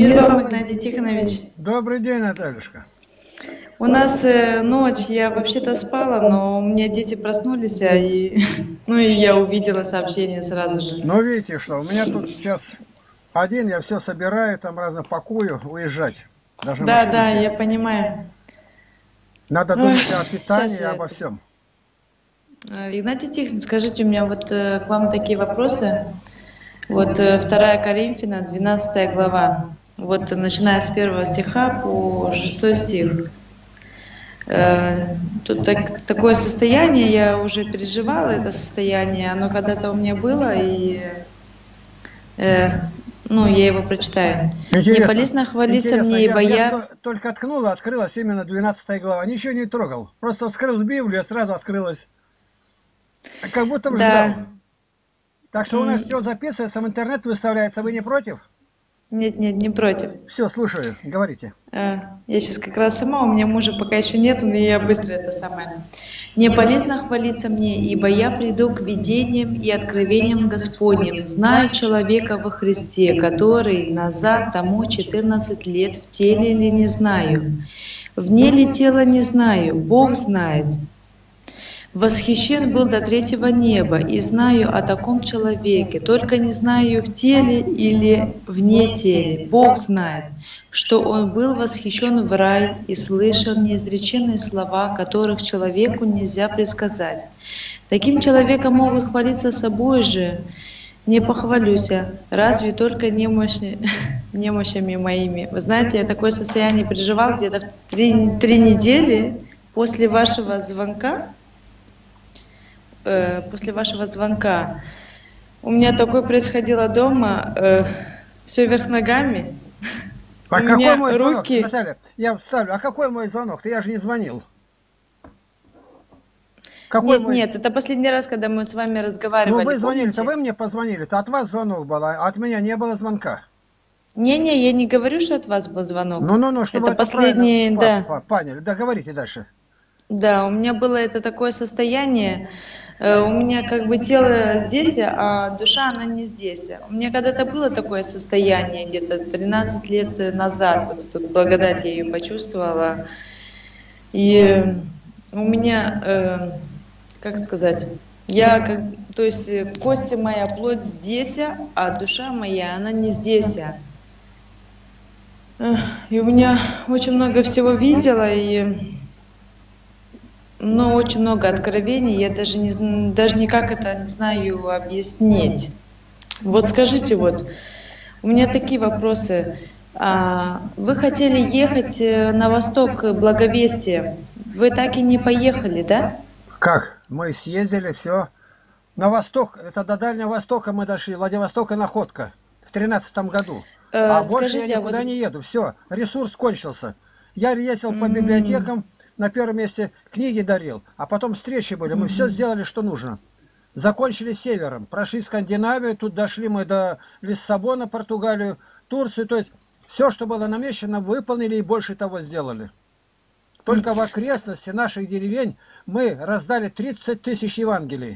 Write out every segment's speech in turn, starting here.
Мир вам, Игнатий Тихонович. Добрый день, Натальюшка. У нас ночь, я вообще-то спала, но у меня дети проснулись, ну и я увидела сообщение сразу же. Ну, видите, что у меня тут сейчас один, я все собираю, там разно пакую, уезжать. Даже Да, машину да, нет. я понимаю. Надо Ой, думать о питании, сейчас я обо всем. Игнатий Тихонович, скажите, у меня вот к вам такие вопросы. Вот 2 Коринфяна, 12 глава. Вот начиная с 1 стиха по 6 стих. Тут такое состояние, я уже переживала это состояние, оно когда-то у меня было, и ну, я его прочитаю. «Не полезно хвалиться мне, ибо я...» Только ткнула, открылась именно 12 глава. Ничего не трогал. Просто вскрыл Библию, сразу открылась. Как будто бы ждал. Так что у нас все записывается, в интернет выставляется. Вы не против? Нет, не против. Все, слушаю, говорите. Я сейчас как раз сама, у меня мужа пока еще нет, но я быстро это самое. «Не полезно хвалиться мне, ибо я приду к видениям и откровениям Господним. Знаю человека во Христе, который назад тому 14 лет в теле ли не знаю. Вне ли тела не знаю, Бог знает. Восхищен был до 3-го неба, и знаю о таком человеке, только не знаю, в теле или вне теле. Бог знает, что он был восхищен в рай и слышал неизреченные слова, которых человеку нельзя предсказать. Таким человеком могут хвалиться собой же. Не похвалюся, разве только немощами моими». Вы знаете, я такое состояние переживал где-то в 3 недели после вашего звонка. После вашего звонка. У меня такое происходило дома, все вверх ногами. А у какой меня мой звонок, руки... Наталья? Я вставлю. А какой мой звонок? Я же не звонил. Какой Нет, это последний раз, когда мы с вами разговаривали. Ну вы звонили-то, помните? вы мне позвонили-то, от вас звонок был, а от меня не было звонка. Не, я не говорю, что от вас был звонок. Ну, чтобы это последний, да. Поняли, да, говорите дальше. Да, у меня было это такое состояние, у меня как бы тело здесь, а душа, она не здесь. У меня когда-то было такое состояние, где-то 13 лет назад, вот тут благодать я ее почувствовала. И у меня, как сказать, то есть кости моя, плоть здесь, а душа моя, она не здесь. И у меня очень много всего видела, но очень много откровений, я даже никак это не знаю объяснить. Вот скажите, вот, у меня такие вопросы. Вы хотели ехать на восток Благовестия, вы так и не поехали, да? Как? Мы съездили, все. На восток, это до Дальнего Востока мы дошли, Владивосток и Находка в 13-м году. А больше я никуда не еду, все, ресурс кончился. Я ездил по библиотекам, на первом месте книги дарил, а потом встречи были, мы все сделали, что нужно. Закончили севером, прошли Скандинавию, тут дошли мы до Лиссабона, Португалию, Турцию, то есть все, что было намечено, выполнили и больше того сделали. Только в окрестности наших деревень мы раздали 30 тысяч Евангелий.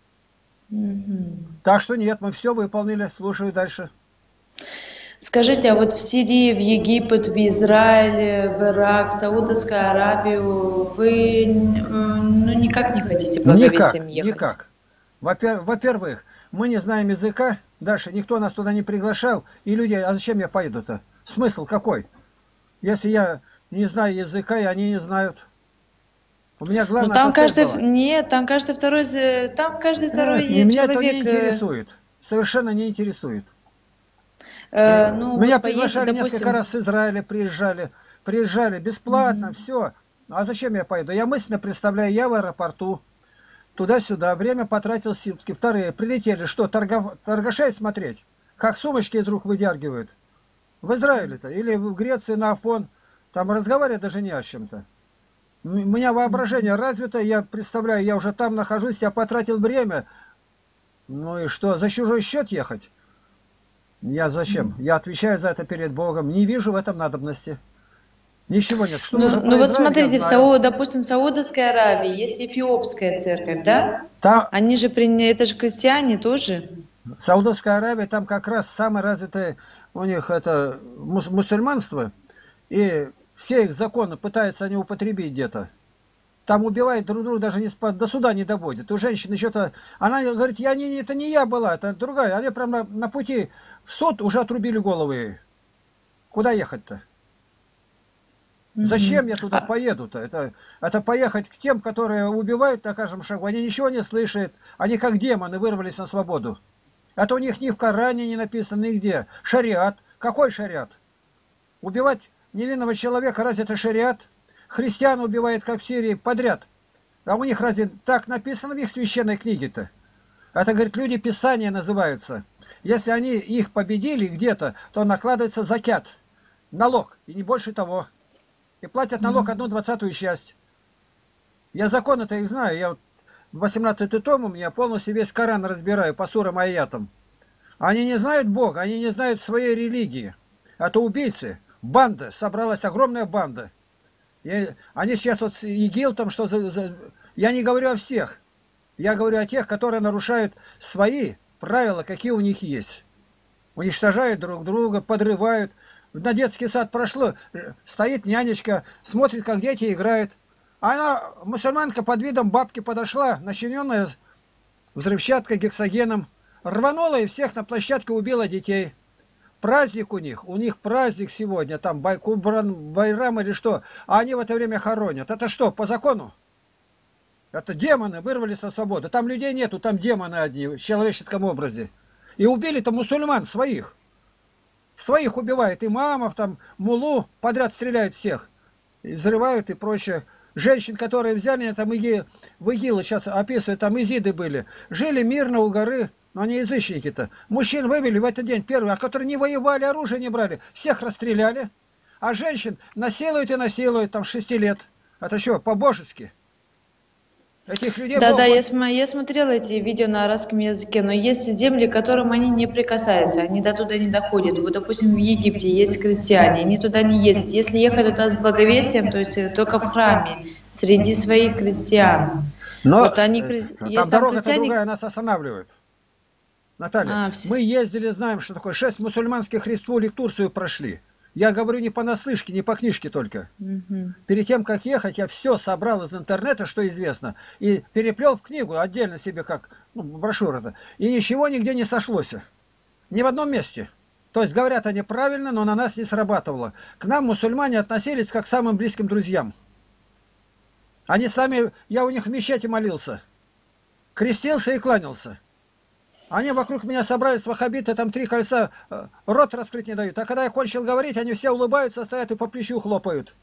Так что нет, мы все выполнили, слушаю дальше. Скажите, а вот в Сирии, в Египет, в Израиль, в Ирак, в Саудовскую Аравию вы никак не хотите благовестием ехать? Никак. Во-первых, мы не знаем языка, дальше никто нас туда не приглашал, и люди, а зачем я поеду-то? Смысл какой? Если я не знаю языка, и они не знают. У меня главное... там каждый второй меня человек... это не интересует. Совершенно не интересует. Ну, Меня вот приглашали допустим... несколько раз с Израиля, приезжали бесплатно, все. А зачем я поеду? Я мысленно представляю, я в аэропорту, туда-сюда, время потратил сутки. Вторые прилетели, что, торгашей смотреть? Как сумочки из рук выдергивают? В Израиле-то или в Греции на Афон. Там разговаривать даже не о чем-то. У меня воображение развито, я представляю, я уже там нахожусь, я потратил время. Ну и что, за чужой счет ехать? Я зачем? Я отвечаю за это перед Богом. Не вижу в этом надобности. Ничего нет. Что ну вот смотрите, допустим, в Саудовской Аравии есть эфиопская церковь, да? Они же это же крестьяне тоже. Саудовская Аравия, там как раз самый развитый у них это мусульманство, и все их законы пытаются они употребить где-то. Там убивают друг друга, даже до суда не доводят. У женщины что-то... Она говорит, это не я была, это другая. Они прям на пути в суд уже отрубили головы ей. Куда ехать-то? Зачем я туда поеду-то? Это поехать к тем, которые убивают на каждом шагу. Они ничего не слышат. Они как демоны вырвались на свободу. Это у них ни в Коране не написано, нигде. Шариат. Какой шариат? Убивать невинного человека, разве это шариат? Христиан убивает, как в Сирии, подряд. А у них разве так написано в их священной книге-то? Это, говорит, люди Писания называются. Если они их победили где-то, то накладывается закят, налог, и не больше того. И платят налог 1/20 часть. Я законы-то их знаю. Я 18-й том у меня полностью весь Коран разбираю по сурам и аятам. Они не знают Бога, они не знают своей религии. Это убийцы. Банда, собралась огромная банда. Они сейчас вот ИГИЛ там, что Я не говорю о всех. Я говорю о тех, которые нарушают свои правила, какие у них есть. Уничтожают друг друга, подрывают. На детский сад прошло, стоит нянечка, смотрит, как дети играют. Она, мусульманка, под видом бабки подошла, начиненная взрывчаткой, гексогеном. Рванула и всех на площадке убила детей. Праздник у них праздник сегодня, там Байрам или что, а они в это время хоронят. Это что, по закону? Это демоны вырвались на свободу. Там людей нету, там демоны одни в человеческом образе. И убили-то мусульман своих. Своих убивают, имамов, там, мулу, подряд стреляют всех. И взрывают и прочее. Женщин, которые взяли, там, в ИГИЛ, сейчас описывают, там изиды были. Жили мирно у горы. Но они язычники-то. Мужчин вывели в этот день первые, а которые не воевали, оружие не брали. Всех расстреляли. А женщин насилуют и насилуют там 6 лет. Это что, по-божески? Этих людей... Да, я смотрела эти видео на арабском языке, но есть земли, к которым они не прикасаются, они до туда не доходят. Вот, допустим, в Египте есть крестьяне, они туда не едут. Если ехать туда с благовестием, то есть только в храме, среди своих крестьян. Но вот они, там дорога-то другая, нас останавливает. Наталья, мы ездили, знаем, что такое. 6 мусульманских республик Турцию прошли. Я говорю не понаслышке, не по книжке только. Перед тем, как ехать, я все собрал из интернета, что известно, и переплел в книгу отдельно себе, как брошюра-то. И ничего нигде не сошлось. Ни в одном месте. То есть, говорят они правильно, но на нас не срабатывало. К нам мусульмане относились как к самым близким друзьям. Они сами, я у них в мечети молился. Крестился и кланялся. Они вокруг меня собрались, ваххабиты, там 3 кольца, рот раскрыть не дают. А когда я кончил говорить, они все улыбаются, стоят и по плечу хлопают.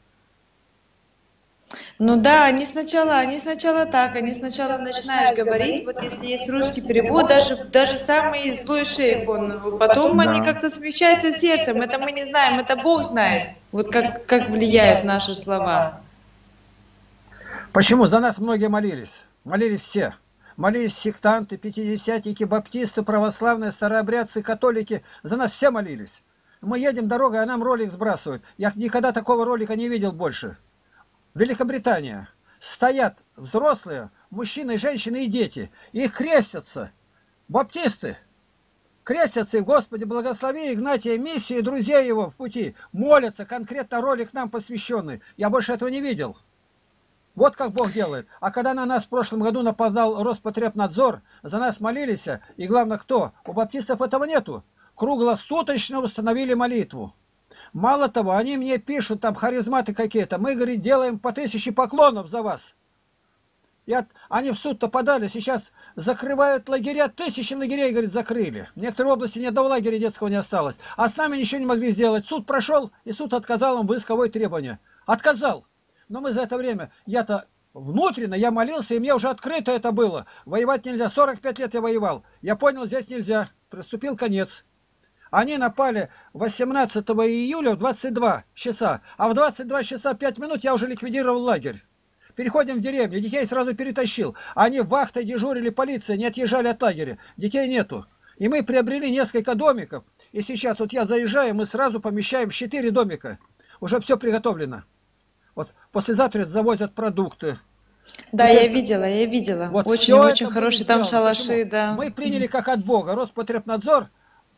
Ну да, они сначала начинаешь говорить, вот если есть русский перевод, даже самый злой шейх, потом они как-то смягчаются сердцем, это мы не знаем, это Бог знает, вот как влияют наши слова. Почему? За нас многие молились, все. Молились сектанты, пятидесятники, баптисты, православные, старообрядцы, католики. За нас все молились. Мы едем дорогой, а нам ролик сбрасывают. Я никогда такого ролика не видел больше. Великобритания. Стоят взрослые, мужчины, женщины и дети. Их крестятся. Баптисты. Крестятся, и Господи, благослови Игнатия Миссии и друзей его в пути. Молятся, конкретно ролик нам посвященный. Я больше этого не видел. Вот как Бог делает. А когда на нас в прошлом году нападал Роспотребнадзор, за нас молились, и главное кто? У баптистов этого нету. Круглосуточно установили молитву. Мало того, они мне пишут, там харизматы какие-то, мы, говорит, делаем по 1000 поклонов за вас. Они в суд-то подали, сейчас закрывают лагеря, 1000 лагерей, говорит, закрыли. В некоторой области ни одного лагеря детского не осталось. А с нами ничего не могли сделать. Суд прошел, и суд отказал им в исковое требование. Отказал. Но мы за это время, я-то внутренне, я молился, и мне уже открыто это было. Воевать нельзя. 45 лет я воевал. Я понял, здесь нельзя. Приступил конец. Они напали 18 июля в 22 часа. А в 22 часа 5 минут я уже ликвидировал лагерь. Переходим в деревню. Детей сразу перетащил. Они вахтой дежурили, полиция, не отъезжали от лагеря. Детей нету. И мы приобрели несколько домиков. И сейчас вот я заезжаю, мы сразу помещаем 4 домика. Уже все приготовлено. Вот послезавтра завозят продукты. Да, я видела. Вот очень хорошие там шалаши, да. Мы приняли как от Бога. Роспотребнадзор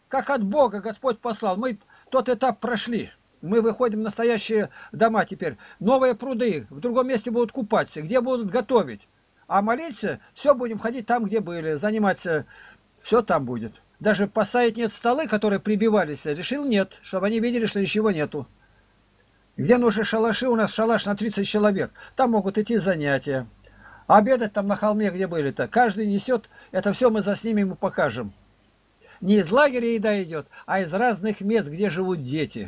как от Бога Господь послал. Мы тот этап прошли. Мы выходим в настоящие дома теперь. Новые пруды, в другом месте будут купаться, где будут готовить. А молиться, все будем ходить там, где были, заниматься, все там будет. Даже поставить нет столы, которые прибивались, решил нет, чтобы они видели, что ничего нету. Где нужны шалаши, у нас шалаш на 30 человек, там могут идти занятия. А обедать там на холме, где были-то, каждый несет, это все мы заснимем и покажем. Не из лагеря еда идет, а из разных мест, где живут дети.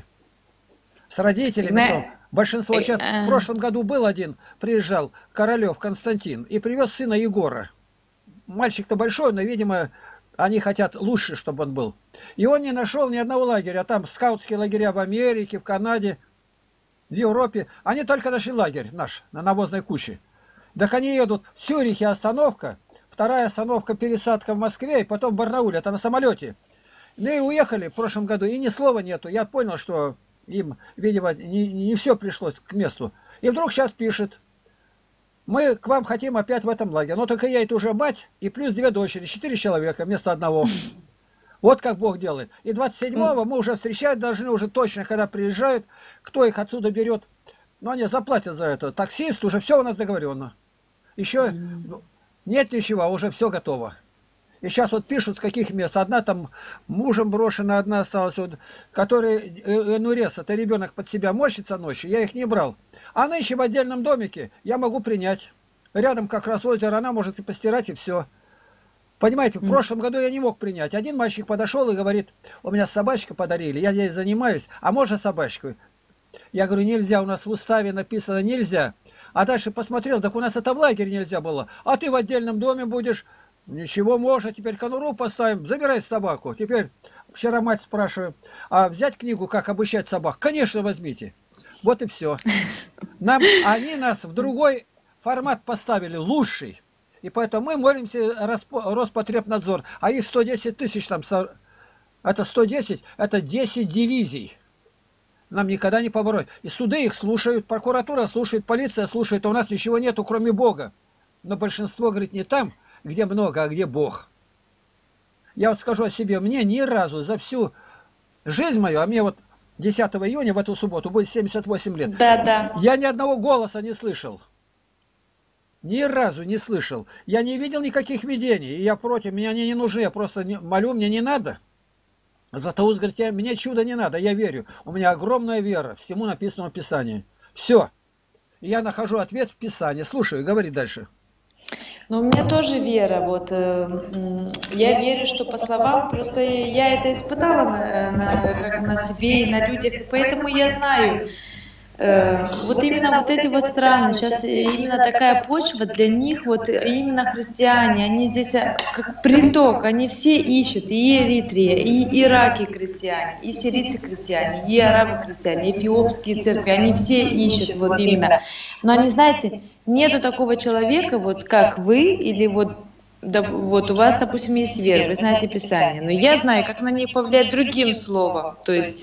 С родителями. Большинство сейчас, в прошлом году был один, приезжал, Королев Константин, и привез сына Егора. Мальчик-то большой, но, видимо, они хотят лучше, чтобы он был. И он не нашел ни одного лагеря. Там скаутские лагеря в Америке, в Канаде, в Европе. Они только нашли лагерь наш, на навозной куче. Так они едут в Цюрихе, остановка, вторая остановка, пересадка в Москве, и потом в Барнауле, это на самолете. Ну и уехали в прошлом году, и ни слова нету. Я понял, что им, видимо, не все пришлось к месту. И вдруг сейчас пишет: мы к вам хотим опять в этом лагере. Но только я это уже мать, и плюс 2 дочери, 4 человека вместо одного. Вот как Бог делает. И 27-го мы уже встречать должны, уже точно, когда приезжают, кто их отсюда берет. Но они заплатят за это. Таксист, уже все у нас договорено. Еще нет ничего, а уже все готово. И сейчас вот пишут, с каких мест. Одна там мужем брошена, одна осталась, вот, который энурез, это ребенок под себя морщится ночью, я их не брал. А нынче в отдельном домике я могу принять. Рядом как раз озеро, она может и постирать, и все. Понимаете, в прошлом году я не мог принять. Один мальчик подошел и говорит: у меня собачку подарили, я здесь занимаюсь, а можно собачку? Я говорю: нельзя, у нас в уставе написано нельзя. А дальше посмотрел, так у нас это в лагере нельзя было. А ты в отдельном доме будешь. Ничего, можно, теперь конуру поставим, забирай собаку. Теперь, вчера мать спрашивает: а взять книгу «Как обучать собак»? Конечно, возьмите. Вот и все. Они нас в другой формат поставили, лучший. И поэтому мы молимся Роспотребнадзор. А их 110 тысяч там, это 110, это 10 дивизий. Нам никогда не побороть. И суды их слушают, прокуратура слушает, полиция слушает, а у нас ничего нету, кроме Бога. Но большинство говорит не там, где много, а где Бог. Я вот скажу о себе, мне ни разу за всю жизнь мою, а мне вот 10 июня в эту субботу будет 78 лет, Да. Я ни одного голоса не слышал. Ни разу не слышал. Я не видел никаких видений, и я против, мне они не нужны, я просто молю, мне не надо. Златоуст говорит: мне чудо не надо, я верю. У меня огромная вера всему написанному в Писании. Все. Я нахожу ответ в Писании. Слушай, говори дальше. Но у меня тоже вера, вот, я верю, что по словам, просто я это испытала как на себе и на людях, поэтому я знаю, вот именно вот эти вот страны, сейчас именно такая почва для них, вот именно христиане, они здесь как приток, они все ищут, и Эритрия, и ираки крестьяне, и сирийцы крестьяне, и арабы крестьяне, и эфиопские церкви, они все ищут вот именно. Но они, знаете, нету такого человека, вот как вы, или вот, да, вот у вас, допустим, есть вера, вы знаете Писание, но я знаю, как на ней повлиять другим словом, то есть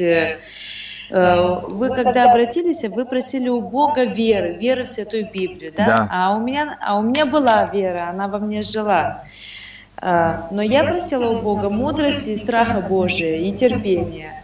вы когда обратились, вы просили у Бога веры в Святую Библию, да? Да. А у меня была вера, она во мне жила. Но я просила у Бога мудрости и страха Божия, и терпения.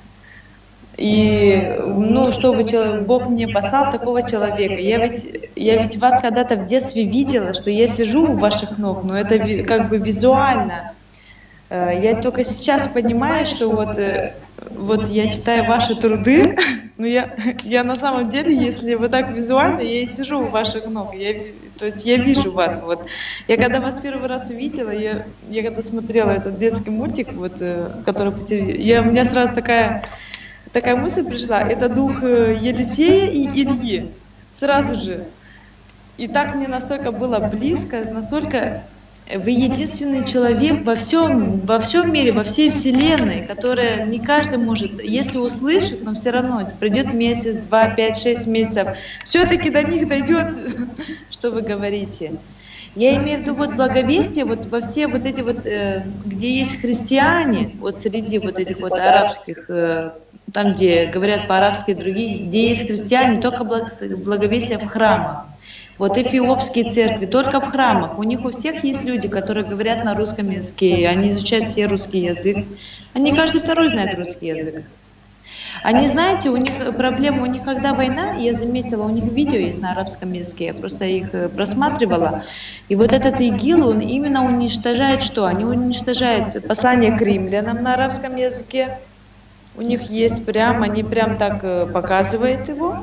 И, ну, чтобы Бог мне послал такого человека. Я ведь вас когда-то в детстве видела, что я сижу у ваших ног, но это как бы визуально. Я только сейчас понимаю, что вот я читаю ваши труды, но я на самом деле, если вот так визуально, я и сижу у ваших ног, то есть я вижу вас. Вот. Я когда вас первый раз увидела, я когда смотрела этот детский мультик, вот, который по телевизору, у меня сразу такая мысль пришла, это дух Елисея и Ильи, сразу же. И так мне настолько было близко, настолько... Вы единственный человек во всем мире, во всей вселенной, которая не каждый может, если услышит, но все равно придет месяц, 2, 5, 6 месяцев, все-таки до них дойдет, что вы говорите. Я имею в виду вот благовестие, вот во все вот эти вот, где есть христиане, вот среди вот этих вот арабских, там, где говорят по-арабски другие, где есть христиане, только благовестие в храмах. Вот эфиопские церкви, только в храмах. У них у всех есть люди, которые говорят на русском языке, они изучают все русский язык. Они каждый второй знает русский язык. Они, знаете, у них проблема, у них когда война, я заметила, у них видео есть на арабском языке, я просто их просматривала. И вот этот ИГИЛ, он именно уничтожает что? Они уничтожают послание к римлянам на арабском языке. У них есть прям, они прям так показывают его.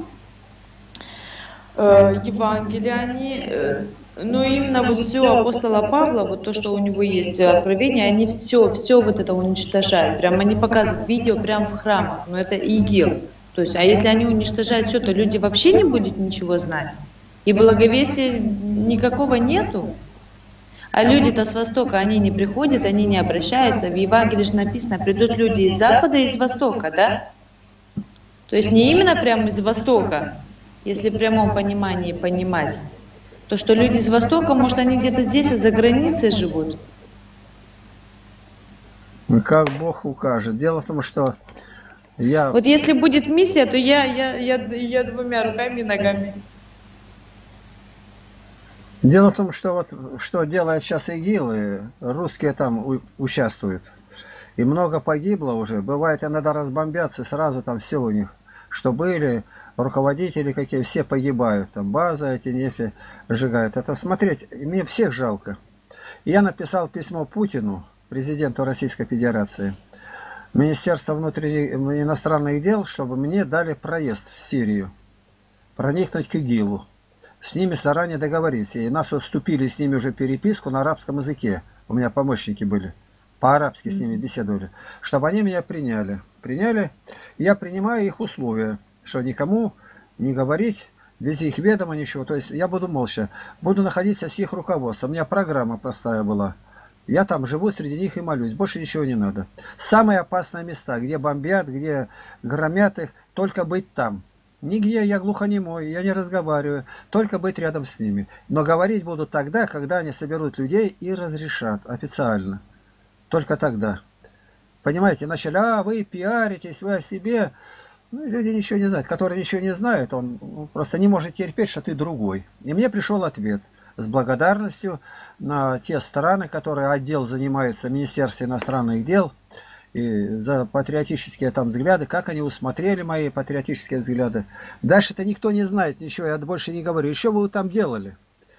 Евангелие они, но именно вот все апостола Павла, вот то, что у него есть откровение, они все вот это уничтожают. Прям они показывают видео прям в храмах, но это ИГИЛ. То есть, а если они уничтожают все, то люди вообще не будут ничего знать. И благовесия никакого нету. А люди-то с Востока, они не приходят, они не обращаются. В Евангелии же написано, придут люди из Запада и из Востока, да? То есть не именно прямо из Востока, если в прямом понимании понимать. То, что люди из Востока, может, они где-то здесь, за границей живут. Как Бог укажет. Дело в том, что я... Вот если будет миссия, то я двумя руками и ногами. Дело в том, что вот что делает сейчас ИГИЛ, и русские там участвуют. И много погибло уже. Бывает, иногда разбомбятся, сразу там все у них, что были, руководители какие, все погибают. Там базы эти нефти сжигают. Это смотреть, мне всех жалко. Я написал письмо Путину, президенту Российской Федерации, Министерство внутренних иностранных дел, чтобы мне дали проезд в Сирию, проникнуть к ИГИЛу. С ними заранее договориться. И нас вступили с ними уже переписку на арабском языке. У меня помощники были. По-арабски с ними беседовали. Чтобы они меня приняли. Приняли. Я принимаю их условия. Что никому не говорить, без их ведома ничего. То есть я буду молча. Буду находиться с их руководством. У меня программа простая была. Я там живу среди них и молюсь. Больше ничего не надо. Самые опасные места, где бомбят, где громят их, только быть там. Нигде я глухонемой, я не разговариваю, только быть рядом с ними. Но говорить буду тогда, когда они соберут людей и разрешат официально. Только тогда. Понимаете, начали, вы пиаритесь, вы о себе. Ну, люди ничего не знают. Которые ничего не знают, он просто не может терпеть, что ты другой. И мне пришел ответ с благодарностью на те страны, которые отдел занимается, Министерство иностранных дел, и за патриотические там взгляды, как они усмотрели мои патриотические взгляды. Дальше-то никто не знает ничего, я больше не говорю. Еще вы там делали?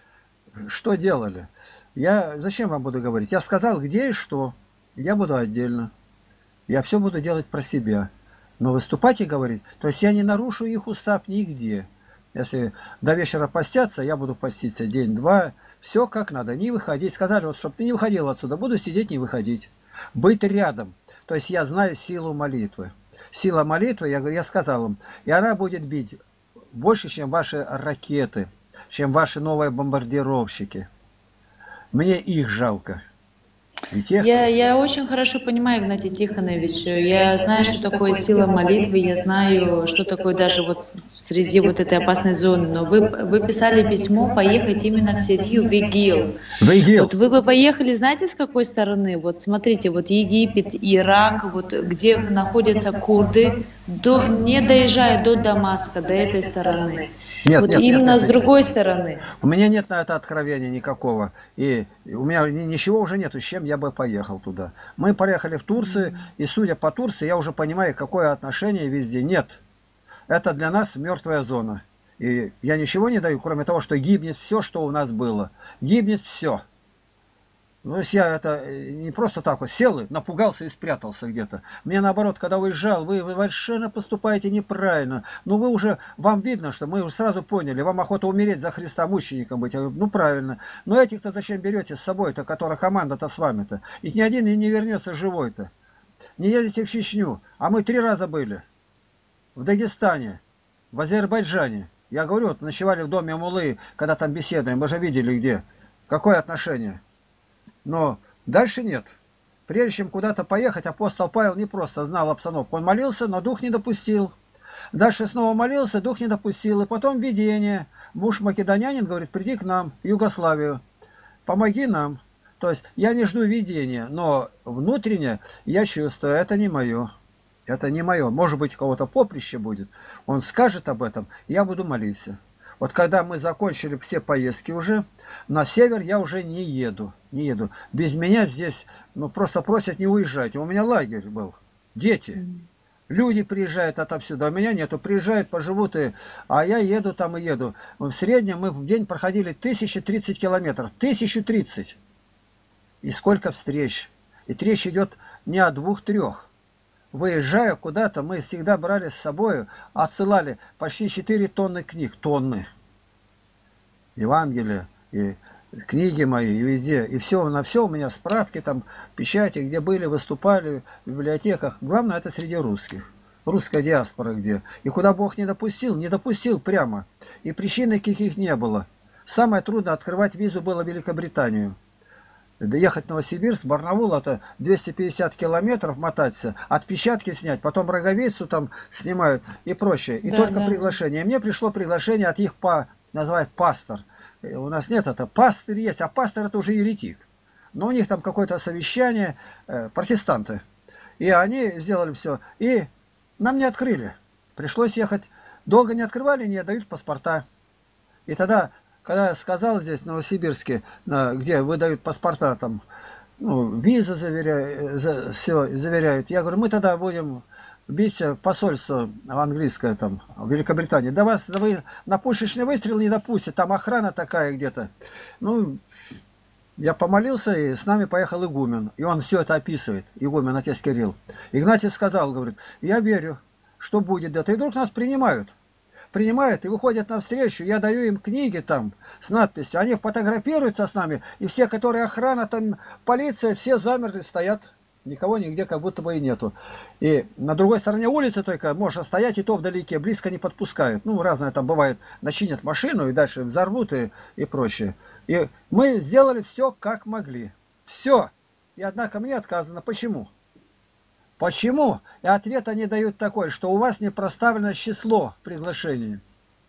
Что делали? Зачем вам буду говорить? Я сказал, где и что. Я буду отдельно. Я все буду делать про себя. Но выступать и говорить, то есть я не нарушу их устав нигде. Если до вечера постятся, я буду поститься день-два. Все как надо, не выходить. Сказали, вот, чтобы ты не выходил отсюда, буду сидеть, не выходить. Быть рядом. То есть я знаю силу молитвы. Сила молитвы, я сказал им, и она будет бить больше, чем ваши ракеты, чем ваши новые бомбардировщики. Мне их жалко. Я очень хорошо понимаю, Игнатий Тихонович. Я знаю, что такое сила молитвы, я знаю, что такое даже вот среди вот этой опасной зоны. Но вы писали письмо поехать именно в Сирию, в ИГИЛ. Вот вы бы поехали, знаете, с какой стороны? Вот смотрите, вот Египет, Ирак, вот где находятся курды, не доезжая до Дамаска, до этой стороны. Нет, вот нет, именно нет, с другой стороны. У меня нет на это откровения никакого. И у меня ничего уже нету, с чем я бы поехал туда. Мы поехали в Турцию, и судя по Турции, я уже понимаю, какое отношение везде. Нет. Это для нас мертвая зона. И я ничего не даю, кроме того, что гибнет все, что у нас было. Гибнет все. Ну, если я это не просто так вот сел, напугался и спрятался где-то. Мне наоборот, когда уезжал, вы совершенно поступаете неправильно. Ну, вы уже, вам видно, что мы уже сразу поняли, вам охота умереть за Христа мучеником быть. Я говорю, ну, правильно. Но этих-то зачем берете с собой-то, которая команда-то с вами-то? И ни один и не вернется живой-то. Не ездите в Чечню. А мы 3 раза были. В Дагестане, в Азербайджане. Я говорю, вот ночевали в доме Муллы, когда там беседуем, мы же видели где. Какое отношение? Но дальше нет. Прежде чем куда-то поехать, апостол Павел не просто знал обстановку. Он молился, но дух не допустил. Дальше снова молился, дух не допустил. И потом видение. Муж македонянин говорит, приди к нам, в Югославию. Помоги нам. То есть я не жду видения, но внутренне я чувствую, это не мое. Это не мое. Может быть, у кого-то поприще будет. Он скажет об этом, я буду молиться. Вот когда мы закончили все поездки уже, на север я уже не еду. Не еду. Без меня здесь, ну, просто просят не уезжать. У меня лагерь был. Дети. Люди приезжают отовсюду, а меня нету. Приезжают, поживут, а я еду там и еду. В среднем мы в день проходили 1030 километров. 1030. И сколько встреч. И речь идет не о 2-3. Выезжая куда-то, мы всегда брали с собой, отсылали почти 4 тонны книг. Тонны. Евангелия, и книги мои, и везде. И все, на все у меня справки, там, печати, где были, выступали, в библиотеках. Главное, это среди русских. Русская диаспора где. И куда Бог не допустил прямо. И причин никаких не было. Самое трудное открывать визу было в Великобританию. Ехать в Новосибирск, Барнаул, это 250 километров мотаться, отпечатки снять, потом роговицу там снимают и прочее. И только приглашение. И мне пришло приглашение от их, называют пастор. У нас нет это, пастырь есть, а пастор это уже еретик. Но у них там какое-то совещание, протестанты. И они сделали все. И нам не открыли. Пришлось ехать. Долго не открывали, не дают паспорта. И тогда... Когда я сказал здесь, в Новосибирске, где выдают паспорта, там, ну, визы все заверяют, я говорю, мы тогда будем биться в посольство английское, там, в Великобритании. Да вы на пушечный выстрел не допустят, там охрана такая где-то. Ну, я помолился, и с нами поехал игумен. И он все это описывает, игумен, отец Кирилл. Игнатий сказал, говорит, я верю, что будет это. И вдруг нас принимают и выходят навстречу, я даю им книги там с надписью, они фотографируются с нами, и все, которые охрана, там полиция, все замерли, стоят, никого нигде как будто бы и нету. И на другой стороне улицы только можно стоять, и то вдалеке, близко не подпускают. Ну, разное там бывает, начинят машину и дальше взорвут и прочее. И мы сделали все, как могли. Все. И однако мне отказано. Почему? Почему? И ответ они дают такой, что у вас не проставлено число приглашения.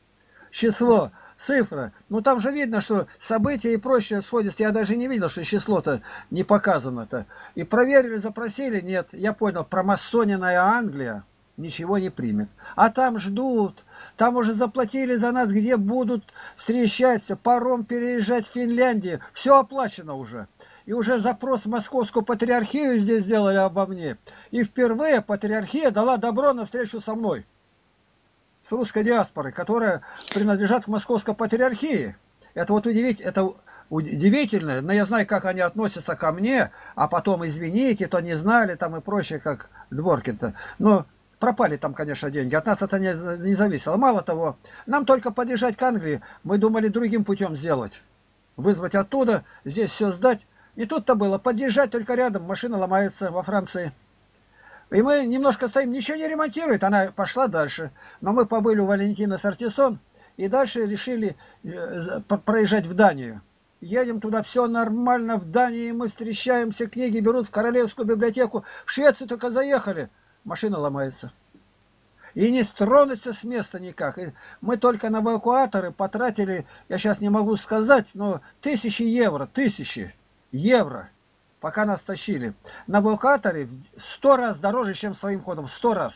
Число, цифра. Ну там же видно, что события и прочее сходятся. Я даже не видел, что число-то не показано-то. И проверили, запросили, нет. Я понял, промасоненная Англия ничего не примет. А там ждут. Там уже заплатили за нас, где будут встречаться, паром переезжать в Финляндию. Все оплачено уже. И уже запрос в Московскую патриархию здесь сделали обо мне. И впервые патриархия дала добро на встречу со мной. С русской диаспорой, которая принадлежит к Московской патриархии. Это вот удивительно. Но я знаю, как они относятся ко мне. А потом, извините, то не знали там и прочее, как Дворкин-то. Но пропали там, конечно, деньги. От нас это не зависело. Мало того, нам только подъезжать к Англии. Мы думали другим путем сделать. Вызвать оттуда, здесь все сдать. И тут-то было, подъезжать только рядом, машина ломается во Франции. И мы немножко стоим, ничего не ремонтирует, она пошла дальше. Но мы побыли у Валентина Сартисон и дальше решили проезжать в Данию. Едем туда, все нормально, в Дании мы встречаемся, книги берут в Королевскую библиотеку. В Швецию только заехали, машина ломается. И не стронуться с места никак. И мы только на эвакуаторы потратили, я сейчас не могу сказать, но 1000 евро, 1000 евро, пока нас тащили. На эвакуаторе в 100 раз дороже, чем своим ходом. 100 раз.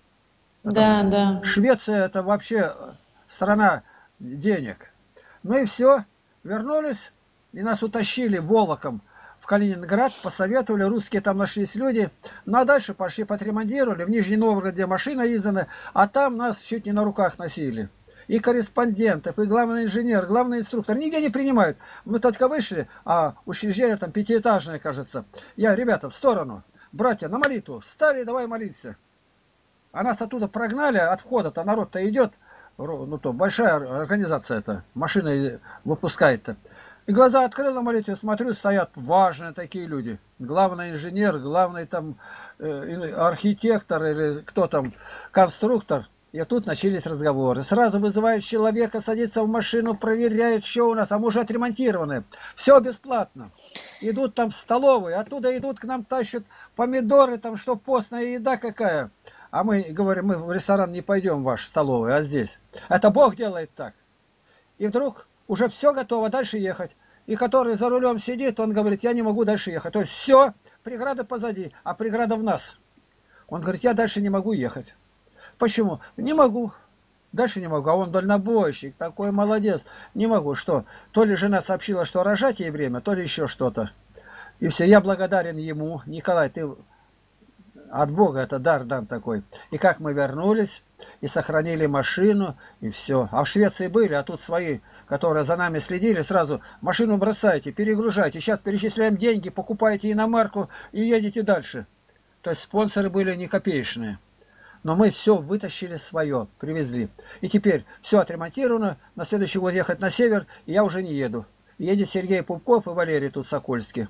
Да. Швеция это вообще страна денег. Ну и все. Вернулись и нас утащили волоком в Калининград, посоветовали, русские там нашлись люди. Ну а дальше пошли, подремонтировали. В Нижнем Новгороде машина издана, а там нас чуть не на руках носили. И корреспондентов, и главный инженер, главный инструктор. Нигде не принимают. Мы только вышли, а учреждение там 5-этажное, кажется. Я, ребята, в сторону. Братья, на молитву. Встали, давай молиться. А нас оттуда прогнали от входа-то. Народ-то идет. Ну то, большая организация-то. Машина выпускает-то. И глаза открыл на молитве, смотрю, стоят важные такие люди. Главный инженер, главный там архитектор или кто там, конструктор. И тут начались разговоры. Сразу вызывают человека, садится в машину, проверяют, что у нас, а мы уже отремонтированы. Все бесплатно. Идут там в столовую, оттуда идут к нам, тащат помидоры, там что постная еда какая. А мы говорим, мы в ресторан не пойдем ваш столовый, а здесь. Это Бог делает так. И вдруг уже все готово, дальше ехать. И который за рулем сидит, он говорит, я не могу дальше ехать. То есть все, преграда позади, а преграда в нас. Он говорит, я дальше не могу ехать. Почему? Не могу. Дальше не могу. А он дальнобойщик, такой молодец. Не могу. Что? То ли жена сообщила, что рожать ей время, то ли еще что-то. И все. Я благодарен ему. Николай, ты от Бога, это дар дан такой. И как мы вернулись, и сохранили машину, и все. А в Швеции были, а тут свои, которые за нами следили, сразу машину бросайте, перегружайте. Сейчас перечисляем деньги, покупаете иномарку и едете дальше. То есть спонсоры были не копеечные. Но мы все вытащили свое, привезли. И теперь все отремонтировано. На следующий год ехать на север, и я уже не еду. Едет Сергей Пупков и Валерий тут Сокольский.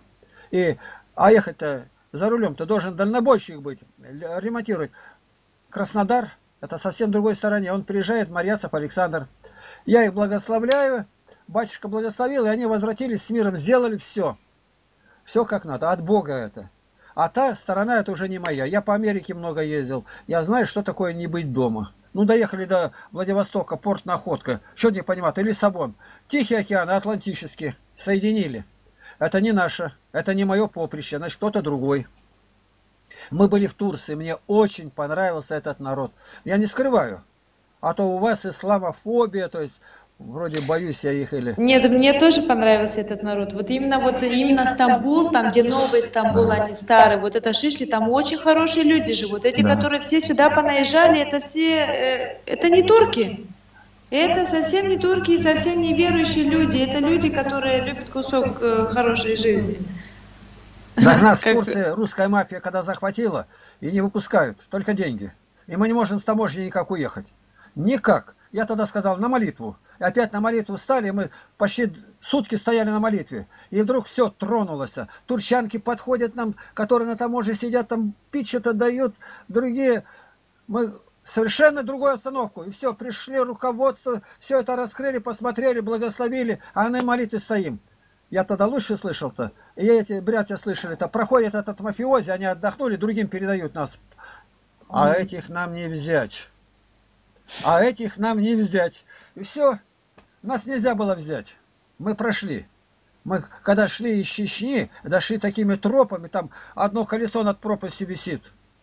А ехать-то за рулем-то должен дальнобойщик быть, ремонтировать. Краснодар, это совсем другой стороне. Он приезжает, Марьяцев Александр. Я их благословляю, батюшка благословил, и они возвратились с миром, сделали все. Все как надо, от Бога это. А та сторона, это уже не моя. Я по Америке много ездил. Я знаю, что такое не быть дома. Ну, доехали до Владивостока, порт Находка. Что не понимать, и Лиссабон. Тихий океан и Атлантический соединили. Это не наше, это не мое поприще, значит, кто-то другой. Мы были в Турции, мне очень понравился этот народ. Я не скрываю. А то у вас исламофобия, то есть вроде боюсь я их или... Нет, мне тоже понравился этот народ. Вот именно Стамбул, там, где новый Стамбул, а не старый, вот это Шишли, там очень хорошие люди живут. Эти, которые все сюда понаезжали, это все, это не турки. Это совсем не турки и совсем не верующие люди. Это люди, которые любят кусок хорошей жизни. Так нас в Турции русская мафия когда захватила, и не выпускают, только деньги. И мы не можем с таможни никак уехать. Никак. Я тогда сказал, на молитву. И опять на молитву встали, мы почти сутки стояли на молитве. И вдруг все тронулось. Турчанки подходят нам, которые на таможне сидят, там пить что-то дают, другие. Мы совершенно другую остановку. И все, пришли руководство, все это раскрыли, посмотрели, благословили, а на молитве стоим. Я тогда лучше слышал-то. И эти братья слышали-то. Проходит этот мафиози, они отдохнули, другим передают нас. А этих нам не взять. А этих нам не взять. И все. Нас нельзя было взять. Мы прошли. Мы, когда шли из Чечни, дошли такими тропами, там одно колесо над пропастью висит.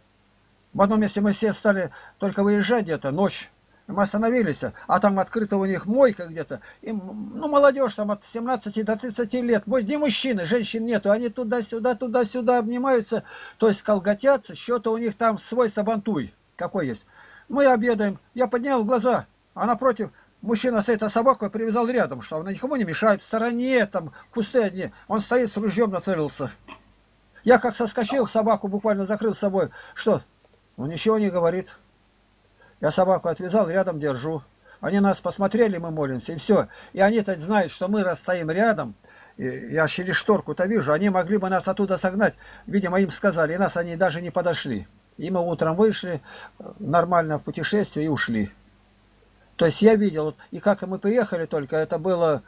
В одном месте мы все стали только выезжать где-то, ночь. Мы остановились, а там открыто у них мойка где-то. Ну, молодежь там от 17 до 30 лет. Не мужчины, женщин нету. Они туда-сюда обнимаются. То есть колготятся, что-то у них там свой сабантуй. Какой есть. Мы обедаем. Я поднял глаза, а напротив мужчина стоит, а собаку привязал рядом, что она никому не мешает. В стороне, там, кусты одни. Он стоит с ружьем, нацелился. Я как соскочил, собаку буквально закрыл с собой. Что? Он ничего не говорит. Я собаку отвязал, рядом держу. Они нас посмотрели, мы молимся, и все. И они-то знают, что мы расстоим рядом. И я через шторку-то вижу, они могли бы нас оттуда согнать. Видимо, им сказали, и нас они даже не подошли. И мы утром вышли, нормально в путешествие и ушли. То есть я видел, и как мы приехали только, это было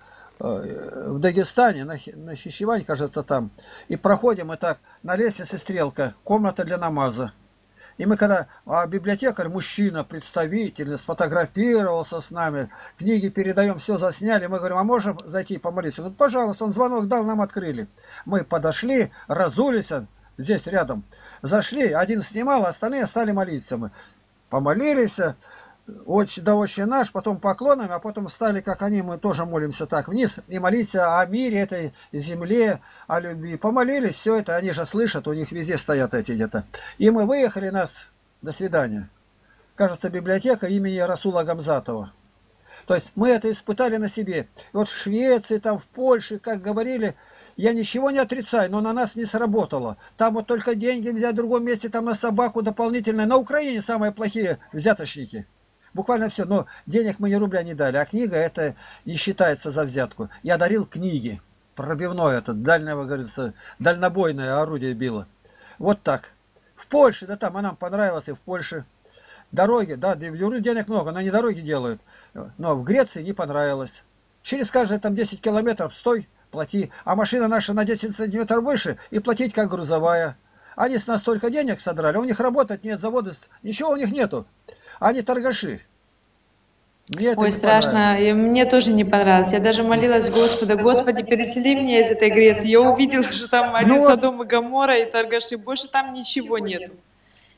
в Дагестане, на Хищевань, кажется, там. И проходим, и так, на лестнице стрелка, комната для намаза. И мы когда, библиотекарь, мужчина, представитель, сфотографировался с нами, книги передаем, все засняли, мы говорим, а можем зайти помолиться? Ну, пожалуйста, он звонок дал, нам открыли. Мы подошли, разулись, здесь рядом, зашли, один снимал, а остальные стали молиться. Мы помолились, да отче наш, потом поклонами, а потом стали, как они, мы тоже молимся так вниз, и молиться о мире этой земле, о любви. Помолились, все это, они же слышат, у них везде стоят эти где-то. И мы выехали, нас, до свидания. Кажется, библиотека имени Расула Гамзатова. То есть мы это испытали на себе. И вот в Швеции, там в Польше, как говорили, я ничего не отрицаю, но на нас не сработало. Там вот только деньги взять, в другом месте, там на собаку дополнительно. На Украине самые плохие взяточники. Буквально все, но денег мы ни рубля не дали, а книга это не считается за взятку. Я дарил книги, пробивное это, дальнего, говорится, дальнобойное орудие било. Вот так. В Польше, да там, а нам понравилось и в Польше. Дороги, да, денег много, но не дороги делают. Но в Греции не понравилось. Через каждые там 10 километров стой, плати. А машина наша на 10 сантиметров выше и платить как грузовая. Они с нас столько денег содрали, у них работать нет, заводы, ничего у них нету. Они торгаши. Ой, страшно. И мне тоже не понравилось. Я даже молилась Господу, Господи, пересели меня из этой Греции. Я увидела, что там один Содом и Гоморра и торгаши. Больше там ничего нету.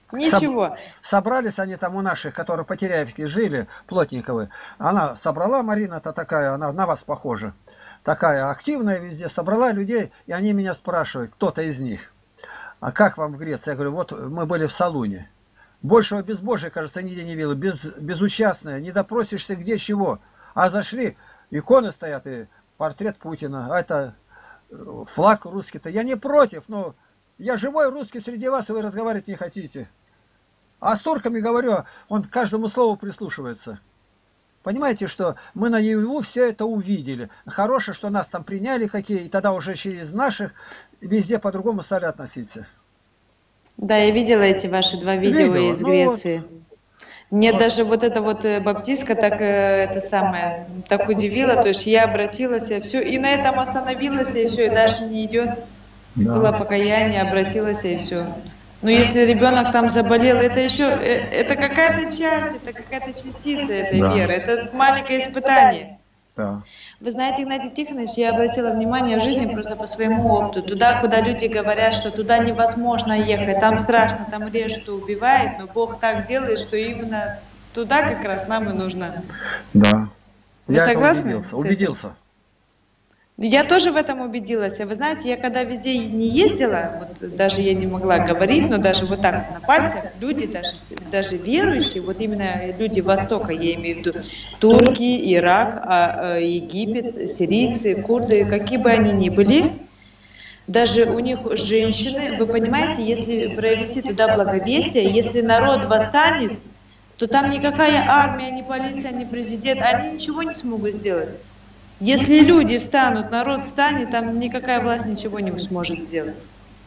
Ничего. Собрались они там у наших, которые по Теряевке жили, Плотниковы. Она собрала, Марина-то такая, она на вас похожа. Такая активная везде, собрала людей, и они меня спрашивают, кто-то из них. А как вам в Греции? Я говорю, вот мы были в Салуне. Большего безбожия, кажется, нигде не видел. Безучастное, не допросишься где чего. А зашли, иконы стоят, и портрет Путина. А это флаг русский-то. Я не против, но я живой русский среди вас, и вы разговаривать не хотите. А с турками, говорю, он к каждому слову прислушивается. Понимаете, что мы наяву все это увидели. Хорошее, что нас там приняли какие, и тогда уже через наших везде по-другому стали относиться. Да, я видела эти ваши 2 видео из Греции. Мне даже вот эта вот баптистка так это самое так удивила, то есть я обратилась, и все, и на этом остановилась, и все, и дальше не идет. Да. Было покаяние, обратилась, и все. Но если ребенок там заболел, это еще, это какая-то часть, это какая-то частица этой веры, это маленькое испытание. Да. Вы знаете, Игнатий Тихонович, я обратила внимание в жизни просто по своему опыту. Туда, куда люди говорят, что туда невозможно ехать, там страшно, там режут и убивают, но Бог так делает, что именно туда как раз нам и нужно. Да. Вы я согласны? Убедился. Я тоже в этом убедилась. Вы знаете, я когда везде не ездила, вот даже я не могла говорить, но даже вот так на пальцах люди, даже верующие, вот именно люди Востока, я имею в виду турки, Ирак, Египет, сирийцы, курды, какие бы они ни были, даже у них женщины, вы понимаете, если провести туда благовестие, если народ восстанет, то там никакая армия, ни полиция, ни президент, они ничего не смогут сделать. Если люди встанут, народ встанет, там никакая власть ничего не сможет сделать.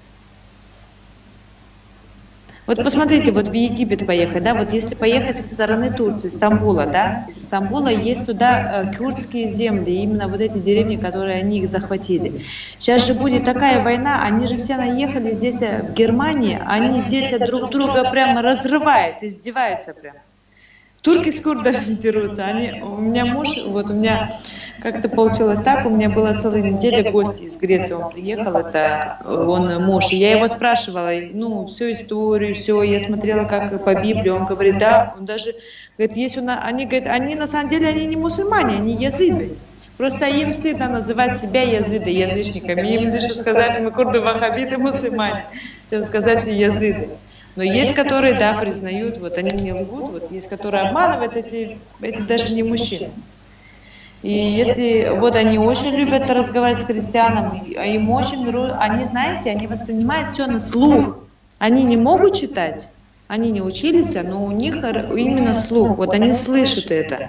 Вот посмотрите, вот в Египет поехать, да, вот если поехать со стороны Турции, Стамбула, да, из Стамбула есть туда кюрдские земли, именно вот эти деревни, которые они их захватили. Сейчас же будет такая война, они же все наехали здесь в Германии, они здесь друг друга прямо разрывают, издеваются прямо. Турки с курдами дерутся, у меня муж, вот у меня как-то получилось так, у меня была целая неделя гости из Греции, он приехал, это он муж, и я его спрашивала, ну, всю историю, все, я смотрела как по Библии, он говорит, да, он даже, говорит, есть они, говорит, они на самом деле, они не мусульмане, они языды. Просто им стыдно называть себя языды, язычниками, им лишь сказать, мы курды, ваххабиты, мусульмане, чем сказать языды. Но есть, которые, да, признают, вот они не лгут, вот есть, которые обманывают, эти даже не мужчины. И если, вот они очень любят разговаривать с христианами, им очень, они, знаете, они воспринимают все на слух. Они не могут читать, они не учились, но у них именно слух, вот они слышат это.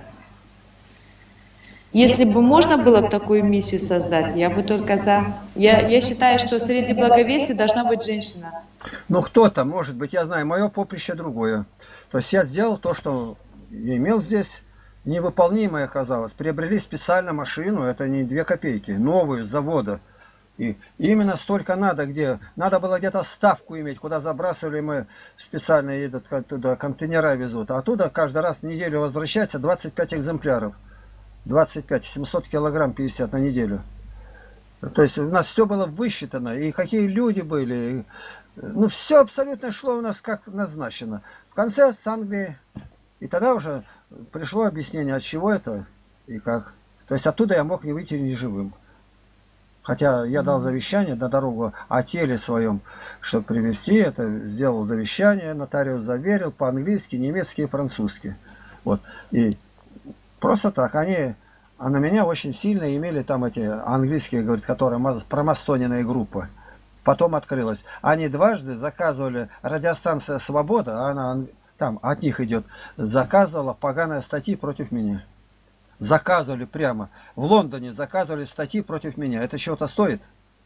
Если бы можно было бы такую миссию создать, я бы только за. Я считаю, что среди благовестия должна быть женщина. Ну, кто-то, может быть, я знаю, мое поприще другое. То есть я сделал то, что я имел здесь, невыполнимое оказалось. Приобрели специально машину, это не 2 копейки, новую, с завода. И именно столько надо, где надо было где-то ставку иметь, куда забрасывали мы, специально едут туда, контейнера везут. А оттуда каждый раз в неделю возвращается 25 экземпляров. 25, 700 килограмм 50 на неделю. То есть у нас все было высчитано, и какие люди были. Ну, все абсолютно шло у нас как назначено. В конце с Англии, и тогда уже пришло объяснение, от чего это и как. То есть оттуда я мог не выйти ни живым. Хотя я дал завещание на дорогу о теле своем, чтобы привезти это, сделал завещание, нотариус заверил по-английски, немецки и французски. Вот. И просто так, они на меня очень сильно имели там эти английские, говорят, которые промасоненная группа. Потом открылась. Они дважды заказывали, радиостанция «Свобода», она там от них идет, заказывала поганые статьи против меня. Заказывали прямо. В Лондоне заказывали статьи против меня. Это чего-то стоит?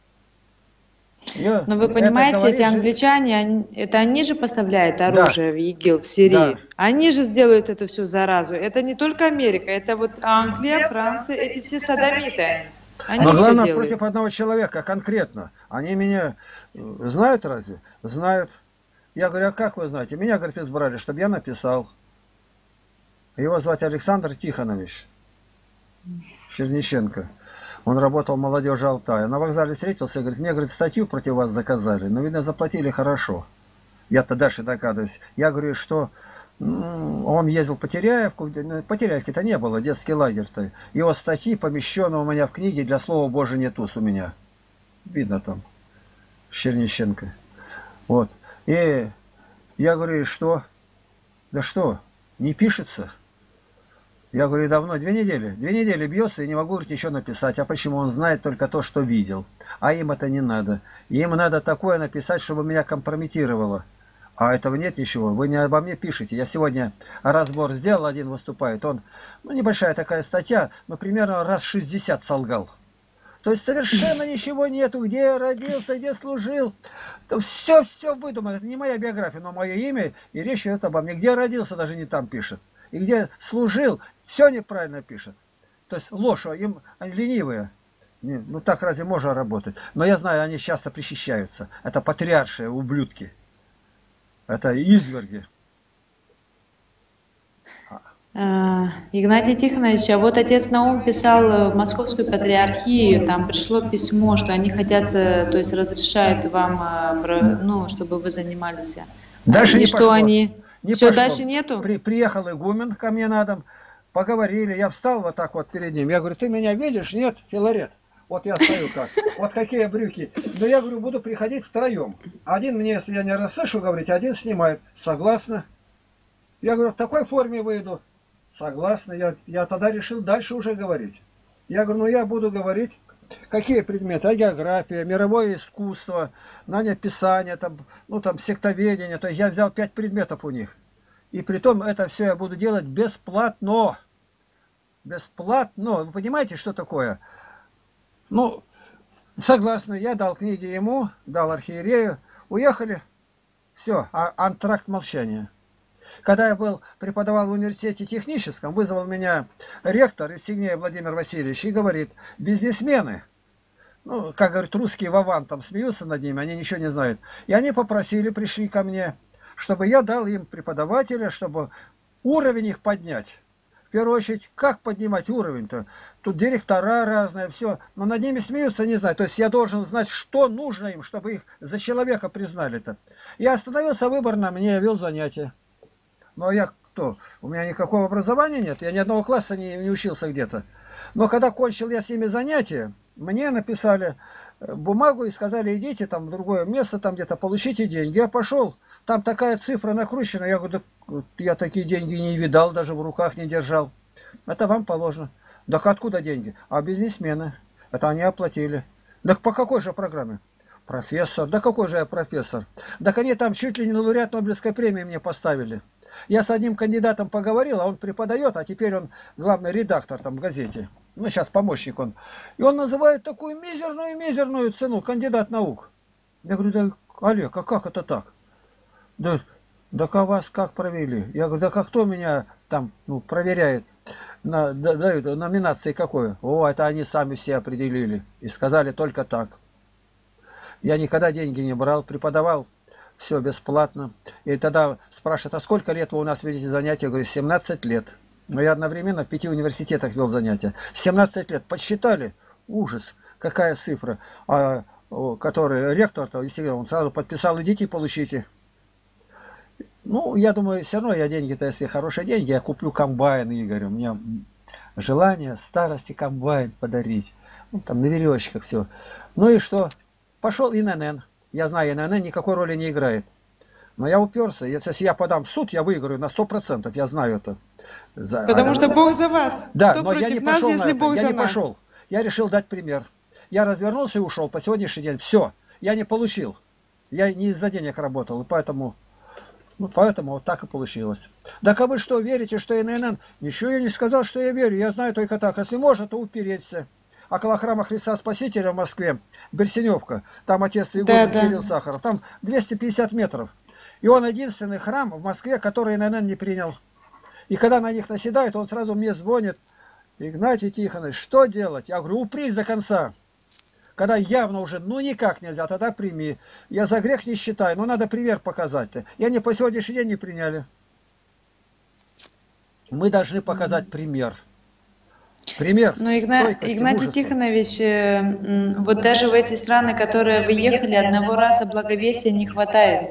Но вы понимаете, эти англичане, это они же поставляют оружие в ИГИЛ, в Сирии. Да. Они же сделают эту всю заразу. Это не только Америка, это вот Англия, Франция, эти все садомиты. Они но главное против одного человека конкретно. Они меня знают разве? Знают. Я говорю, а как вы знаете? Меня, говорит, избрали, чтобы я написал. Его звать Александр Тихонович Черниченко. Он работал в молодежи Алтая. На вокзале встретился и говорит, мне, говорит, статью против вас заказали, но, видно, заплатили хорошо. Я-то дальше догадываюсь. Я говорю, что он ездил по Теряевку, по Теряевке-то не было, детский лагерь-то. Его статьи помещены у меня в книге «Для слова Божия нет уз» у меня. Видно там, Чернищенко. Вот. И я говорю, что? Да что, не пишется? Я говорю, давно, 2 недели. 2 недели бьется и не могу, говорит, ничего написать. А почему? Он знает только то, что видел. А им это не надо. Им надо такое написать, чтобы меня компрометировало. А этого нет ничего. Вы не обо мне пишете. Я сегодня разбор сделал, один выступает. Он, небольшая такая статья, но примерно раз 60 солгал. То есть совершенно ничего нету, где я родился, где служил. Все выдумано. Это не моя биография, но мое имя, и речь идет обо мне. Где родился, даже не там пишет. И где служил, все неправильно пишет. То есть ложь, им они ленивые. Ну так разве можно работать? Но я знаю, они часто причащаются. Это патриаршие ублюдки. Это изверги. Игнатий Тихонович, а вот отец Наум писал в Московскую патриархию, там пришло письмо, что они хотят, то есть разрешают вам, ну, чтобы вы занимались. Дальше и не что пошло. они... Не Все, пошло. дальше нету? Приехал игумен ко мне на дом, поговорили, я встал вот так вот перед ним. Я говорю, ты меня видишь? Нет, Филарет. Вот я стою как. Вот какие брюки. Но я говорю, буду приходить втроем. Один мне, если я не расслышу говорить, один снимает. Согласна? Я говорю, в такой форме выйду. Согласна. Я тогда решил дальше уже говорить. Я говорю, я буду говорить. Какие предметы? География, мировое искусство, знание писания, там сектоведение. То есть я взял 5 предметов у них. И притом это все я буду делать бесплатно. Бесплатно. Вы понимаете, что такое? Согласна, я дал книги ему, дал архиерею. Уехали. Все, антракт молчания. Когда я преподавал в университете техническом, вызвал меня ректор Евсигней Владимир Васильевич и говорит, бизнесмены, как говорят, русские вован там смеются над ними, они ничего не знают. И они пришли ко мне, чтобы я дал им преподавателя, чтобы уровень их поднять. В первую очередь, как поднимать уровень-то? Тут директора разные, все. Но над ними смеются, не знаю. То есть я должен знать, что нужно им, чтобы их за человека признали-то. Я остановился, выбор на мне, я вел занятия. Но я кто? У меня никакого образования нет, я ни одного класса не учился где-то. Но когда кончил я с ними занятия, мне написали бумагу и сказали, идите там в другое место, там где-то получите деньги. Я пошел, там такая цифра накручена, я говорю, да, я такие деньги не видал, даже в руках не держал. Это вам положено. Так откуда деньги? А бизнесмены. Это они оплатили. Так по какой же программе? Профессор. Да какой же я профессор? Так они там чуть ли не на лауреат Нобелевской премии мне поставили. Я с одним кандидатом поговорил, а он преподает, а теперь он главный редактор там в газете. Сейчас помощник он. И он называет такую мизерную цену, кандидат наук. Я говорю, да, Олег, а как это так? Да а вас как провели? Я говорю, да как кто меня там проверяет? Дают номинации какой? Это они сами все определили. И сказали только так. Я никогда деньги не брал, преподавал. Все бесплатно. И тогда спрашивают, а сколько лет вы у нас ведете занятия? Я говорю, 17 лет. Но я одновременно в 5 университетах вел занятия. 17 лет. Подсчитали? Ужас. Какая цифра. Который ректор-то, он сразу подписал, идите получите. Я думаю, все равно я деньги-то, если хорошие деньги, я куплю комбайн, Игорь. У меня желание старости комбайн подарить. Там на веревочках все. И что? Пошел ИНН. Я знаю, ИНН никакой роли не играет. Но я уперся. Если я подам в суд, я выиграю на 100%. Я знаю это. Потому что Бог за вас. Да, кто но я не нас, пошел если на Бог это. за Я не нас? пошел. Я решил дать пример. Я развернулся и ушел. По сегодняшний день все. Я не получил. Я не из-за денег работал. И поэтому вот так и получилось. Так а вы что, верите, что ИНН? Ничего я не сказал, что я верю. Я знаю только так. Если можно, то упереться. Около храма Христа Спасителя в Москве, Берсеневка, там отец Игорь Кирилл Сахаров, там 250 метров. И он единственный храм в Москве, который ИНН не принял. И когда на них наседают, он сразу мне звонит, Игнатий Тихонович, что делать? Я говорю, упрись до конца. Когда явно уже, никак нельзя, тогда прими. Я за грех не считаю, но надо пример показать-то. И они по сегодняшний день не приняли. Мы должны показать пример. Пример. Игнатий Тихонович, вот даже в эти страны, которые вы ехали, одного раза благовестия не хватает.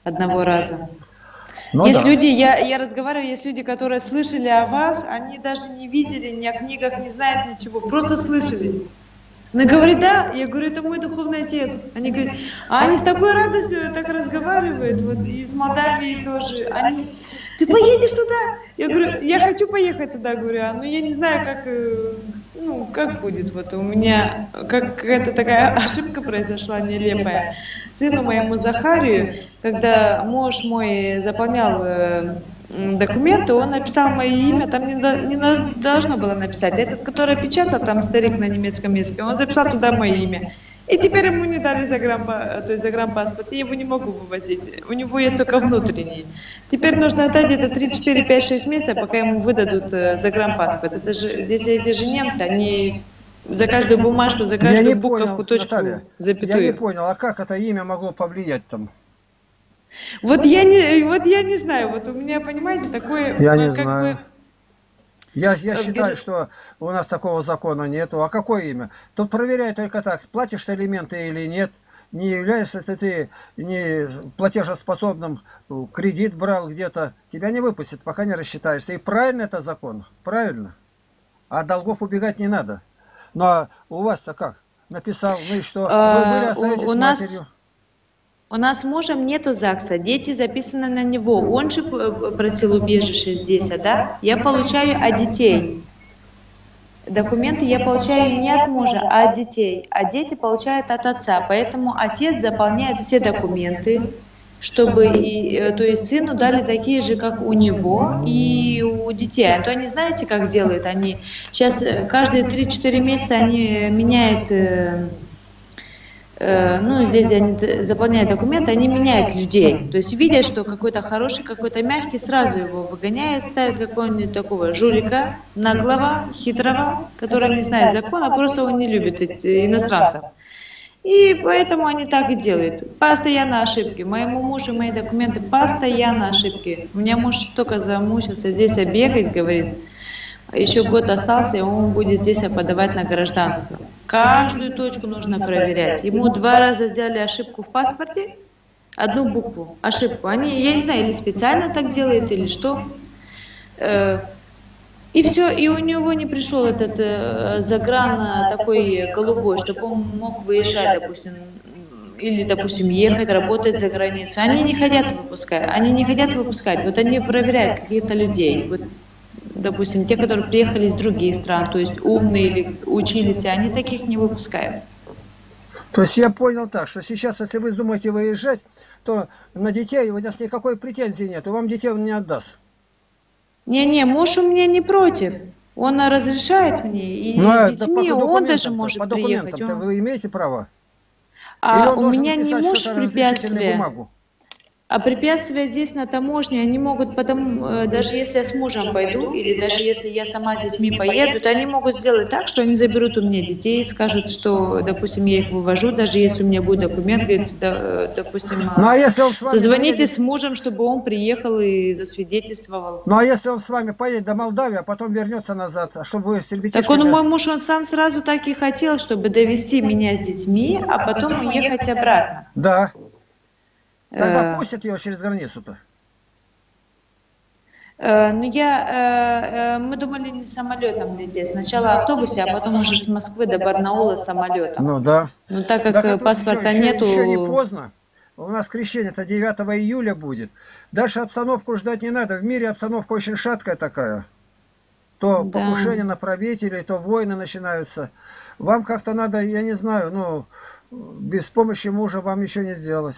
одного раза. Ну Есть да. люди, я разговариваю, есть люди, которые слышали о вас, они даже не видели ни о книгах, не знают ничего, просто слышали. Она говорит, да, я говорю, это мой духовный отец. Они говорят, а они с такой радостью так разговаривают, вот из Молдавии тоже. Они, ты поедешь туда? Я говорю, я хочу поехать туда, говорю, но я не знаю, как, ну, как будет. Вот у меня какая-то такая ошибка произошла нелепая. Сыну моему Захарию, когда муж мой заполнял документы, он написал мое имя, там не должно было написать. Этот, который печатал, там старик на немецком языке, он записал туда мое имя. И теперь ему не дали загранпаспорт, я его не могу вывозить. У него есть только внутренний. Теперь нужно ждать где-то 3, 4, 5, 6 месяцев, пока ему выдадут загранпаспорт. Это же, здесь эти же немцы, они за каждую бумажку, за каждую буковку, точку, Наталья, запятую. я не понял, а как это имя могло повлиять там? Вот я не знаю, вот у меня, понимаете, такое... Я не как знаю. бы, Я считаю, что у нас такого закона нету. А какое имя? Тут проверяй только так, платишь ты элементы или нет. Не являешься ли ты не платежеспособным, кредит брал где-то, тебя не выпустят, пока не рассчитаешься. И правильно это закон? Правильно. А долгов убегать не надо. Но у вас-то как? Написал, ну и что? Вы были, остаетесь у матерью. У нас с мужем нету ЗАГСа, дети записаны на него. Он же просил убежище здесь, да? Я получаю от детей. Документы я получаю не от мужа, а от детей. А дети получают от отца. Поэтому отец заполняет все документы, чтобы, то есть сыну дали такие же, как у него и у детей. А то они, знаете, как делают? Они сейчас каждые 3-4 месяца они меняют... ну, здесь они заполняют документы, они меняют людей. То есть видят, что какой-то хороший, какой-то мягкий, сразу его выгоняют, ставят какого-нибудь такого жулика, наглого, хитрого, который не знает закона, просто он не любит иностранцев. И поэтому они так и делают. Постоянно ошибки. Моему мужу мои документы постоянно ошибки. У меня муж столько замучился здесь бегать, говорит. Еще год остался, и он будет здесь подавать на гражданство. Каждую точку нужно проверять. Ему 2 раза сделали ошибку в паспорте, одну букву, ошибку. Они, я не знаю, или специально так делают, или что. И все, и у него не пришел этот загран такой голубой, чтобы он мог выезжать, допустим, или, допустим, ехать, работать за границу. Они не хотят выпускать. Вот они проверяют каких-то людей. Вот, допустим, те, которые приехали из других стран, то есть умные или учились, они таких не выпускают. То есть я понял так, что сейчас, если вы думаете выезжать, то на детей у нас никакой претензии нет, вам детей он не отдаст. Не, муж у меня не против. Он разрешает мне, и с детьми он даже может по приехать. Вы имеете право? А у меня не муж препятствия. А препятствия здесь на таможне, они могут потом, даже если я с мужем пойду, или даже если я сама с детьми поеду, то они могут сделать так, что они заберут у меня детей, скажут, что, допустим, я их вывожу, даже если у меня будет документ, говорит, допустим, ну, а если он с вами созвоните поедет... с мужем, чтобы он приехал и засвидетельствовал. Ну а если он с вами поедет до Молдавии, а потом вернется назад, а чтобы вы с ребятишками... Так он, мой муж, он сам сразу так и хотел, чтобы довести меня с детьми, а потом уехать обратно. Да. Тогда пустят ее через границу-то. Мы думали не самолетом лететь. Сначала автобусе, а потом уже с Москвы до Барнаула самолетом. Ну да. Но так как паспорта нету... Еще не поздно. У нас крещение-то 9 июля будет. Дальше обстановку ждать не надо. В мире обстановка очень шаткая такая. То покушение на правителей, то войны начинаются. Вам как-то надо, я не знаю, ну, без помощи мужа вам еще не сделать.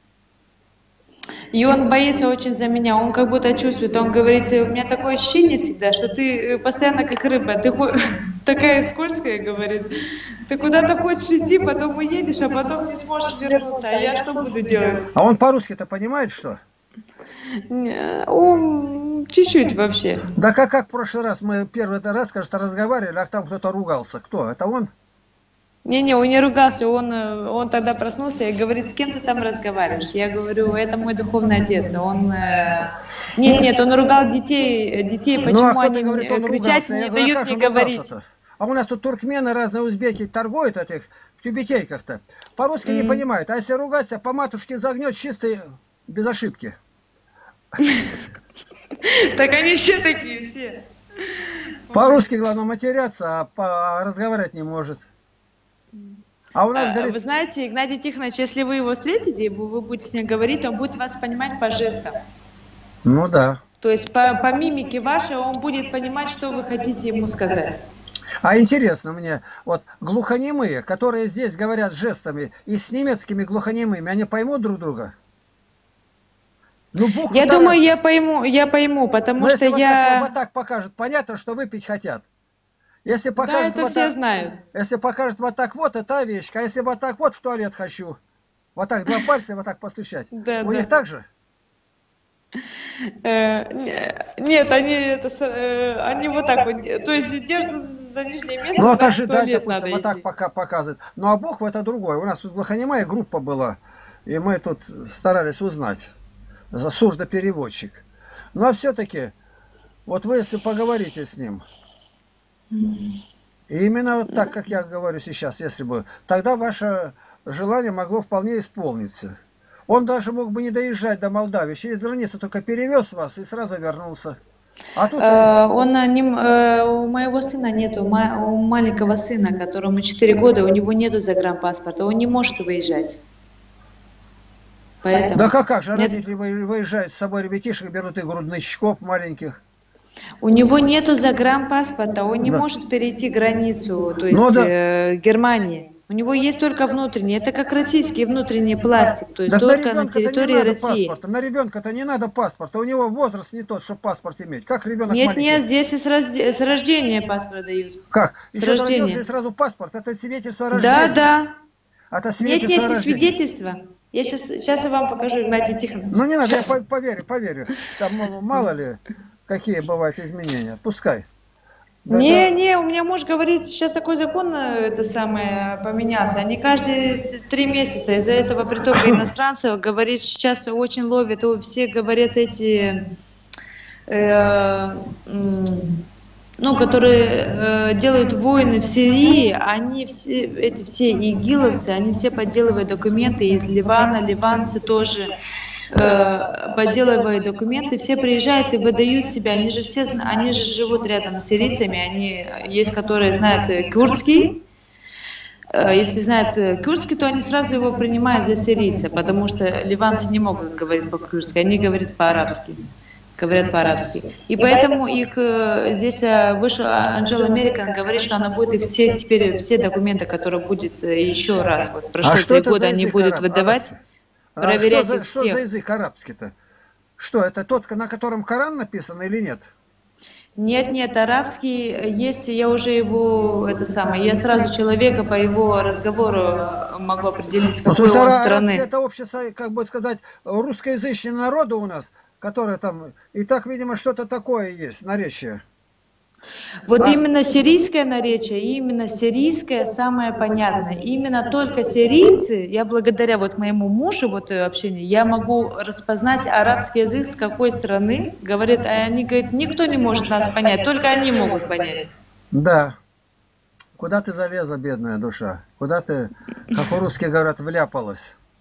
И он боится очень за меня, он как будто чувствует, он говорит, у меня такое ощущение всегда, что ты постоянно как рыба, ты такая скользкая, говорит, ты куда-то хочешь идти, потом уедешь, а потом не сможешь вернуться, а я что буду делать? А он по-русски-то понимает, что? Он чуть-чуть вообще. Да как в прошлый раз, мы первый раз, кажется, разговаривали, а там кто-то ругался. Кто? Это он? Не, он не ругался, он тогда проснулся и говорит, с кем ты там разговариваешь? Я говорю, это мой духовный отец. Он, нет, он ругал детей, почему они кричать не дают мне говорить. А у нас тут туркмены, разные узбеки торгуют этих в тюбетейках-то. По-русски не понимают, а если ругаться, по матушке загнет чистый без ошибки. Так они все такие, все. По-русски, главное, матерятся, а разговаривать не может. А у нас, Вы говорит, знаете, Игнатий Тихонович, если вы его встретите, вы будете с ним говорить, он будет вас понимать по жестам. ну да. То есть по мимике вашей он будет понимать, что вы хотите ему сказать. А интересно мне, вот глухонемые, которые здесь говорят жестами, и с немецкими глухонемыми, они поймут друг друга? Ну, буквы Я думаю, таращат. я пойму, потому Но что если я... вот так покажет, понятно, что выпить хотят. Если Да, покажет это вот все так, знают. если покажет вот так вот, это овечка. А если вот так вот в туалет хочу, вот так два пальца вот так постучать. Да, У да. них так же? Нет, они вот так вот, то есть держат за нижнее место, Ну, вот куда в ожидать, туалет допустим, надо вот так идти. пока показывает. Ну, а буква это другое. У нас тут глухонемая группа была, и мы тут старались узнать. За сурдопереводчик. Ну, а все-таки, вот вы если поговорите с ним, и именно вот так, как я говорю сейчас, если бы, тогда ваше желание могло вполне исполниться. Он даже мог бы не доезжать до Молдавии, через границу только перевез вас и сразу вернулся. А тут... У моего сына нету, у маленького сына, которому 4 года, у него нету загранпаспорта, он не может выезжать. Поэтому... Да как же, Нет. родители выезжают с собой ребятишек, берут и грудничков маленьких. У него нету загранпаспорта, он не Да. может перейти границу, то Ну есть да. Германии. У него есть только внутренний, это как российский внутренний пластик, то есть Так на только на ребенка-то не территории надо России. паспорта, на ребенка-то не надо паспорта, у него возраст не тот, чтобы паспорт иметь. Как ребенок Нет, маленький? нет, здесь и с рождения паспорт дают. Как? С Еще родился и рождения. сразу паспорт, это свидетельство о Да, рождении. да. Это Нет, свидетельство нет, о не рождении. свидетельство. Сейчас я вам покажу, Игнатий Тихонович. Ну не надо, Щас. я поверю. Там мало ли, какие бывают изменения. Пускай. Да, Не, у меня муж говорит, сейчас такой закон это самое поменялся. Они каждые 3 месяца из-за этого притока иностранцев говорит, сейчас очень ловят, все говорят эти, которые делают войны в Сирии, они все игиловцы, они все подделывают документы из Ливана, ливанцы тоже подделывают документы, все приезжают и выдают себя, они же живут рядом с сирийцами, они есть, которые знают кюрдский, если знают кюрдский, то они сразу его принимают за сирийца, потому что ливанцы не могут говорить по-кюрдски, они говорят по-арабски. И поэтому их здесь вышла Анжела Мерикан, говорит, что она будет их теперь все документы, которые будет еще раз, вот прошло 3 года, они будут выдавать. Проверять их что за всех. язык арабский-то? Что, это тот, на котором Коран написан или нет? Нет, арабский есть, я уже его, я сразу человека по его разговору могу определить, с какой он страны. Это общество, как бы сказать, русскоязычного народа у нас, которое там, и так, видимо, что-то такое есть, наречие. Вот именно сирийское наречие, именно сирийское самое понятное. Именно только сирийцы, я благодаря вот моему мужу, вот общению, я могу распознать арабский язык, с какой страны, говорят, а они говорят, никто не может нас понять, только они могут понять. Да. Куда ты залезла, бедная душа? Куда ты, как у русских говорят, вляпалась?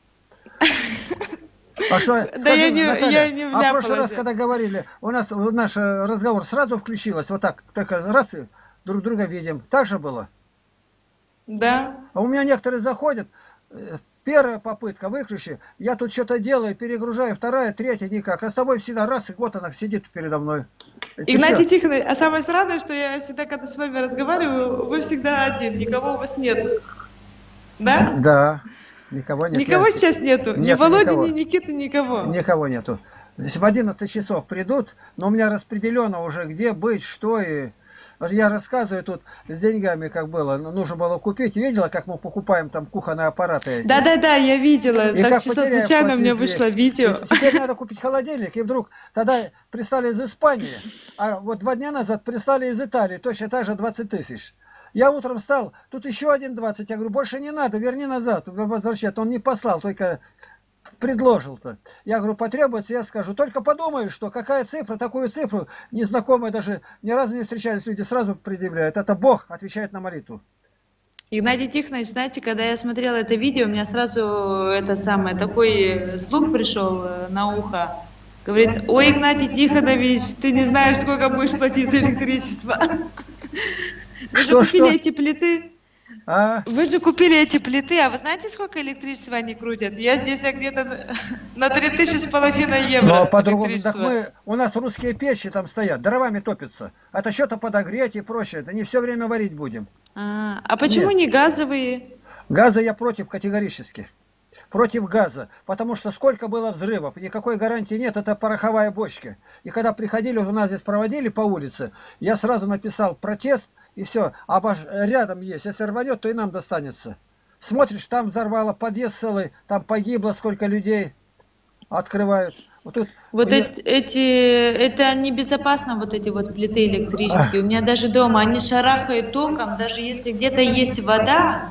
А что, Да скажи, я не а в прошлый раз, вляпалась. когда говорили, у нас наш разговор сразу включилось, вот так, только раз и друг друга видим. Так же было? Да. А у меня некоторые заходят, первая попытка, выключи, я тут что-то делаю, перегружаю, вторая, третья, никак. А с тобой всегда раз, и вот она сидит передо мной. Игнатий Тихонович, а самое странное, что я всегда, когда с вами разговариваю, вы всегда один, никого у вас нету. Да? Да. Никого нет. Никого сейчас нету? Ни Володи, никого. ни Никиты, никого? Никого нету. Если в 11 часов придут, но у меня распределено уже, где быть, что и... Я рассказываю тут с деньгами, как было. Нужно было купить. Видела, как мы покупаем там кухонные аппараты эти? Да, я видела. И Так как чисто потеряев случайно мне подвезли. вышло видео. И теперь надо купить холодильник. И вдруг тогда прислали из Испании, а вот 2 дня назад прислали из Италии, точно так же 20 тысяч. Я утром встал, тут еще один 20. Я говорю, больше не надо, верни назад, возвращать. Он не послал, только предложил-то. Я говорю, потребуется, я скажу. Только подумаю, что какая цифра, такую цифру, незнакомые даже, ни разу не встречались люди, сразу предъявляют. Это Бог отвечает на молитву. Игнатий Тихонович, знаете, когда я смотрела это видео, у меня сразу это самое, такой слух пришел на ухо. Говорит, ой, Игнатий Тихонович, ты не знаешь, сколько будешь платить за электричество. Вы же купили эти плиты. Вы же купили эти плиты, а вы знаете, сколько электричества они крутят? Я здесь где-то на 3500 евро. Но по-другому, так у нас русские печи там стоят, дровами топятся. Это что-то подогреть и прочее. Это не все время варить будем. А почему не газовые? Газа я против категорически. Против газа. Потому что сколько было взрывов, никакой гарантии нет, это пороховая бочка. И когда приходили, у нас здесь проводили по улице, я сразу написал протест, и все. А рядом есть, если рванет, то и нам достанется. Смотришь, там взорвало подъезд целый, там погибло сколько людей. Открывают. Это небезопасно, вот эти вот плиты электрические. У меня даже дома, они шарахают током, даже если где-то есть вода,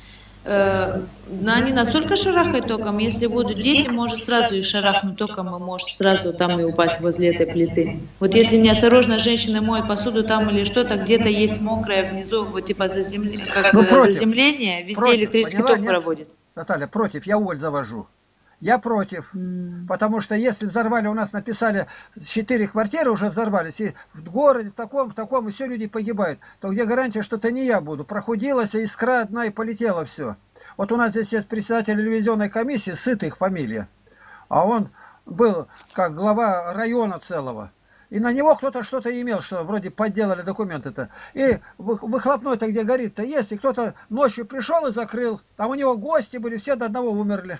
они настолько шарахают током, если будут дети, может сразу их шарахнуть током, и может сразу там и упасть возле этой плиты. Вот если неосторожно женщина моет посуду там или что-то, где-то есть мокрое внизу, вот типа заземление, везде электрический ток проводит. Наталья, против, я уголь завожу. Я против, потому что если взорвали, у нас написали 4 квартиры уже взорвались, и в городе в таком, и все люди погибают, то где гарантия, что это не я буду? Прохудилась, искра одна и полетела все. Вот у нас здесь есть председатель ревизионной комиссии, Сытых фамилия, а он был как глава района целого. И на него кто-то что-то имел, что вроде подделали документы-то. И выхлопной-то где горит-то есть, и кто-то ночью пришел и закрыл, а у него гости были, все до одного умерли.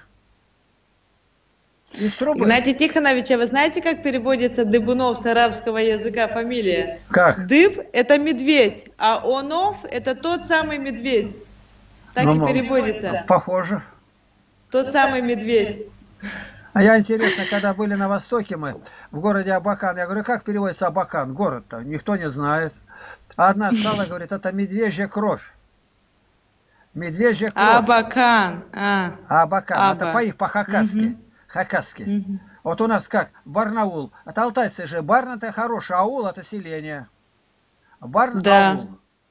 Игнатий Тихонович, а вы знаете, как переводится Дыбунов с арабского языка фамилия? Как? Дыб – это медведь, а Онов – это тот самый медведь. Так и переводится. Похоже. Тот самый медведь. А я, интересно, когда были на Востоке мы, в городе Абакан, я говорю, как переводится Абакан? Город-то никто не знает. А одна стала, говорит, это медвежья кровь. Медвежья кровь. Абакан. Абакан, это по-хакасски. Хакасский. Вот у нас как? Барнаул. Это алтайцы же. Барна это хороший, аул это селение. Аул.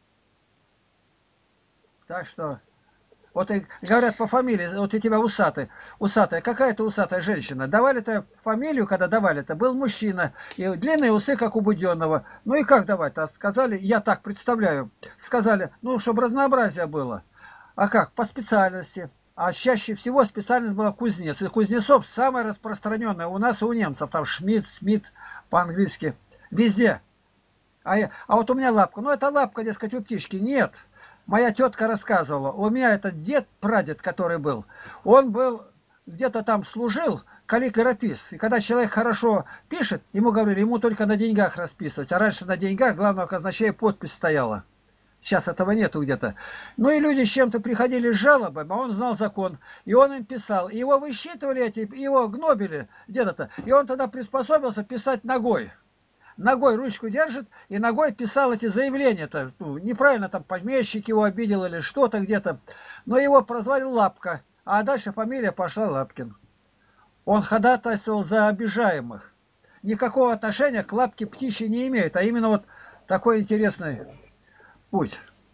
Так что, вот и говорят по фамилии, вот у тебя усатый. Усатая, какая-то усатая женщина. Давали-то фамилию, когда давали-то, был мужчина. И длинные усы, как у Буденного. Ну и как давать-то? Сказали, я так представляю. Сказали, ну, чтобы разнообразие было. А как? По специальности. А чаще всего специальность была кузнец. И кузнецов самая распространенная у нас и у немцев. Там Шмидт, Смит по-английски. Везде. А вот у меня лапка. Ну, это лапка, дескать, у птички. Нет. Моя тетка рассказывала. У меня этот дед, прадед, который был, он был где-то там служил, каллиграфист. И когда человек хорошо пишет, ему говорили, ему только на деньгах расписывать. А раньше на деньгах главного казначея подпись стояла. Сейчас этого нету где-то. Ну и люди с чем-то приходили с жалобами, а он знал закон. И он им писал. И его высчитывали эти, его гнобили где-то. И он тогда приспособился писать ногой. Ногой ручку держит и ногой писал эти заявления-то. Ну, неправильно там помещик его обидел или что-то где-то. Но его прозвали Лапка. А дальше фамилия пошла Лапкин. Он ходатайствовал за обижаемых. Никакого отношения к лапке птичьей не имеет. А именно вот такой интересный путь.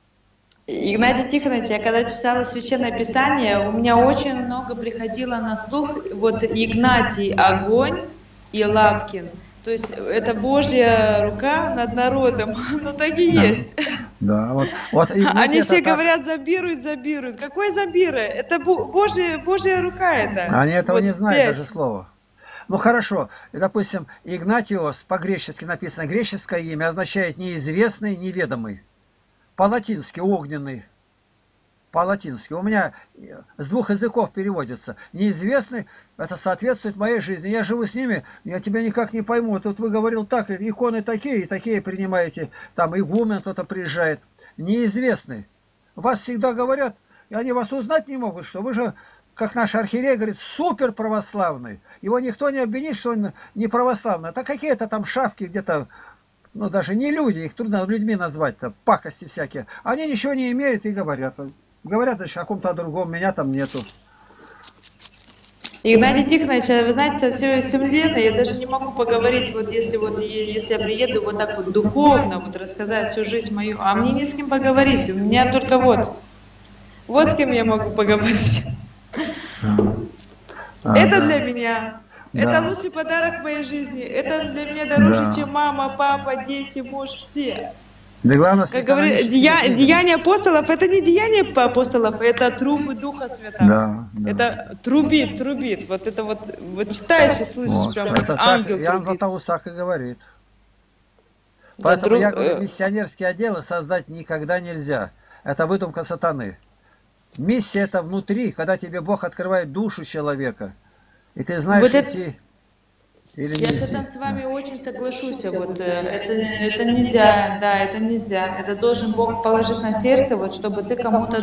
Игнатий Тихонович, я когда читала Священное Писание, у меня очень много приходило на слух вот Игнатий огонь и Лапкин. То есть это Божья рука над народом. Ну так и есть. Да, вот они все говорят, забируют. Какой забиры? Это Божья рука это. Они этого не знают даже слова. Ну хорошо, допустим, Игнатиос по-гречески написано, греческое имя означает неизвестный, неведомый. По-латински огненный. По-латински. У меня с 2 языков переводится. Неизвестный, это соответствует моей жизни. Я живу с ними, я тебя никак не пойму. Тут вы говорил так, иконы такие, и такие принимаете. Там игумен кто-то приезжает. Неизвестный. Вас всегда говорят, и они вас узнать не могут, что вы же, как наш архиерей говорит, супер православный. Его никто не обвинит, что он не православный. Это какие-то там шавки где-то. Ну, даже не люди, их трудно людьми назвать-то, пакости всякие. Они ничего не имеют и говорят. Говорят о каком-то другом, меня там нету. Игнатий Тихонович, вы знаете, со всей вселенной я даже не могу поговорить, если я приеду вот так вот духовно, вот рассказать всю жизнь мою, а мне не с кем поговорить. У меня только вот Вот с кем я могу поговорить. Это для меня. Это Да. лучший подарок в моей жизни. Это для меня дороже, чем мама, папа, дети, муж, все. Да главное, с Как говорят, экономическими книгами. деяния апостолов, это не деяния апостолов, это трубы Духа Святого. Да, да. Это трубит. Вот это вот читаешь и слышишь, Вот. прям Это как так, ангел Иоанн трубит. Златоуст так и говорит. Да, Поэтому я говорю, миссионерские отделы создать никогда нельзя. Это выдумка сатаны. Миссия это внутри, когда тебе Бог открывает душу человека. И ты знаешь, Вот идти или не Я с идти. этим с вами очень соглашусь. Вот это нельзя, да, это нельзя. Это должен Бог положить на сердце, вот чтобы ты кому-то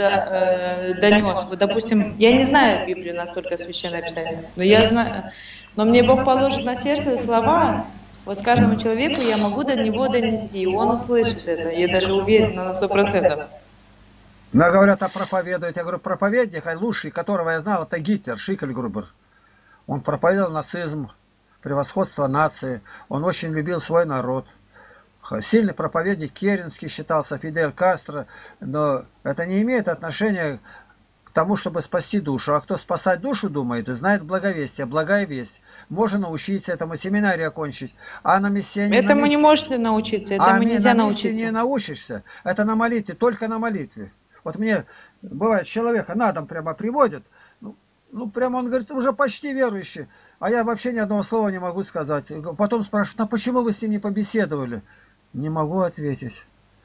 донес. Вот, допустим, я не знаю Библию настолько священное писание, но я знаю, но мне Бог положит на сердце слова. Вот каждому человеку я могу до него донести, и он услышит это. Я даже уверена на 100%. Но говорят, а проповедует. Я говорю, проповедник, лучший, которого я знал, это Гитлер, Шикельгрубер. Он проповедовал нацизм, превосходство нации. Он очень любил свой народ. Сильный проповедник Керенский считался, Фидель Кастро. Но это не имеет отношения к тому, чтобы спасти душу. А кто спасать душу думает, знает благовестие, благая весть. Можно научиться этому, семинарий окончить. А на миссионе... Этому не можете научиться, этому нельзя научиться. не научишься. Это на молитве, только на молитве. Вот мне, бывает, человека на дом прямо приводят, ну, прямо он говорит, уже почти верующий, а я вообще ни одного слова не могу сказать. Потом спрашивают, а почему вы с ним не побеседовали? Не могу ответить.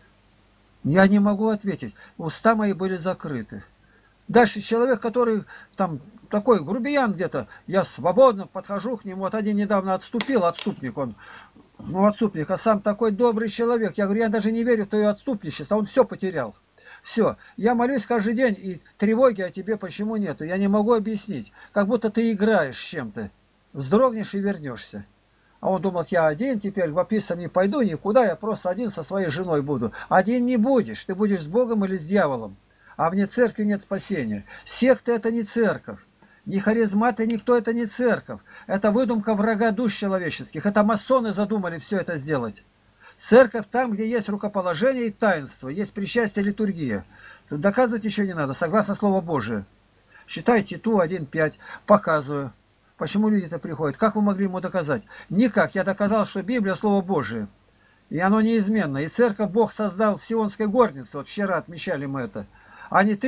Я не могу ответить. Уста мои были закрыты. Дальше человек, который там такой грубиян где-то, я свободно подхожу к нему. Вот один недавно отступил, отступник он. Ну, отступник, а сам такой добрый человек. Я говорю, я даже не верю в твое отступничество, он все потерял. Все, я молюсь каждый день, и тревоги о тебе почему нету? Я не могу объяснить. Как будто ты играешь с чем-то. Вздрогнешь и вернешься. А он думал, я один теперь в описом не пойду никуда, я просто один со своей женой буду. Один не будешь, ты будешь с Богом или с дьяволом. А вне церкви нет спасения. Секта это не церковь. Ни харизматы, никто это не церковь. Это выдумка врага душ человеческих. Это масоны задумали все это сделать. Церковь там, где есть рукоположение и таинство, есть причастие, литургия. Тут доказывать еще не надо, согласно Слову Божию. Считайте Титу 1.5, показываю. Почему люди-то приходят? Как вы могли ему доказать? никак. Я доказал, что Библия Слово Божие. И оно неизменно. И церковь Бог создал в Сионской горнице. Вот вчера отмечали мы это. А не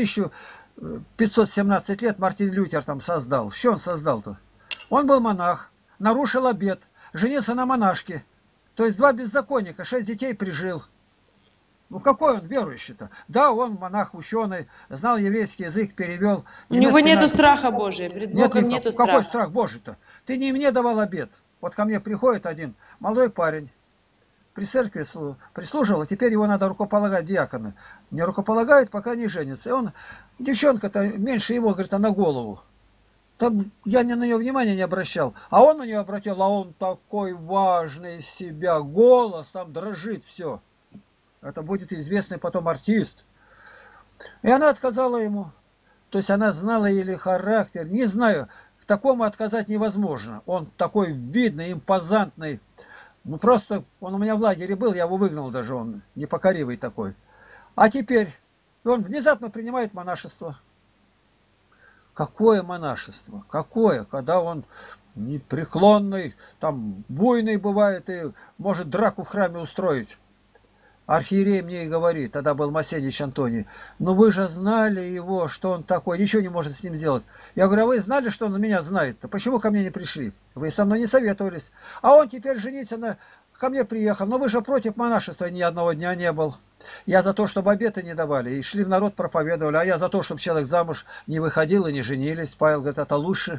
1517 лет Мартин Лютер там создал. Что он создал-то? Он был монах, нарушил обет, женился на монашке. То есть 2 беззаконника, 6 детей прижил. Ну какой он верующий-то? Да, он монах, ученый, знал еврейский язык, перевел. У него нету страха Божия, пред Богом нету страха. Какой страх Божий-то? Ты не мне давал обет. Вот ко мне приходит один молодой парень, при церкви прислуживал, а теперь его надо рукополагать диакона. Не рукополагает, пока не женится. И он, девчонка-то меньше его, говорит, на голову. Там я на нее внимания не обращал. А он на нее обратил, а он такой важный из себя. Голос там дрожит, все. Это будет известный потом артист. И она отказала ему. То есть она знала или характер. Не знаю, такому отказать невозможно. Он такой видный, импозантный. Ну просто, он у меня в лагере был, я его выгнал даже, он непокоривый такой. А теперь он внезапно принимает монашество. Какое монашество? Какое? Когда он непреклонный, там буйный бывает и может драку в храме устроить. Архиерей мне и говорит, тогда был Масенич Антоний, ну вы же знали его, что он такой, ничего не может с ним сделать. Я говорю, а вы знали, что он меня знает-то? Почему ко мне не пришли? Вы со мной не советовались. А он теперь жениться ко мне приехал, но вы же против монашества ни одного дня не был. Я за то, чтобы обеты не давали, и шли в народ проповедовали, а я за то, чтобы человек замуж не выходил и не женились. Павел говорит, это лучше.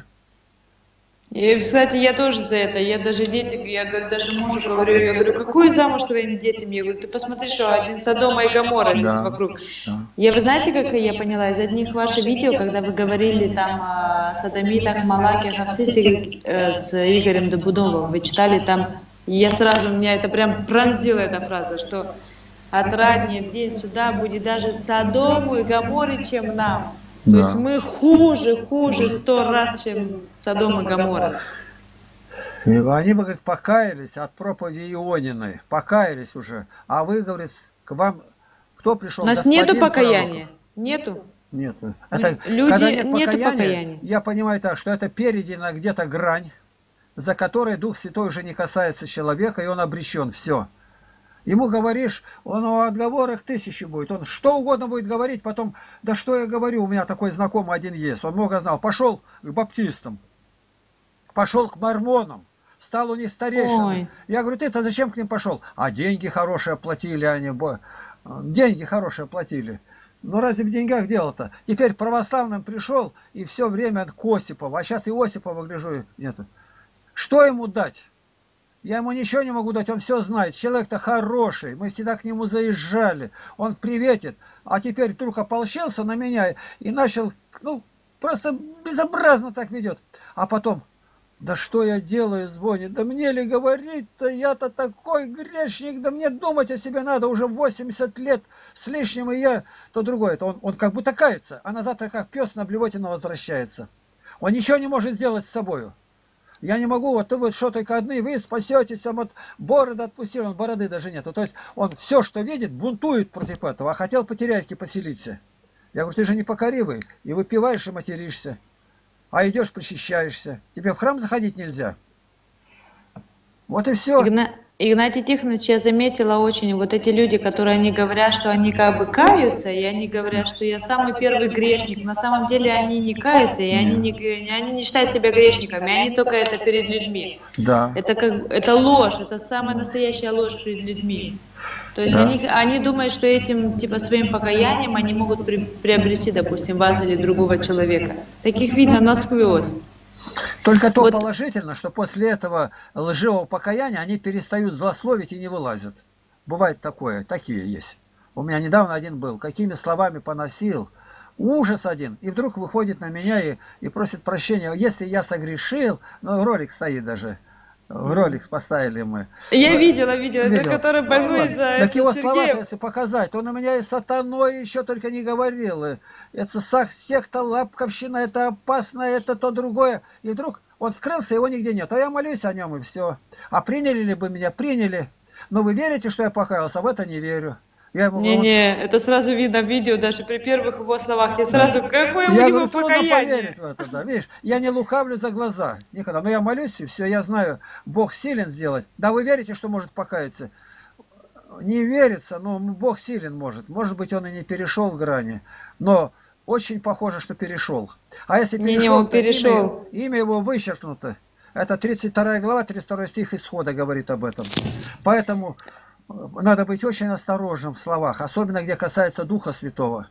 И, кстати, я тоже за это. Я даже детям, я говорю, даже мужу говорю, я говорю, какую замуж твоим детям? Я говорю, ты посмотри, что один Содома и Гоморра здесь вокруг. Да. Вы знаете, как я поняла? Из одних ваших видео, когда вы говорили там о содомитах, малакиях, с Игорем Добудовым, вы читали там, и я сразу, меня это прям пронзила эта фраза, что отраднее в день суда будет даже Содому и Гоморре, чем нам. То есть мы хуже 100 раз, чем Содом и Гоморра. И они бы, говорит, покаялись от проповеди Иониной, покаялись уже. А вы, говорит, к вам кто пришел? У нас нету покаяния, нету. Нет. Это, когда Люди, нет нету покаяния, покаяния. я понимаю так, что это перейдена где-то грань, за которой Дух Святой уже не касается человека, и он обречен. Все. Ему говоришь, он о отговорах тысячи будет. Он что угодно будет говорить, потом, да что я говорю, у меня такой знакомый один есть. Он много знал. Пошел к баптистам, пошел к мормонам, стал у них старейшиной. Ой, Я говорю, ты-то зачем к ним пошел? А деньги хорошие платили они. Деньги хорошие платили. Ну разве в деньгах дело-то? Теперь православным пришел и все время к Осипову. А сейчас и Осипова, гляжу, нету. Что ему дать? Я ему ничего не могу дать, он все знает. Человек-то хороший, мы всегда к нему заезжали, он приветит. А теперь вдруг ополчился на меня и начал, ну, просто безобразно так ведет. А потом, да что я делаю, звонит, да мне ли говорить-то, я-то такой грешник, да мне думать о себе надо, уже 80 лет с лишним, и я, то другое. Он как будто кается, а на завтра как пес на блевотину возвращается. Он ничего не может сделать с собою. Я не могу, вот вы что только одни, вы спасетесь, а вот бороды отпустил, он бороды даже нету. То есть он все, что видит, бунтует против этого, а хотел по Теряйке поселиться. Я говорю, ты же не покоривый, и выпиваешь, и материшься, а идешь, причащаешься. Тебе в храм заходить нельзя. Вот и все. Игнатий Тихонович, я заметила очень, вот эти люди, которые они говорят, что они как бы каются, и они говорят, что я самый первый грешник, на самом деле они не каются, и они не считают себя грешниками, они только это перед людьми. Да. Это ложь, это самая настоящая ложь перед людьми. То есть Да. они думают, что этим, типа, своим покаянием они могут приобрести, допустим, вас или другого человека. Таких видно насквозь. Только то Вот. положительно, что после этого лживого покаяния они перестают злословить и не вылазят. Бывает такое, такие есть. У меня недавно один был, какими словами поносил, ужас один, и вдруг выходит на меня и просит прощения. Если я согрешил, ну ролик стоит даже, ролик поставили мы. Я видела, это который больной из-за Так его слова, Сергея. если показать, он у меня и сатаной еще только не говорил. Это секта, лапковщина, это опасно, это то другое. И вдруг он скрылся, его нигде нет. А я молюсь о нем, и все. А приняли ли бы меня? Приняли. Но вы верите, что я покаялся? В это не верю. Не, это сразу видно в видео, даже при первых его словах. Я сразу, какое у Я него говорю, трудно покаяние. поверить в это, да. Видишь, я не лукавлю за глаза никогда. Но я молюсь, и все, я знаю, Бог силен сделать. Да, вы верите, что может покаяться? Не верится, но Бог силен может. Может быть, он и не перешел грани. Но очень похоже, что перешел. А если перешел, он перешел. Имя его вычеркнуто. Это 32 глава, 32 стих Исхода говорит об этом. Поэтому надо быть очень осторожным в словах, особенно где касается Духа Святого.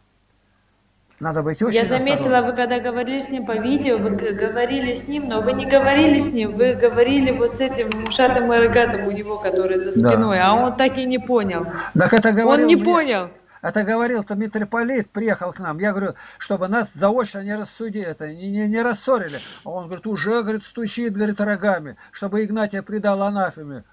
Надо быть очень Я заметила, осторожным. вы когда говорили с ним по видео, вы говорили с ним, но вы не говорили с ним, вы говорили вот с этим ушатым и рогатым у него, который за спиной, а он так и не понял. Так это говорил Он не мне, понял. Это говорил-то митрополит, приехал к нам. Я говорю, чтобы нас заочно не рассудили, не рассорили. А он говорит, уже, говорит, стучит, говорит, рогами, чтобы Игнатия предал анафеме.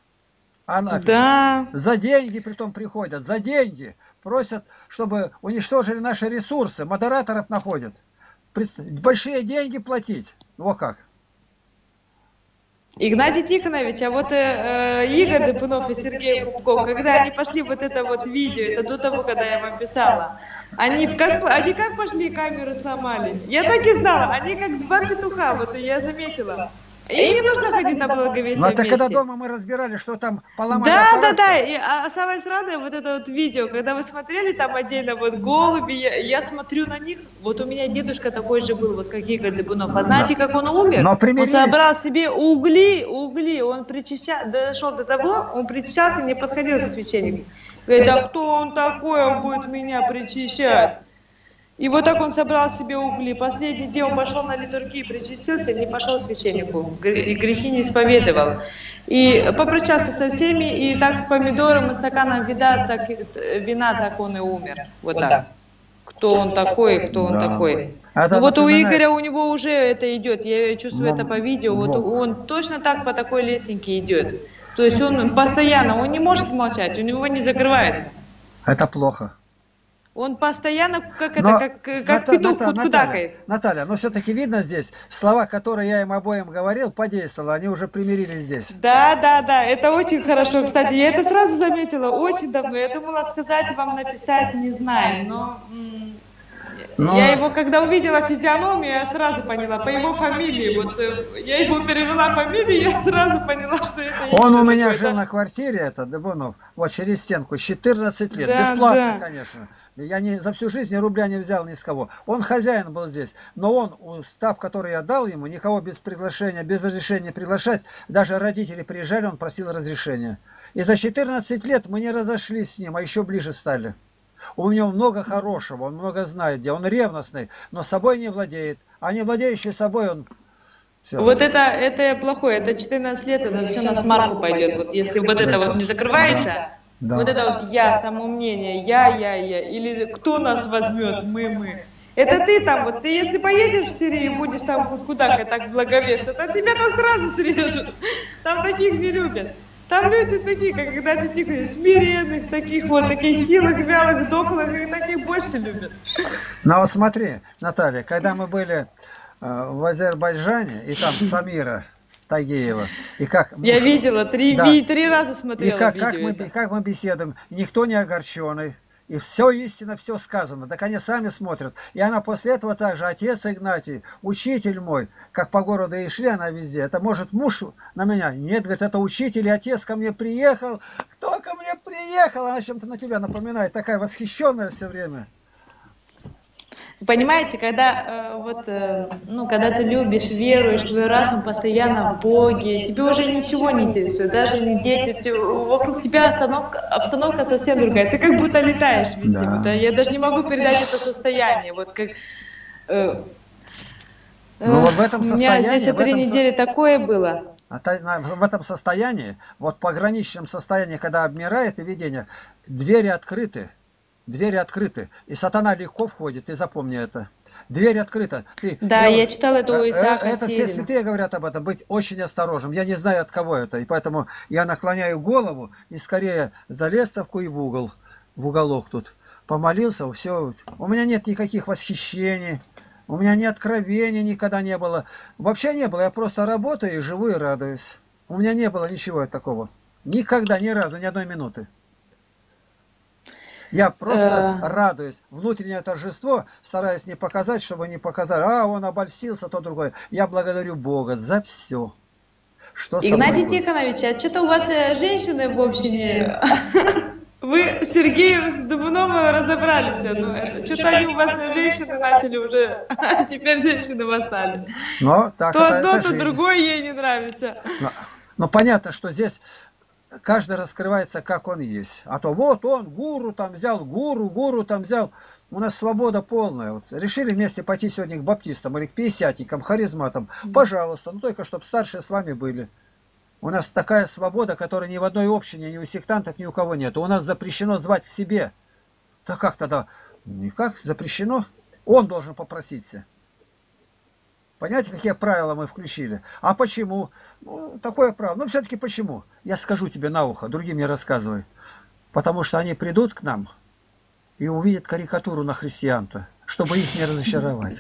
Да. За деньги притом приходят, за деньги. Просят, чтобы уничтожили наши ресурсы, модераторов находят. Большие деньги платить. Вот как. Игнатий Тихонович, а вот Игорь Дыпунов и Сергей Пупков, когда они пошли вот это вот видео, это до того, когда я вам писала, они как пошли камеру сломали? Я так и знала, они как два петуха, вот я заметила. Им не нужно ходить на благовестие Ну, это вместе. когда дома мы разбирали, что там поломали Да. аппарат. А самое странное, вот это вот видео, когда вы смотрели там отдельно вот голуби, я смотрю на них, вот у меня дедушка такой же был, вот как Игорь Дыпунов. А знаете, как он умер? Но Он примирились. собрал себе угли, он дошел до того, он причащался, не подходил к священнику. Говорит, да кто он такой, он будет меня причащать? И вот так он собрал себе угли. Последний день он пошел на литургию, причастился, не пошел к священнику, и грехи не исповедовал. И попрощался со всеми, и так с помидором и стаканом вина, так он и умер. Вот так. Кто он такой, кто он такой. Это Ну вот у напоминает- Игоря, у него уже это идет, я чувствую это по видео, вот Ну. он точно так по такой лесенке идет. То есть он постоянно, он не может молчать, у него не закрывается. Это плохо. Он постоянно, как Ната- петух Ната- кудакает. Наталья, но все-таки видно здесь, слова, которые я им обоим говорил, подействовало, они уже примирились здесь. Да, это очень хорошо. Кстати, я это сразу заметила очень давно. Я думала сказать вам, написать, не знаю, но Но Я его, когда увидела физиономию, я сразу поняла, по его фамилии, вот я ему перевела фамилию, я сразу поняла, что это он у именно меня такое, жил да. на квартире, это Дыбунов, вот через стенку, 14 лет. Да, Бесплатно, да. конечно. Я за всю жизнь ни рубля не взял ни с кого. Он хозяин был здесь. Но он, устав, который я дал ему, никого без приглашения, без разрешения приглашать, даже родители приезжали, он просил разрешения. И за 14 лет мы не разошлись с ним, а еще ближе стали. У него много хорошего, он много знает, где он ревностный, но собой не владеет. А не владеющий собой, он все. Вот это плохое, это 14 лет, это все на смарку пойдет. Вот если вот это вот не закрывается, Да. вот это вот я, самомнение, я, или кто нас возьмет, мы. Это ты там, вот ты если поедешь в Сирию, будешь там вот куда-то так благовестно, то тебя там сразу срежут. Там таких не любят. Там люди такие, как когда ты тихо, смиренных, таких вот, таких хилых, вялых, дохлых, и таких больше любят. Ну вот смотри, Наталья, когда мы были в Азербайджане, и там Самира Тагиева, и как... Я видела, три раза И смотрела видео это. как мы беседуем, никто не огорченный. И все истинно, все сказано. Так они сами смотрят. И она после этого также, отец Игнатий, учитель мой, как по городу и шли, она везде. Это может муж на меня? Нет, говорит, это учитель, и отец ко мне приехал. Кто ко мне приехал? Она чем-то на тебя напоминает, такая восхищенная все время. Понимаете, когда когда ты любишь, веруешь, твой разум постоянно в Боге, тебе уже ничего не интересует, даже не дети, вокруг тебя обстановка совсем другая, ты как будто летаешь везде. Да. Вот, я даже не могу передать это состояние. Вот как Вот в этом у меня состоянии... здесь 3 недели такое было. В этом состоянии, вот пограничном состоянии, когда обмирает и видение, двери открыты. Двери открыты. И сатана легко входит, ты запомни это. Дверь открыта. Я читала это у Исаака Это все Сирина. святые говорят об этом, быть очень осторожным. Я не знаю, от кого это. И поэтому я наклоняю голову и скорее за лестовку и в уголок тут. Помолился, все. У меня нет никаких восхищений. У меня ни откровений никогда не было. Вообще не было. Я просто работаю и живу и радуюсь. У меня не было ничего такого. Никогда, ни разу, ни одной минуты. Я просто радуюсь. Внутреннее торжество, стараюсь не показать, чтобы не показать, он обольстился, то другое. Я благодарю Бога за все. Что Игнатий Тихонович, а что-то у вас женщины в общине... Вы с Сергеем, с Дубуновым разобрались. Что-то они у вас женщины начали уже, теперь женщины восстали. То одно, то другое ей не нравится. Но понятно, что здесь... Каждый раскрывается, как он есть. А то вот он, гуру там взял, гуру там взял. У нас свобода полная. Вот решили вместе пойти сегодня к баптистам или к пятидесятникам, харизматам. Пожалуйста, только чтобы старшие с вами были. У нас такая свобода, которой ни в одной общине, ни у сектантов, ни у кого нет. У нас запрещено звать к себе. Да как тогда? Никак запрещено. Он должен попроситься. Понимаете, какие правила мы включили? А почему? Такое правило. Все-таки почему? Я скажу тебе на ухо, другим не рассказывай. Потому что они придут к нам и увидят карикатуру на христиан-то, чтобы их не разочаровать.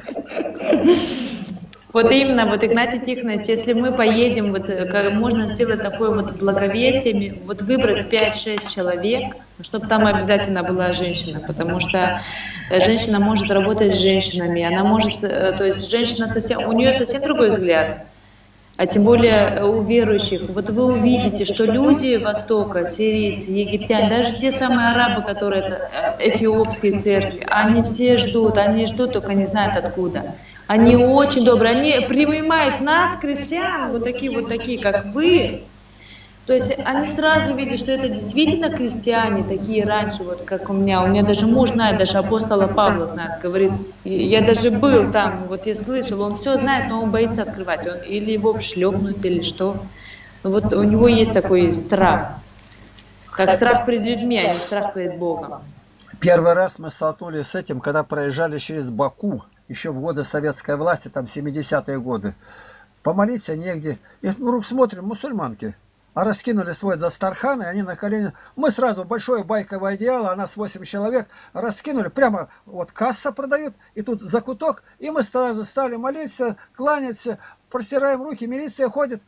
Вот именно, Игнатий Тихонович, если мы поедем, можно сделать такое благовестие, выбрать 5-6 человек, чтобы там обязательно была женщина, потому что женщина может работать с женщинами, она может, то есть женщина у нее совсем другой взгляд, а тем более у верующих. Вот вы увидите, что люди Востока, сирийцы, египтяне, даже те самые арабы, которые это эфиопские церкви, они все ждут, только не знают откуда. Они очень добрые, они принимают нас, крестьян, такие, как вы. То есть они сразу видят, что это действительно крестьяне, такие раньше, как у меня даже муж знает, даже апостола Павла знает, говорит, я даже был там, я слышал, он все знает, но он боится открывать, или его шлепнут, или что. У него есть такой страх, как страх перед людьми, а не страх перед Богом. Первый раз мы столкнулись с этим, когда проезжали через Баку, еще в годы советской власти, там 70-е годы. Помолиться негде. И вдруг смотрим, мусульманки. А раскинули свой Дастархан, и они на колени. Мы сразу большое байковое одеяло, а нас 8 человек, раскинули. Прямо касса продают, и тут закуток. И мы сразу стали молиться, кланяться, простираем руки, милиция ходит.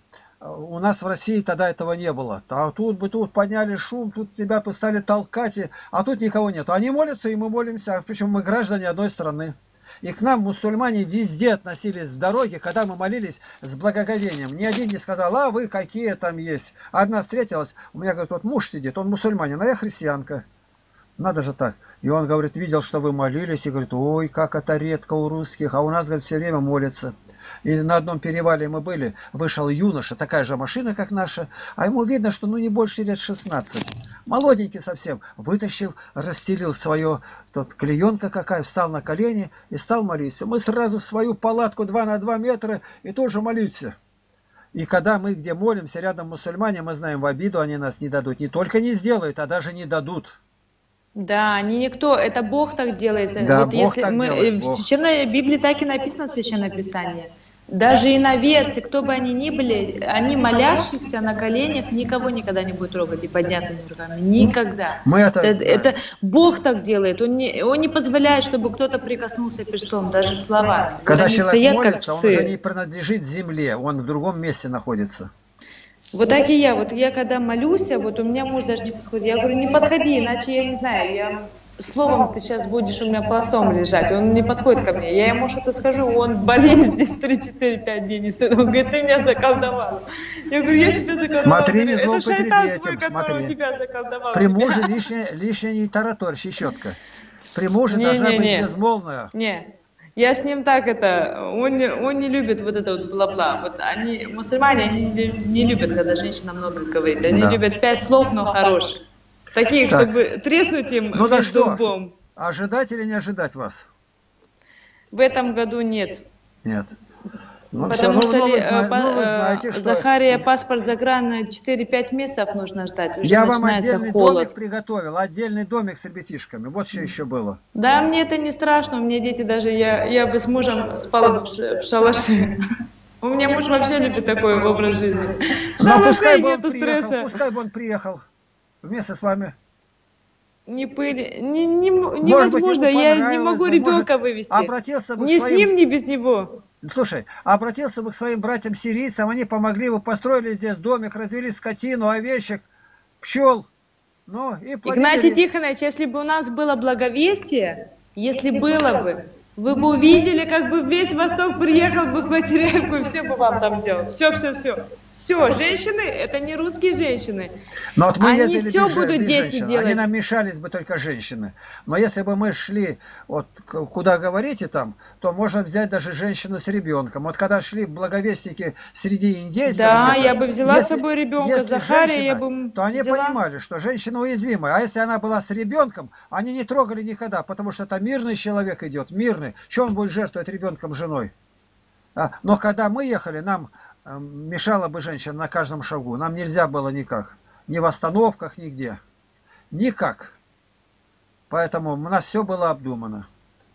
у нас в России тогда этого не было. А тут бы тут подняли шум, тут тебя бы стали толкать, а тут никого нет. Они молятся, и мы молимся, причем мы граждане одной страны. И к нам мусульмане везде относились с дороги, когда мы молились с благоговением. Ни один не сказал, а вы какие там есть. Одна встретилась, у меня, говорит, вот муж сидит, он мусульманин, а я христианка. Надо же так. И он, говорит, видел, что вы молились, и говорит, ой, как это редко у русских, а у нас, говорит, все время молятся. И на одном перевале мы были, вышел юноша, такая же машина, как наша, а ему видно, что ну не больше лет 16. Молоденький совсем. Вытащил, расстелил свое, тут клеенка какая, встал на колени и стал молиться. Мы сразу свою палатку 2 на 2 метра и тоже молиться. И когда мы где молимся, рядом мусульмане, мы знаем, в обиду они нас не дадут. Не только не сделают, а даже не дадут. Да, не никто, это Бог так делает. Да, Вот Бог если так мы делает, в Бог. Священной Библии так и написано в Священном Писании. Даже иноверцы, кто бы они ни были, они молящихся на коленях никого никогда не будут трогать и поднятыми руками. Никогда. Мы это Это Бог так делает. Он не позволяет, чтобы кто-то прикоснулся перстом, даже словами. Когда Они человек стоят, как молится, он уже псы. не принадлежит земле, он в другом месте находится. Вот так и я. Вот я когда молюсь, вот у меня муж даже не подходит. Я говорю, не подходи, иначе я не знаю, словом ты сейчас будешь у меня пластом лежать. Он не подходит ко мне. Я ему что-то скажу, он болеет здесь 3-4-5 дней. Он говорит, ты меня заколдовал. Я говорю, я тебя заколдовал. Смотри, не Это злоупотреби шайтан этим, свой, который смотри. тебя заколдовал. При муже лишнее не тараторь, щечетка. При муже должна быть безмолвная. Не. Я с ним так он не любит вот это вот бла-бла. Вот они, мусульмане, они не любят, когда женщина много говорит. Они любят 5 слов, но хороших. Таких, Так. чтобы треснуть им Ну да между что, лбом. ожидать или не ожидать вас? В этом году нет. Нет. Ну, Потому все, что вы знаете, что... Захария паспорт загран 4-5 месяцев нужно ждать. Уже Я вам начинается отдельный холод. домик приготовил, отдельный домик с ребятишками. Вот что еще было. Да, мне это не страшно, у меня дети даже, я бы с мужем спала бы в шалаше. У меня муж вообще любит такой образ жизни. В Но шалаше пускай бы он нету приехал, стресса. пускай бы он приехал вместе с вами. Не пыли, Может быть, невозможно, ему я не понравилось могу бы, ребенка может, вывести. обратился бы к Ни с своим... ним, ни без него. Слушай, обратился бы к своим братьям-сирийцам, они помогли бы, построили здесь домик, развели скотину, овечек, пчел. Ну, и Игнатий Тихонович, если бы у нас было благовестие, если было бы, вы бы увидели, как бы весь Восток приехал бы в Потеряевку и все бы вам там делал. Все. Все, женщины, это не русские женщины. Но вот мы они ездили все без будут без дети женщин. делать. Они нам мешались бы только женщины. Но если бы мы шли, вот куда говорите там, то можно взять даже женщину с ребенком. Вот когда шли благовестники среди индейцев... Да, я бы взяла с собой ребенка, если Захария, женщина, я бы то они взяла. понимали, что женщина уязвимая. А если она была с ребенком, они не трогали никогда, потому что это мирный человек идет, мирный. Что он будет жертвовать ребенком, женой? Но когда мы ехали, нам мешала бы женщина на каждом шагу. Нам нельзя было никак. Ни в остановках, нигде. Никак. Поэтому у нас все было обдумано.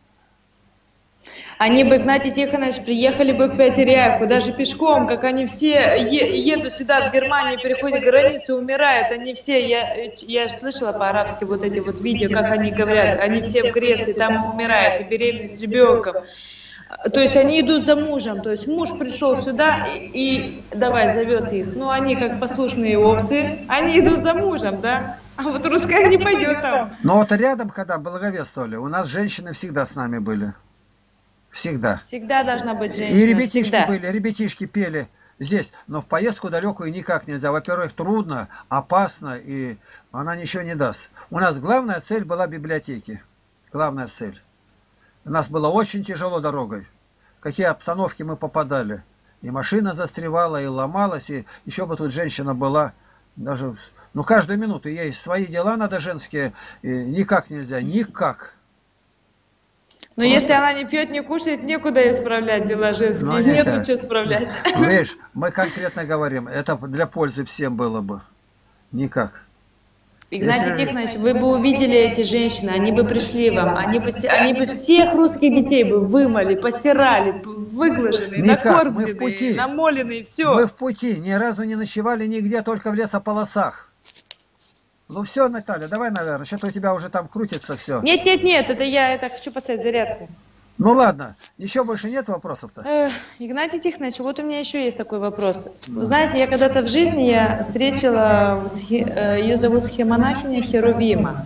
Они бы, Игнатий Тихонович, приехали бы в Потеряевку, даже пешком, как они все едут сюда, в Германию, переходят границу, умирают, они все, я слышала по-арабски вот эти вот видео, как они говорят, они все в Греции, там умирают, и беременные с ребенком. То есть они идут за мужем, то есть муж пришел сюда и давай зовет их. Ну они как послушные овцы, они идут за мужем, да? А вот русская не пойдет там. Но вот рядом, когда благовествовали, у нас женщины всегда с нами были. Всегда. Всегда должна быть женщина. И ребятишки всегда. были, ребятишки пели здесь. Но в поездку далекую никак нельзя. Во-первых, трудно, опасно, и она ничего не даст. У нас главная цель была библиотеки. Главная цель. У нас было очень тяжело дорогой. Какие обстановки мы попадали. И машина застревала, и ломалась, и еще бы тут женщина была. Даже, ну, каждую минуту ей свои дела надо женские. И никак нельзя, никак. Но если она не пьет, не кушает, некуда исправлять дела женские. Ну, нету что исправлять. Видишь, мы конкретно говорим, это для пользы всем было бы. Никак. Игнатий Тихонович, вы бы увидели эти женщины, они бы пришли вам, они бы всех русских детей бы вымыли, постирали, выглаженные, накормленные, намоленные, все. Мы в пути, ни разу не ночевали нигде, только в лесополосах. Ну все, Наталья, давай, наверное, что-то у тебя уже там крутится все. Нет, это я хочу поставить зарядку. Ну ладно, еще больше нет вопросов-то? Игнатий Тихонович, вот у меня еще есть такой вопрос. Вы знаете, я когда-то в жизни я встретила, ее зовут схемонахиня Херувима.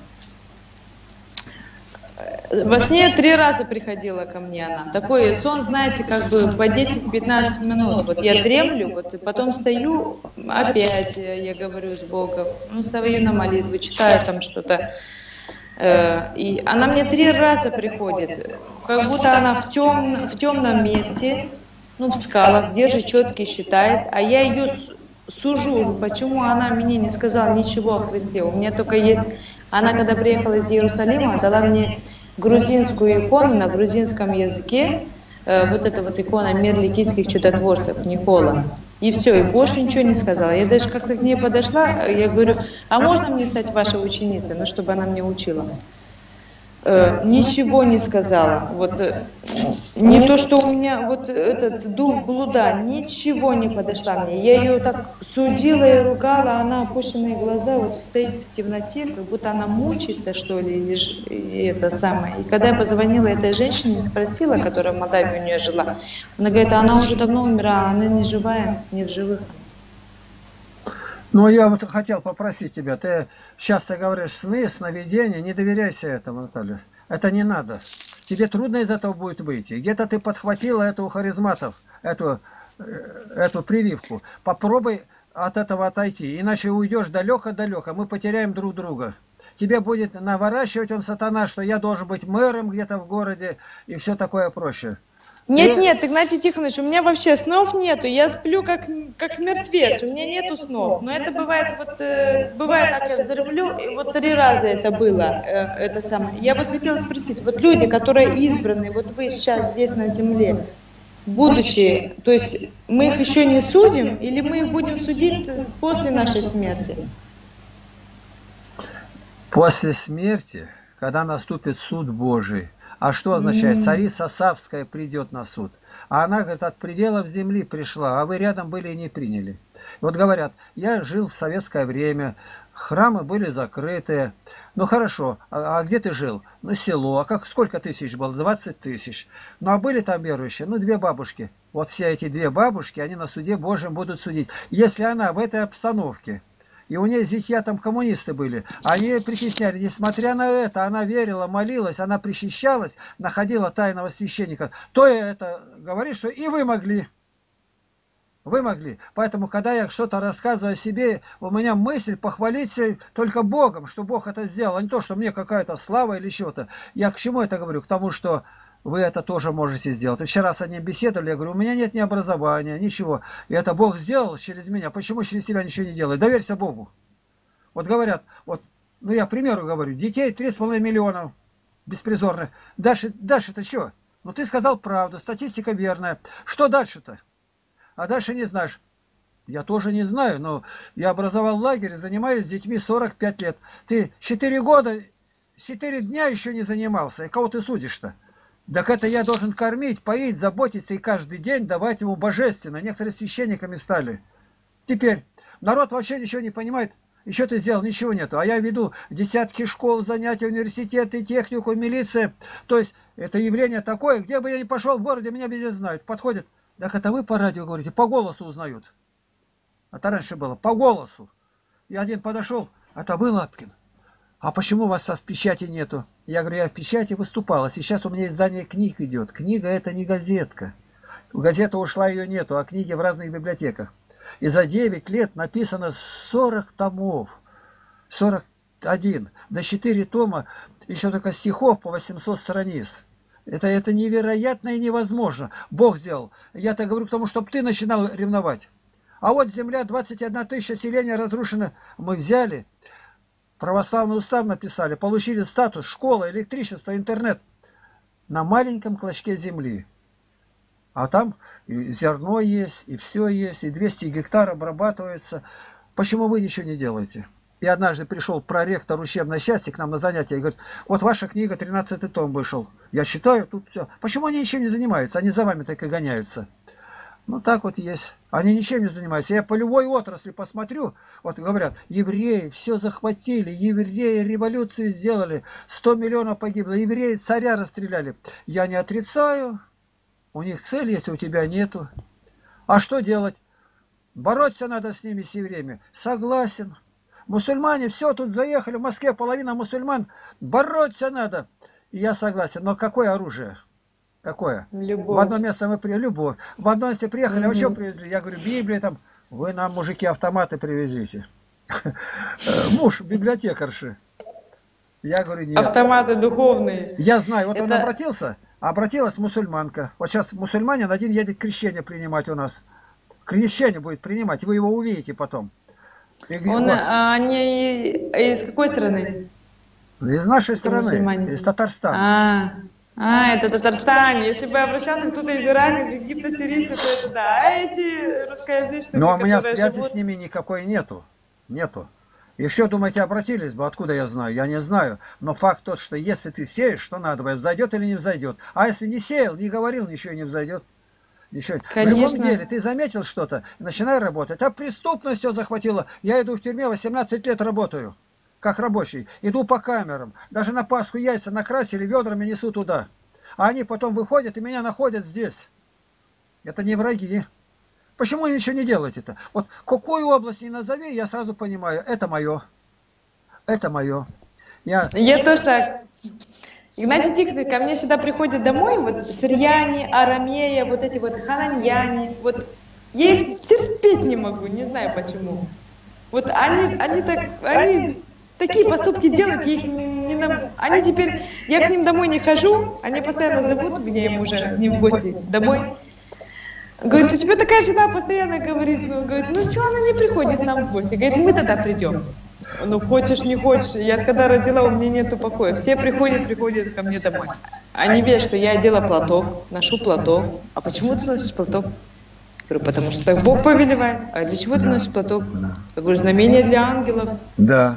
Во сне 3 раза приходила ко мне она. Такой сон, знаете, как бы по 10-15 минут. Вот я дремлю, вот, и потом стою, опять я говорю с Богом, ну, стою на молитву, читаю там что-то. И она мне 3 раза приходит, как будто она в темном месте, ну, в скалах, держит четкий, считает, а я ее сужу, почему она мне не сказала ничего о Христе. У меня только есть, она когда приехала из Иерусалима, дала мне грузинскую икону на грузинском языке, вот эта вот икона «Мир ликийских чудотворцев» Никола. И все, и больше ничего не сказала. Я даже как-то к ней подошла, я говорю, а можно мне стать вашей ученицей, ну, чтобы она мне учила? Ничего не сказала. Вот, не то, что у меня вот этот дух блуда, ничего не подошла мне. Я ее так судила и ругала, она опущенные глаза, вот стоит в темноте, как будто она мучается, что ли, или это самое. И когда я позвонила этой женщине, спросила, которая в Молдавии у нее жила, она говорит, она уже давно умерла, она не живая, не в живых. Ну, я вот хотел попросить тебя, ты часто говоришь сны, сновидения, не доверяйся этому, Наталья. Это не надо. Тебе трудно из этого будет выйти. Где-то ты подхватила эту харизматов, эту прививку. Попробуй от этого отойти, иначе уйдешь далеко-далеко, мы потеряем друг друга. Тебе будет наворачивать он, сатана, что я должен быть мэром где-то в городе и все такое прочее. Нет, Игнатий Тихонович, у меня вообще снов нету, я сплю как мертвец, у меня нету снов, но это бывает, вот, бывает так, я взрывлю, и вот 3 раза это было, это самое. Я вот хотела спросить, вот люди, которые избраны, вот вы сейчас здесь на земле, будучи, то есть мы их еще не судим, или мы их будем судить после нашей смерти? После смерти, когда наступит суд Божий, а что означает? Царица Савская придет на суд. А она, говорит, от пределов земли пришла, а вы рядом были и не приняли. Вот говорят, я жил в советское время, храмы были закрыты. Ну хорошо, а где ты жил? Ну село. А сколько тысяч было? 20 тысяч. Ну а были там верующие? Ну 2 бабушки. Вот все эти 2 бабушки, они на суде Божьем будут судить. Если она в этой обстановке, и у нее зятья там коммунисты были. Они ее притесняли. Несмотря на это, она верила, молилась, она причащалась, находила тайного священника. То это говорит, что и вы могли. Вы могли. Поэтому, когда я что-то рассказываю о себе, у меня мысль похвалиться только Богом, что Бог это сделал, а не то, что мне какая-то слава или чего-то. Я к чему это говорю? К тому, что вы это тоже можете сделать. И вчера с одним беседовали, я говорю, у меня нет ни образования, ничего. И это Бог сделал через меня. Почему через тебя ничего не делает? Доверься Богу. Вот говорят, вот, ну я к примеру говорю, детей 3,5 миллиона беспризорных. Дальше-то что? Ну ты сказал правду, статистика верная. Что дальше-то? А дальше не знаешь. Я тоже не знаю, но я образовал лагерь, занимаюсь с детьми 45 лет. Ты 4 года, 4 дня еще не занимался. И кого ты судишь-то? Так это я должен кормить, поить, заботиться и каждый день давать ему божественно. Некоторые священниками стали. Теперь народ вообще ничего не понимает. Еще ты сделал, ничего нету. А я веду десятки школ, занятия, университеты, технику, милиция. То есть это явление такое, где бы я ни пошел в городе, меня везде знают. Подходят. Так это вы по радио говорите, по голосу узнают. Это раньше было, по голосу. И один подошел, это вы, Лапкин? А почему у вас в печати нету? Я говорю, я в печати выступала. Сейчас у меня издание книг идет. Книга это не газетка. Газета ушла, ее нету, а книги в разных библиотеках. И за 9 лет написано 40 томов. 41. До 4 тома, еще только стихов по 800 страниц. Это невероятно и невозможно. Бог сделал. Я-то говорю к тому, чтобы ты начинал ревновать. А вот земля, 21 тысяча селения разрушена. Мы взяли, православный устав написали, получили статус, школа, электричество, интернет на маленьком клочке земли. А там и зерно есть, и все есть, и 200 гектар обрабатывается. Почему вы ничего не делаете? И однажды пришел проректор учебной части к нам на занятия и говорит, вот ваша книга, 13 том вышел. Я читаю, тут все. Почему они ничего не занимаются? Они за вами так и гоняются. Ну так вот есть. Они ничем не занимаются. Я по любой отрасли посмотрю, вот говорят, евреи все захватили, евреи революцию сделали, 100 миллионов погибло, евреи царя расстреляли. Я не отрицаю, у них цель есть, у тебя нету. А что делать? Бороться надо с ними, с евреями. Согласен. Мусульмане, все, тут заехали, в Москве половина мусульман. Бороться надо. И я согласен. Но какое оружие? Какое? В Любовь. одно место мы приехали, любовь. В одно место приехали, а что привезли? Я говорю, Библия там. Вы нам, мужики, автоматы привезите. Муж, библиотекарши. Я говорю, нет. Автоматы духовные. Я знаю, вот он Это обратилась мусульманка. Вот сейчас мусульманин один едет крещение принимать у нас. Крещение будет принимать, вы его увидите потом. он, Вот. они из какой страны? Из нашей Эти страны, мусульмане? из Татарстана. Это Татарстан. Если бы обращался кто-то из Ирана, из Египта, сирийцы, то это да. А эти русскоязычные, Но у меня которые связи живут... с ними никакой нету. Нету. Еще, думаете, обратились бы? Откуда я знаю? Я не знаю. Но факт тот, что если ты сеешь, что надо, взойдет или не взойдет. А если не сеял, не говорил, ничего не взойдет. Ничего. Конечно. В любом деле, ты заметил что-то, начинай работать. А преступность все захватила. Я иду в тюрьме, 18 лет работаю. Как рабочий. Иду по камерам. Даже на Пасху яйца накрасили, ведрами несу туда. А они потом выходят и меня находят здесь. Это не враги. Почему ничего не делаете-то? Вот какую область не назови, я сразу понимаю, это мое. Это мое. Я тоже так. Игнатий Тихонович, ко мне сюда приходят домой, вот сырьяне, арамея, вот эти вот хананьяне, вот я их терпеть не могу, не знаю почему. Вот они такие поступки делают, я их они теперь, я к ним домой не хожу, они постоянно зовут меня уже, не в гости, домой. Говорит, у тебя такая жена постоянно говорит, ну что она не приходит к нам в гости? Говорит, мы тогда придем. Ну хочешь, не хочешь, я когда родила, у меня нету покоя. Все приходят ко мне домой. Они верят, что я одела платок, ношу платок. А почему ты носишь платок? Говорю, потому что так Бог повелевает. А для чего ты носишь платок? Я говорю, знамение для ангелов. Да.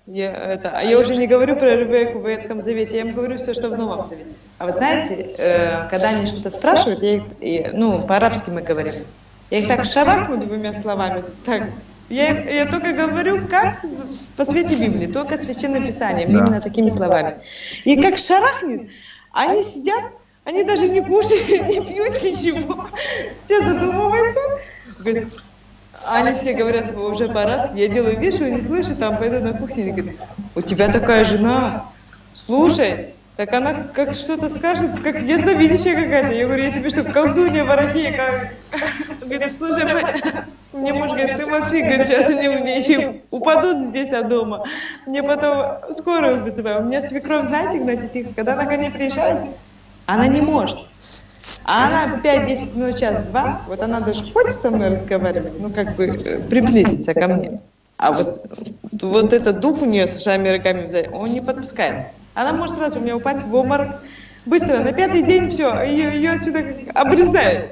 Я уже не говорю про Ревекку в Ветхом Завете, я им говорю все, что в Новом Завете. А вы знаете, когда они что-то спрашивают, по-арабски мы говорим, я их так шарахну двумя словами, так, я только говорю, как по свете Библии, только Священным Писанием, именно такими словами. И как шарахнет, они сидят, они даже не кушают, не пьют ничего, все задумываются, говорят, они все говорят уже по-арабски, я делаю вид, что не слышу, там пойду на кухню и говорят, у тебя такая жена, слушай, так она как что-то скажет, как ясновидящая какая-то. Я говорю, я тебе что, колдунья, ворохия, как... Говорит, слушай, мне муж говорит, ты молчи, говорит, сейчас они у меня еще упадут здесь от дома. Мне потом скорую вызываю. У меня свекровь, знаете, Игнатий Тихонович, когда она ко мне приезжает, она не может. А она 5-10 минут, час-два, вот она даже хочет со мной разговаривать, ну как бы приблизиться ко мне. А вот этот дух у нее с ушами и рогами взять, он не подпускает. Она может сразу у меня упасть в обморок. Быстро, на 5-й день все, ее отсюда обрезает.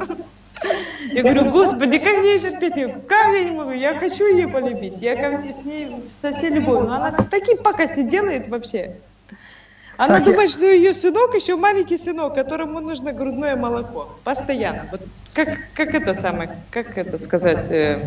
Я говорю, Господи, как я ее терпеть? Как я не могу? Я хочу ее полюбить. Я с ней со всей любовью. Но она такие пакости делает вообще. Она думает, что ее сынок еще маленький сынок, которому нужно грудное молоко. Постоянно. Вот как это сказать?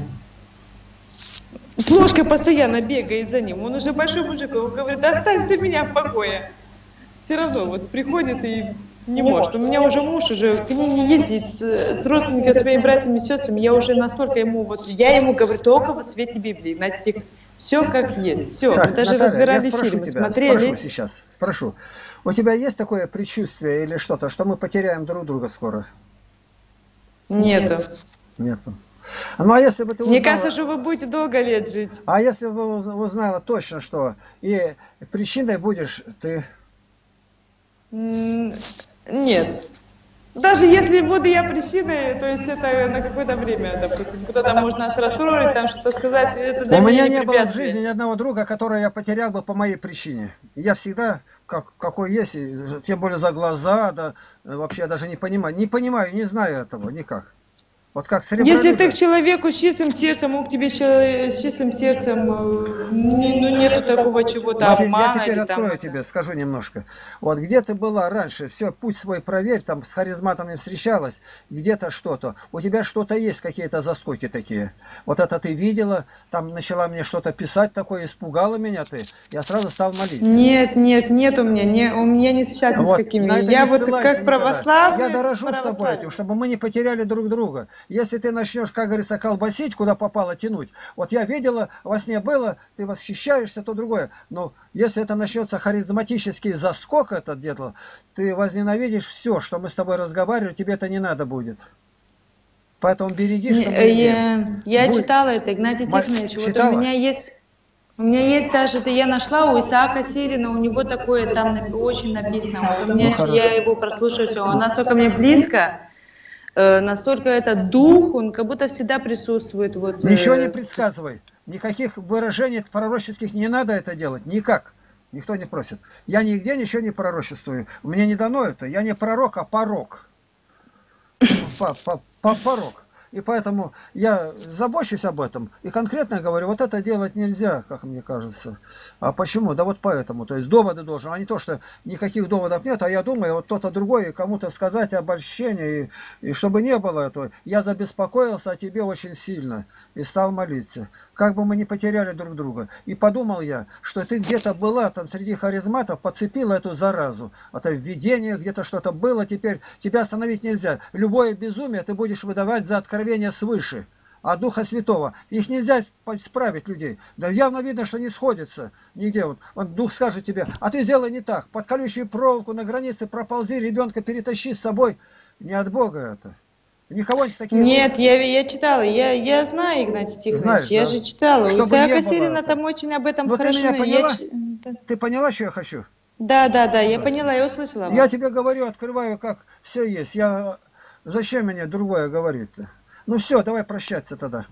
С ложкой постоянно бегает за ним. Он уже большой мужик. Он говорит, оставь ты меня в покое. Все равно вот приходит и не может. У меня уже муж уже к ней не ездит с родственниками, своими братьями и сестрами. Я уже настолько я ему говорю только во свете Библии. Знаете, все как есть. Все. Так, мы даже Наталья, разбирали я фильмы, тебя, смотрели. Спрошу. У тебя есть такое предчувствие или что-то, что мы потеряем друг друга скоро? Нету. Нету. Ну, а если бы ты узнала... Мне кажется, что вы будете долго лет жить. А если бы узнала точно, что и причиной будешь ты... Нет. Даже если буду я причиной, то есть это на какое-то время, допустим, кто-то может нас расстроить, там что-то сказать, это для У меня меня не не было в препятствие. жизни ни одного друга, которого я потерял бы по моей причине. Я всегда, какой есть, тем более за глаза, да, вообще я даже не понимаю. Не понимаю, не знаю этого никак. Вот как с Если ты к ребролюбием. человеку с чистым сердцем, он к тебе с чистым сердцем, ну, нету такого чего-то Вот я обмана теперь или там открою это. тебе, скажу немножко. Вот где ты была раньше, все, путь свой проверь, там с харизматами встречалась, где-то что-то. У тебя что-то есть, какие-то заскоки такие. Вот это ты видела, там начала мне что-то писать такое, испугала меня ты. Я сразу стал молиться. Нет, нет, нет у меня не встречаться ни с Вот, какими. на это не Я вот ссылайся как никогда. Я православный, дорожу с тобой этим, православный. чтобы мы не потеряли друг друга. Если ты начнешь, как говорится, колбасить, куда попало тянуть. Вот я видела, во сне было, ты восхищаешься, то другое. Но если это начнется харизматический заскок этот дело, ты возненавидишь все, что мы с тобой разговаривали, тебе это не надо будет. Поэтому береги, что мы имеем. Я читала это, Игнатий Тихонович, вот Читала? у меня есть даже, это я нашла у Исаака Сирина, у него такое там очень написано, вот у меня, Ну, хорошо. я его прослушаю, все, он настолько мне близко, настолько этот дух, он как будто всегда присутствует. Вот, Ничего не предсказывай. Никаких выражений пророческих не надо это делать. Никак. Никто не просит. Я нигде ничего не пророчествую. Мне не дано это. Я не пророк, а порок. Порок. И поэтому я забочусь об этом. И конкретно говорю, вот это делать нельзя, как мне кажется. А почему? Да вот поэтому. То есть доводы должен. А не то, что никаких доводов нет, а я думаю, вот кто-то другой кому-то сказать обольщение. И чтобы не было этого. Я забеспокоился о тебе очень сильно. И стал молиться. Как бы мы не потеряли друг друга. И подумал я, что ты где-то была там среди харизматов, подцепила эту заразу. Это введение, где-то что-то было. Теперь тебя остановить нельзя. Любое безумие ты будешь выдавать за откровение свыше, от Духа Святого. Их нельзя исправить людей. Да явно видно, что не сходится нигде. Вот Дух скажет тебе, а ты сделай не так. Под колючую проволоку на границе проползи, ребенка перетащи с собой. Не от Бога это. Никого не такие... Нет, я читала, я знаю, Игнатий Тихонович, Знаешь, я да? же читала. У Чтобы не Исаака было Сирина это. там очень об этом Но ты хорошо. меня поняла? Да, Ты поняла, что я хочу? да, я поняла, я услышала Я вас. тебе говорю, открываю, как все есть. Зачем мне другое говорить-то? Ну все, давай прощаться тогда.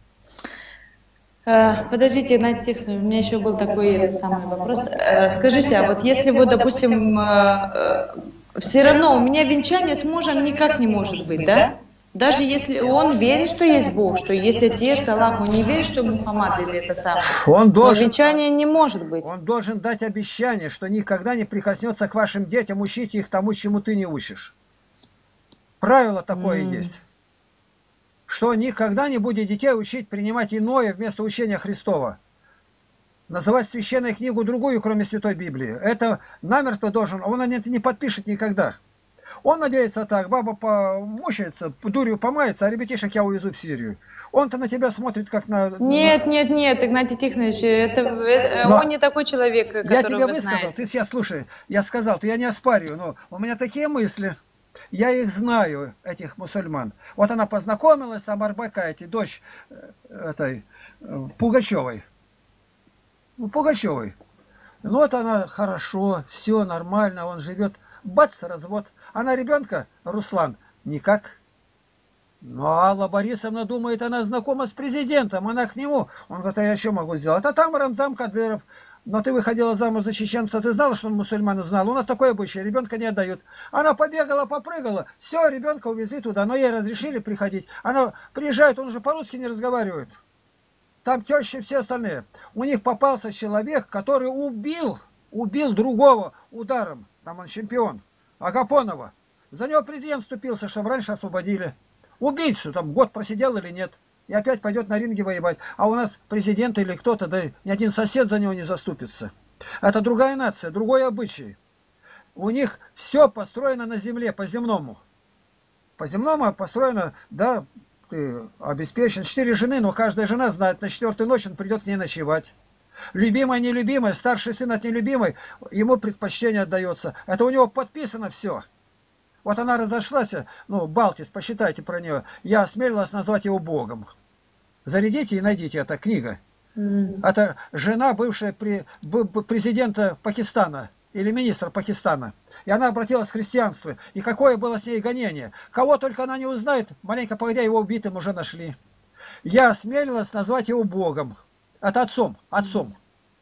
Подождите, Игнатий Тихонович, у меня еще был такой это самый вопрос. Скажите, а вот если вот, допустим, все равно у меня венчание с мужем никак не может быть, да? Даже если он верит, что есть Бог, что есть Отец, Аллах, он не верит, что Мухаммад или это самое. Но венчание не может быть. Он должен дать обещание, что никогда не прикоснется к вашим детям, учите их тому, чему ты не учишь. Правило такое есть. Что никогда не будет детей учить принимать иное вместо учения Христова. Называть священную книгу другую, кроме Святой Библии. Это намертво должен, он это не подпишет никогда. Он надеется так, баба помучается, дурью помается, а ребятишек я увезу в Сирию. Он-то на тебя смотрит как на... Нет, Игнатий Тихонович, он не такой человек, которого я тебе вы высказал, знаете. ты сейчас слушай, я сказал, я не оспариваю, но у меня такие мысли. Я их знаю, этих мусульман. Вот она познакомилась, там Арбакайте, дочь этой Пугачевой. Пугачевой. Ну вот она хорошо, все нормально, он живет. Бац, развод. Она ребенка, Руслан, никак. Ну, Алла Борисовна думает, она знакома с президентом, она к нему. Он говорит, а я что могу сделать? А там Рамзан Кадыров. Но ты выходила замуж за чеченца, ты знала, что он мусульман, знал? У нас такое обычай, ребенка не отдают. Она побегала, попрыгала, все, ребенка увезли туда, но ей разрешили приходить. Она приезжает, он уже по-русски не разговаривает. Там тещи и все остальные. У них попался человек, который убил другого ударом. Там он чемпион. Агапонова. За него президент вступился, чтобы раньше освободили. Убийцу, там год просидел или нет. И опять пойдет на ринге воевать. А у нас президент или кто-то, да ни один сосед за него не заступится. Это другая нация, другой обычай. У них все построено на земле, по-земному. По-земному построено, да, ты обеспечен. 4 жены, но каждая жена знает, на 4-ю ночь он придет к ней ночевать. Любимая, нелюбимая, старший сын от нелюбимой, ему предпочтение отдается. Это у него подписано все. Вот она разошлась, ну, Балтис, посчитайте про нее. Я осмелилась назвать его Богом. Зарядите и найдите, эта книга. Это жена бывшая президента Пакистана или министра Пакистана. И она обратилась к христианству. И какое было с ней гонение. Кого только она не узнает, маленько погодя, его убитым уже нашли. Я осмелилась назвать его Богом. Это отцом.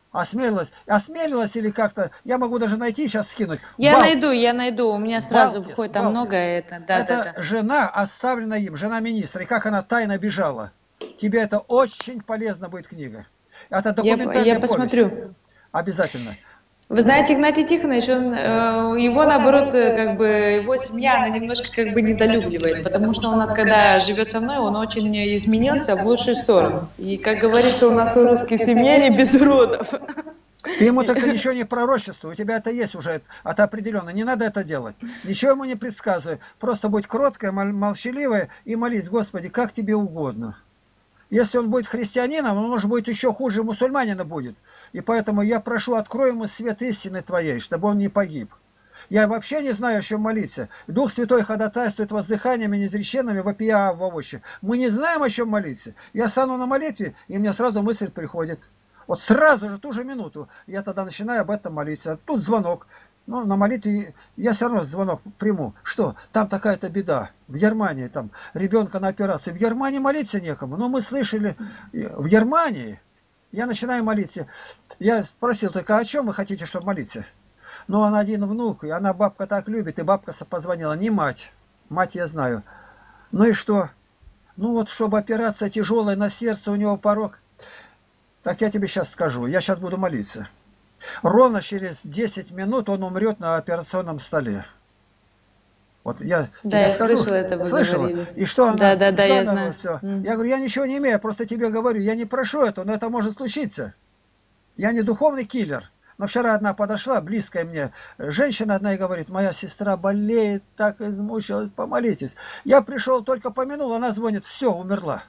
Осмелилась или как-то, я могу даже найти, сейчас скинуть. Я найду, у меня сразу выходит там много это, Это жена, оставленная им, жена министра, и как она тайно бежала. Тебе это очень полезно будет книга. Это документальная я посмотрю. Обязательно. Вы знаете, Игнатий Тихонович, его наоборот, как бы, его семья, она немножко как бы недолюбливает, потому что он, когда живет со мной, он очень изменился в лучшую сторону. И, как говорится, у нас у русских семья не без уродов. Ты ему только ничего не пророчествуй, у тебя это есть уже, это определенно, не надо это делать. Ничего ему не предсказывай, просто будь кроткая, молчаливая и молись, Господи, как тебе угодно. Если он будет христианином, он, может быть, еще хуже мусульманина будет. И поэтому я прошу, открой ему свет истины твоей, чтобы он не погиб. Я вообще не знаю, о чем молиться. Дух Святой ходатайствует воздыханиями неизреченными, вопия в овощи. Мы не знаем, о чем молиться. Я стану на молитве, и мне сразу мысль приходит. Вот сразу же, ту же минуту, я тогда начинаю об этом молиться. Тут звонок. Ну, на молитве я все равно звонок приму. Что? Там такая-то беда. В Германии там ребенка на операцию. В Германии молиться некому. Но мы слышали, в Германии я начинаю молиться. Я спросил только, о чем вы хотите, чтобы молиться? Ну, он один внук, и она бабка так любит, и бабка позвонила. Не мать. Мать я знаю. Ну и что? Ну вот, чтобы операция тяжелая на сердце, у него порог. Так я тебе сейчас скажу. Я сейчас буду молиться. Ровно через 10 минут он умрет на операционном столе. Вот я скажу, слышала это, вы слышала? говорили. И что она? Да, я знаю. Все. Я говорю, я ничего не имею, я просто тебе говорю, я не прошу этого, но это может случиться. Я не духовный киллер. Но вчера одна подошла, близкая мне, женщина одна и говорит, моя сестра болеет, так измучилась, помолитесь. Я пришел, только помянул, она звонит, все, умерла.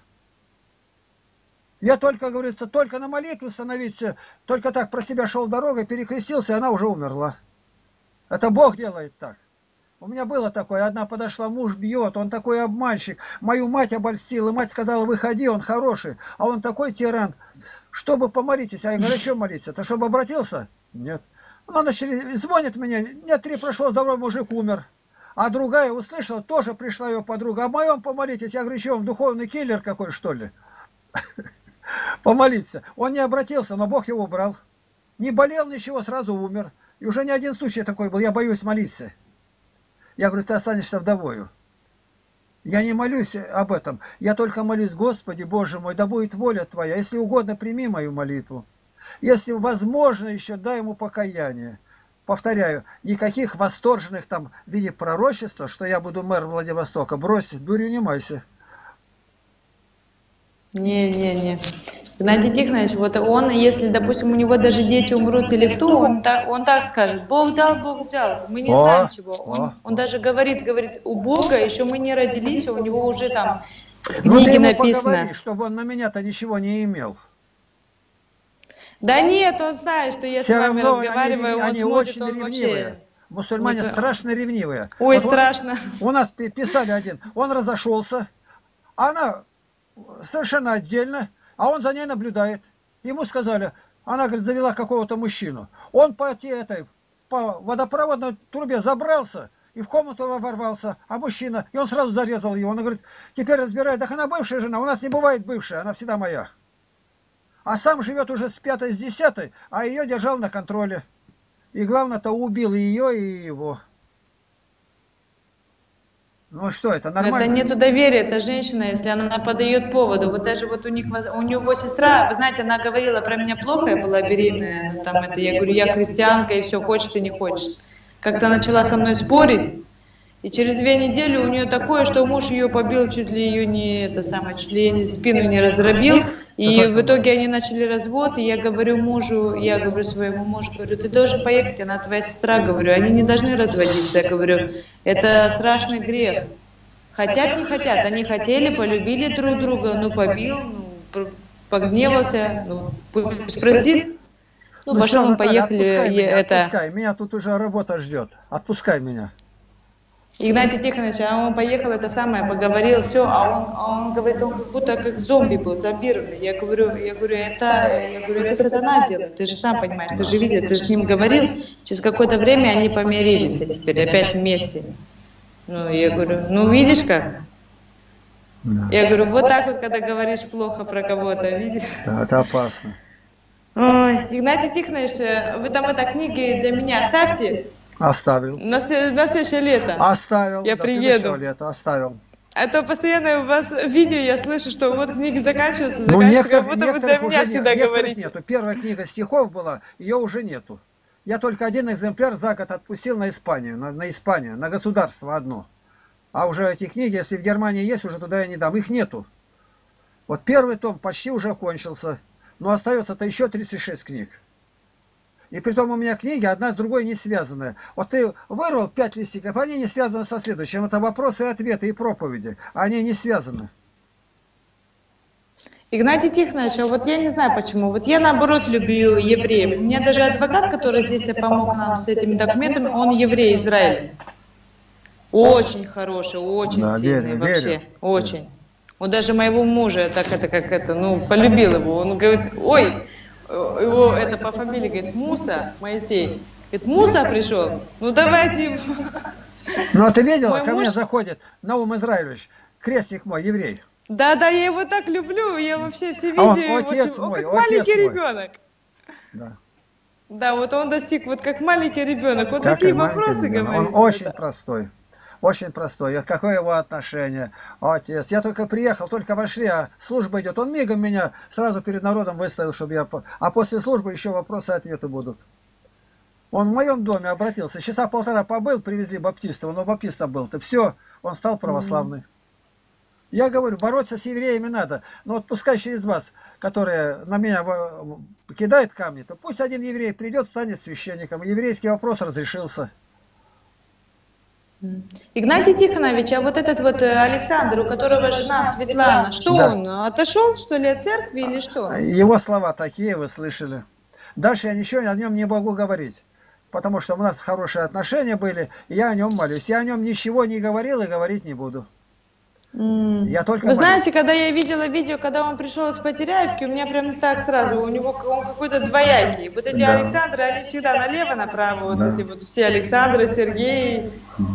Я только, говорится, только на молитву становиться, только так про себя шел дорогой, перекрестился, и она уже умерла. Это Бог делает так. У меня было такое, одна подошла, муж бьет, он такой обманщик, мою мать обольстил, и мать сказала, выходи, он хороший, а он такой тиран. Чтобы помолитесь, а я говорю, что молиться? Ты чтобы обратился? Нет. Она звонит мне, дня 3 прошло, здоровый мужик умер. А другая услышала, тоже пришла ее подруга, а моем помолитесь. Я говорю, что он духовный киллер какой, что ли? Помолиться. Он не обратился, но Бог его убрал. Не болел ничего, сразу умер. И уже не один случай такой был, я боюсь молиться. Я говорю, ты останешься вдовою. Я не молюсь об этом. Я только молюсь, Господи, Боже мой, да будет воля Твоя. Если угодно, прими мою молитву. Если возможно, еще дай ему покаяние. Повторяю, никаких восторженных там в виде пророчества, что я буду мэр Владивостока, брось, дурью не майся. Не. Геннадий Тихонович, вот он, если, допустим, у него даже дети умрут или кто, он так скажет, Бог дал, Бог взял, мы не знаем чего. Он даже говорит, у Бога еще мы не родились, а у него уже там в книге написано. Поговори, чтобы он на меня-то ничего не имел. Да нет, он знает, что я с вами разговариваю, он смотрит, он вообще... Мусульмане страшно ревнивые. Ой, вот страшно. У нас писали один, он разошелся, она совершенно отдельно, а он за ней наблюдает. Ему сказали, она, говорит, завела какого-то мужчину. Он по водопроводной трубе забрался и в комнату ворвался, а мужчина, и он сразу зарезал ее. Он говорит, теперь разбирает, так она бывшая жена, у нас не бывает бывшая, она всегда моя. А сам живет уже с 5-й, с 10-й, а ее держал на контроле. И главное-то убил и ее, и его. Ну что, это нормально? Это нету доверия, это женщина, если она подает поводу. Вот даже вот у него сестра, вы знаете, она говорила про меня плохо, я была беременная, там это, я говорю, я крестьянка, и все, хочешь ты, не хочешь. Как-то начала со мной спорить, и через 2 недели у нее такое, что муж ее побил, чуть ли ее не, чуть ли спину не раздробил, и в итоге они начали развод, и я говорю своему мужу, говорю, ты должен поехать, она твоя сестра, говорю, они не должны разводиться, я говорю, это страшный грех. Хотят, не хотят, они хотели, полюбили друг друга, ну побил, ну погневался, ну пусть простит. Ну пошел, мы поехали, отпускай, меня тут уже работа ждет, отпускай меня. Игнатий Тихонович, а он поехал, это самое, поговорил, все, а он говорит, он будто как зомби был, зомбированный. Я говорю, это сатана делает, ты же сам понимаешь, ты же видел, ты же с ним говорил, через какое-то время они помирились, а теперь опять вместе. Ну, я говорю, ну видишь как? Да. Я говорю, вот так вот, когда говоришь плохо про кого-то, видишь? Да, это опасно. Ой, Игнатий Тихонович, вы там это книги для меня оставьте Оставил. на следующее лето. Оставил. Я до приеду. следующего лета оставил. А то постоянно у вас видео я слышу, что вот книги заканчиваются, Ну, как будто вы для меня всегда говорите. нету. Первая книга стихов была, ее уже нету. Я только один экземпляр за год отпустил на Испанию, на Испанию, на государство одно. А уже эти книги, если в Германии есть, уже туда я не дам. Их нету. Вот первый том почти уже кончился, но остается-то еще 36 книг. И притом у меня книги одна с другой не связанная. Вот ты вырвал 5 листиков, они не связаны со следующим. Это вопросы и ответы и проповеди. Они не связаны. Игнатий Тихонович, а вот я не знаю почему. Вот я наоборот люблю евреев. У меня даже адвокат, который здесь помог нам с этими документами, он еврей Израиля. Очень хороший, очень Да, сильный верю, вообще. верю. Очень. Вот даже моего мужа полюбил его. Он говорит, ой, его это по фамилии, говорит, Муса, Моисей. Говорит, Муса пришел, ну давайте его. Ну а ты видела, Мой ко мне муж- заходит Наум Израилевич, крестник мой, еврей. Да, я его так люблю, я вообще все А он видео, его, отец он мой, как отец маленький мой. ребенок. Да. Да, вот он достиг, вот как маленький ребенок, вот Как такие и маленький вопросы ребенок. говорит. Он очень Да. простой. Очень простой. И какое его отношение? Отец. Я только приехал, только вошли, а служба идет. Он мигом меня сразу перед народом выставил, чтобы я... А после службы еще вопросы и ответы будут. Он в моем доме обратился. Часа полтора побыл, привезли баптиста. Он у баптиста был-то. Все, он стал православный. Я говорю, бороться с евреями надо. Но вот пускай через вас, которые на меня кидают камни, то пусть один еврей придет, станет священником. Еврейский вопрос разрешился. Игнатий Тихонович, а вот этот вот Александр, у которого жена Светлана, что Да. он, отошел, что ли, от церкви или что? Его слова такие, вы слышали. Дальше я ничего о нем не могу говорить. Потому что у нас хорошие отношения были, и я о нем молюсь. Я о нем ничего не говорил и говорить не буду. Я только Вы молюсь. знаете, когда я видела видео, когда он пришел из Потеряевки, у меня прям так сразу, у него он какой-то двоякий. Вот эти Да. Александры, они всегда налево-направо, вот Да. эти вот все Александры, Сергей,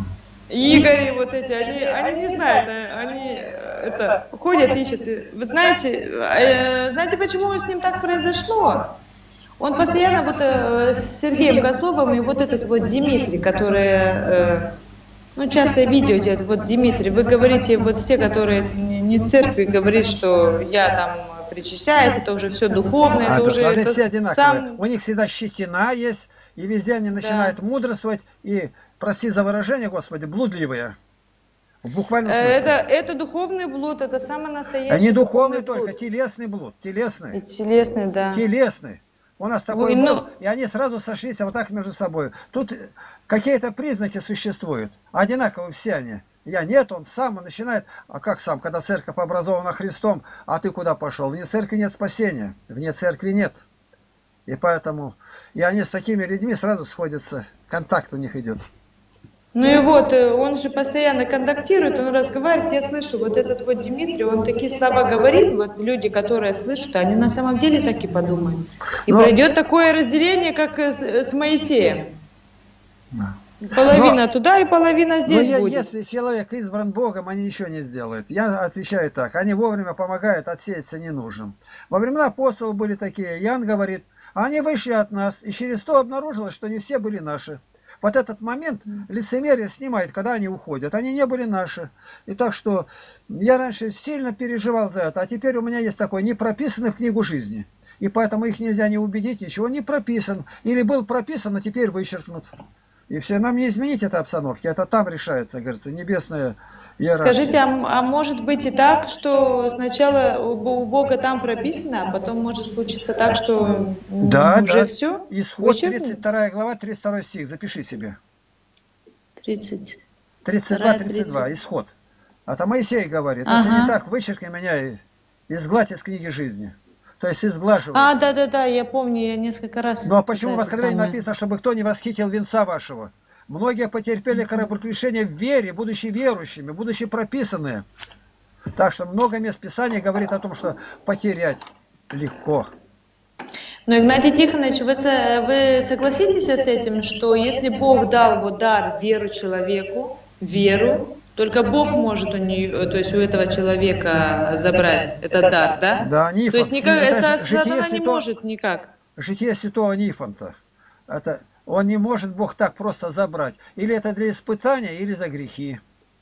Игорь, вот эти, они не знают, они это, ходят, ищут. Вы знаете, знаете, почему с ним так произошло? Он постоянно вот с Сергеем Козловым и вот этот вот Дмитрий, который, ну, часто видео делают, вот Дмитрий, вы говорите, вот все, которые не с церкви, говорят, что я там причащаюсь, это уже все духовное, это уже они это все одинаковые. сам... У них всегда щетина есть, и везде они начинают мудрствовать, и, прости за выражение, Господи, блудливые. В буквальном смысле. Это духовный блуд, это самый настоящий. А не духовный блуд. только, телесный блуд, телесный. И телесный, да. Телесный. У нас такой Ой, был, ну- и они сразу сошлись вот так между собой. Тут какие-то признаки существуют. Одинаковые все они. Я нет, он сам он начинает. А как сам, когда церковь образована Христом, а ты куда пошел? Вне церкви нет спасения, вне церкви нет. И поэтому, и они с такими людьми сразу сходятся, контакт у них идет. Ну и вот, он же постоянно контактирует, он разговаривает, я слышу, вот этот вот Дмитрий, он такие слова говорит, вот люди, которые слышат, они на самом деле так и подумают. И Но- пройдет такое разделение, как с Моисеем. Да. Половина туда и половина здесь Но будет. если человек избран Богом, они ничего не сделают. Я отвечаю так, они вовремя помогают, отсеяться не нужен. Во времена апостолов были такие, Иоанн говорит, они вышли от нас, и через то обнаружилось, что не все были наши. Вот этот момент лицемерие снимает, когда они уходят. Они не были наши. И так что я раньше сильно переживал за это, а теперь у меня есть такой, не прописанный в книгу жизни. И поэтому их нельзя не убедить, ничего не прописан. Или был прописан, а теперь вычеркнут. И все, нам не изменить этой обстановки, это там решается, говорится, небесная иерархия. Скажите, а может быть и так, что сначала у Бога там прописано, а потом может случиться так, что уже все? Исход 32 глава, 32 стих, запиши себе. 30. 32-32, исход. Это Моисей говорит, если не так, вычеркни меня и изгладь из книги жизни. То есть изглаживается. Да, я помню, я несколько раз... Ну а почему в Откровении написано, чтобы кто не восхитил венца вашего? Многие потерпели кораблекрушение в вере, будучи верующими, будучи прописанные. Так что много мест Писания говорит о том, что потерять легко. Но, Игнатий Тихонович, вы согласитесь с этим, что если Бог дал вот дар веру человеку, веру, только Бог может у нее, то есть у этого человека забрать этот дар, да? Да, То есть никак, сатана не может никак. Житие святого Нифонта. Это, он не может Бог так просто забрать. Или это для испытания, или за грехи.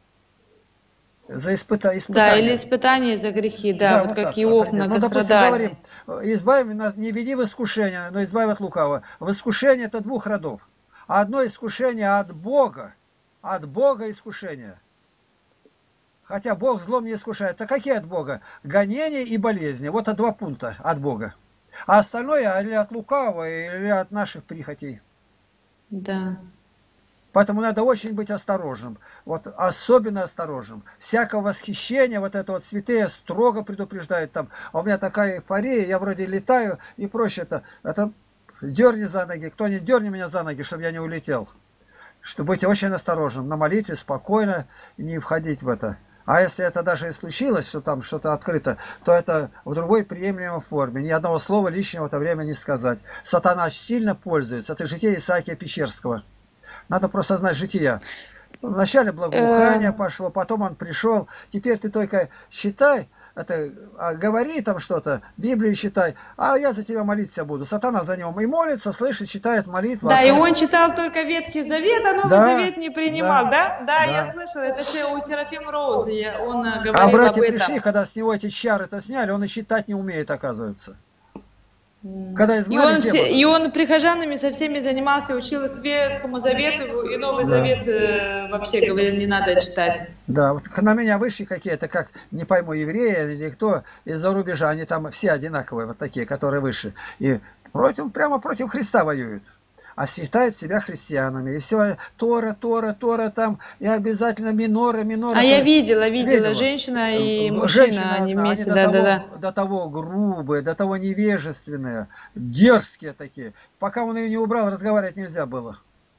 За испытания. Да, или испытание за грехи, да, Да, вот вот как так, Иов ну, допустим, многострадальный. говорим, избави нас, не веди в искушение, но избави от лукавого. В искушении это двух родов. Одно искушение от Бога искушение. Хотя Бог злом не искушается. Какие от Бога? Гонения и болезни. Вот это два пункта от Бога. А остальное или от лукавого, или от наших прихотей. Да. Поэтому надо очень быть осторожным. Вот особенно осторожным. Всякое восхищение, вот это вот святые строго предупреждают там. А у меня такая эйфория, я вроде летаю и прочее. Это дерни за ноги. Кто не дерни меня за ноги, чтобы я не улетел. Чтобы быть очень осторожным. На молитве спокойно не входить в это. А если это даже и случилось, что там что-то открыто, то это в другой приемлемой форме. Ни одного слова лишнего в это время не сказать. Сатана сильно пользуется. Это житие Исаакия Печерского. Надо просто знать жития. Вначале благоухание пошло, потом он пришел. Теперь ты только считай, говори там что-то, Библию читай, а я за тебя молиться буду. Сатана за него и молится, слышит, читает молитву. Да, и он читал только Ветхий Завет, а Новый Завет не принимал, да? Да, я слышала, это у Серафима Розы, он говорил об этом. А братья пришли, когда с него эти чары-то сняли, он и считать не умеет, оказывается. Когда и он прихожанами со всеми занимался, учил их Ветхому Завету, и Новый Завет вообще говорил, не надо читать. Да, вот на меня вышли какие-то, как, не пойму, евреи или кто из-за рубежа, они там все одинаковые, вот такие, которые выше. И прямо против Христа воюют. А считают себя христианами. И все, Тора там, и обязательно минора. А я видела, женщина и мужчина, они вместе, да. До того грубые, до того невежественные, дерзкие такие. Пока он ее не убрал, разговаривать нельзя было.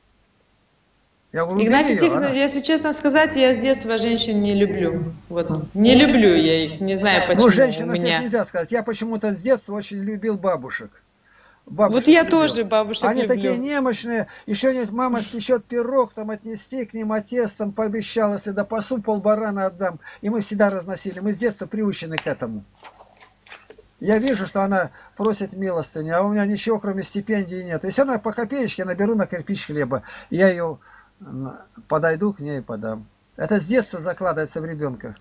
Я говорю, Игнатий Тихонович, если честно сказать, я с детства женщин не люблю. Вот, не люблю я их, не знаю почему. Ну, женщина всех нельзя сказать. Я почему-то с детства очень любил бабушек. Вот я тоже бабушек Они люблю. такие немощные, еще нет, мама спечет пирог, там отнести к ним, отец там пообещал, если допасу полбарана отдам. И мы всегда разносили, мы с детства приучены к этому. Я вижу, что она просит милостыни, а у меня ничего кроме стипендии нет. Если она по копеечке, наберу на кирпич хлеба, я ее подойду к ней и подам. Это с детства закладывается в ребенка.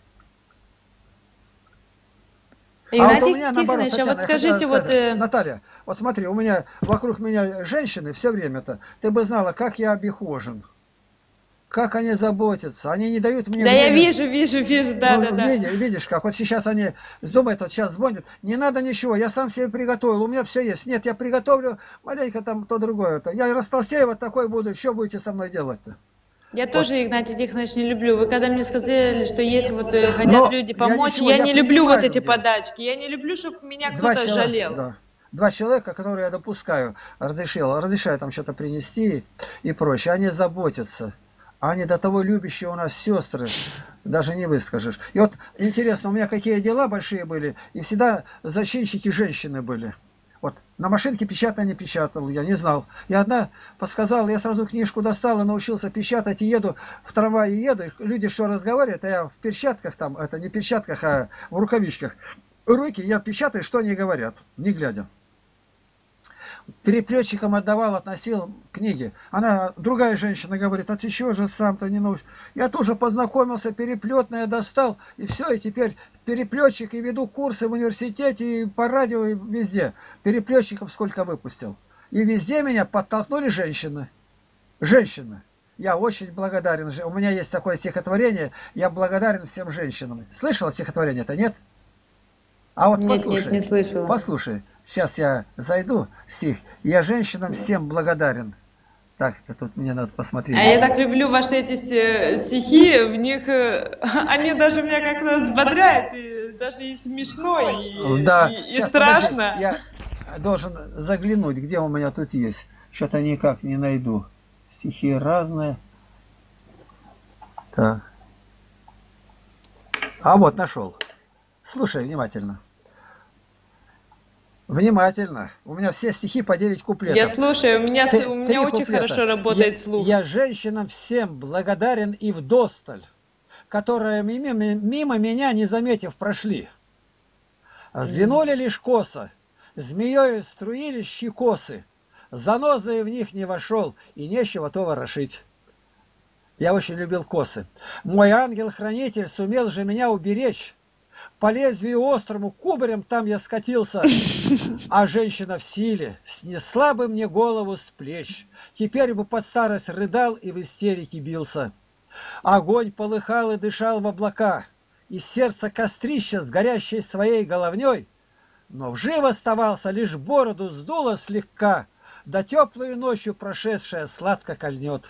Игнатий вот Тихонович, Татьяна, вот скажите, Наталья, вот смотри, у меня вокруг меня женщины все время-то, ты бы знала, как я обихожен, как они заботятся, они не дают мне... Да, время. Я вижу, да. Видишь, как вот сейчас они думают, вот сейчас звонят, не надо ничего, я сам себе приготовил, у меня все есть. Нет, я приготовлю маленько там то другое. Я растолстею, вот такой буду, что будете со мной делать-то? Я тоже, Игнатий Тихонович, не люблю. Вы когда мне сказали, что есть хотят люди помочь, я не люблю вот эти подачки. Я не люблю, чтобы меня кто-то жалел. Да. 2 человека, которые я допускаю, разрешаю там что-то принести и прочее. Они заботятся. Они до того любящие у нас сестры, даже не выскажешь. И вот интересно, у меня какие дела большие были, и всегда зачинщики женщины были. Вот на машинке печатно не печатал, я не знал. И одна подсказала, я сразу книжку достал и научился печатать, и еду в трамвае, еду, люди что разговаривают, а я в перчатках там, это не перчатках, а в рукавичках. Руки я печатаю, что они говорят, не глядя. Переплетчикам отдавал, относил книги. Она, другая женщина, говорит, а ты чего же сам-то не научишь? Я тоже познакомился, переплетное достал, и все, и теперь переплетчик, и веду курсы в университете, и по радио, и везде. Переплетчиков сколько выпустил. И везде меня подтолкнули женщины. Женщины. Я очень благодарен. У меня есть такое стихотворение, я благодарен всем женщинам. Слышала стихотворение-то, нет? А вот послушай, нет, не слышала. Послушай. Сейчас я зайду, стих. Я женщинам всем благодарен. Так, тут мне надо посмотреть. А я так люблю ваши эти стихи, в них они даже меня как-то взбодряют, и даже и смешно, и страшно. Подожди, я должен заглянуть, где у меня тут есть. Что-то никак не найду. Стихи разные. Так. А вот нашел. Слушай внимательно. Внимательно. У меня все стихи по 9 куплетов. Я слушаю, у меня очень хорошо работает слух. Я женщинам всем благодарен и вдосталь, которые мимо меня, не заметив, прошли. Звенули лишь косо, Змеёю струились щекосы, занозой в них не вошел, и нечего то ворошить. Я очень любил косы. Мой ангел-хранитель сумел же меня уберечь. По лезвию острому кубарем там я скатился, а женщина в силе снесла бы мне голову с плеч. Теперь бы под старость рыдал и в истерике бился. Огонь полыхал и дышал в облака, из сердца кострища с горящей своей головней, но вжив оставался, лишь бороду сдуло слегка, да теплую ночью прошедшая сладко кольнет.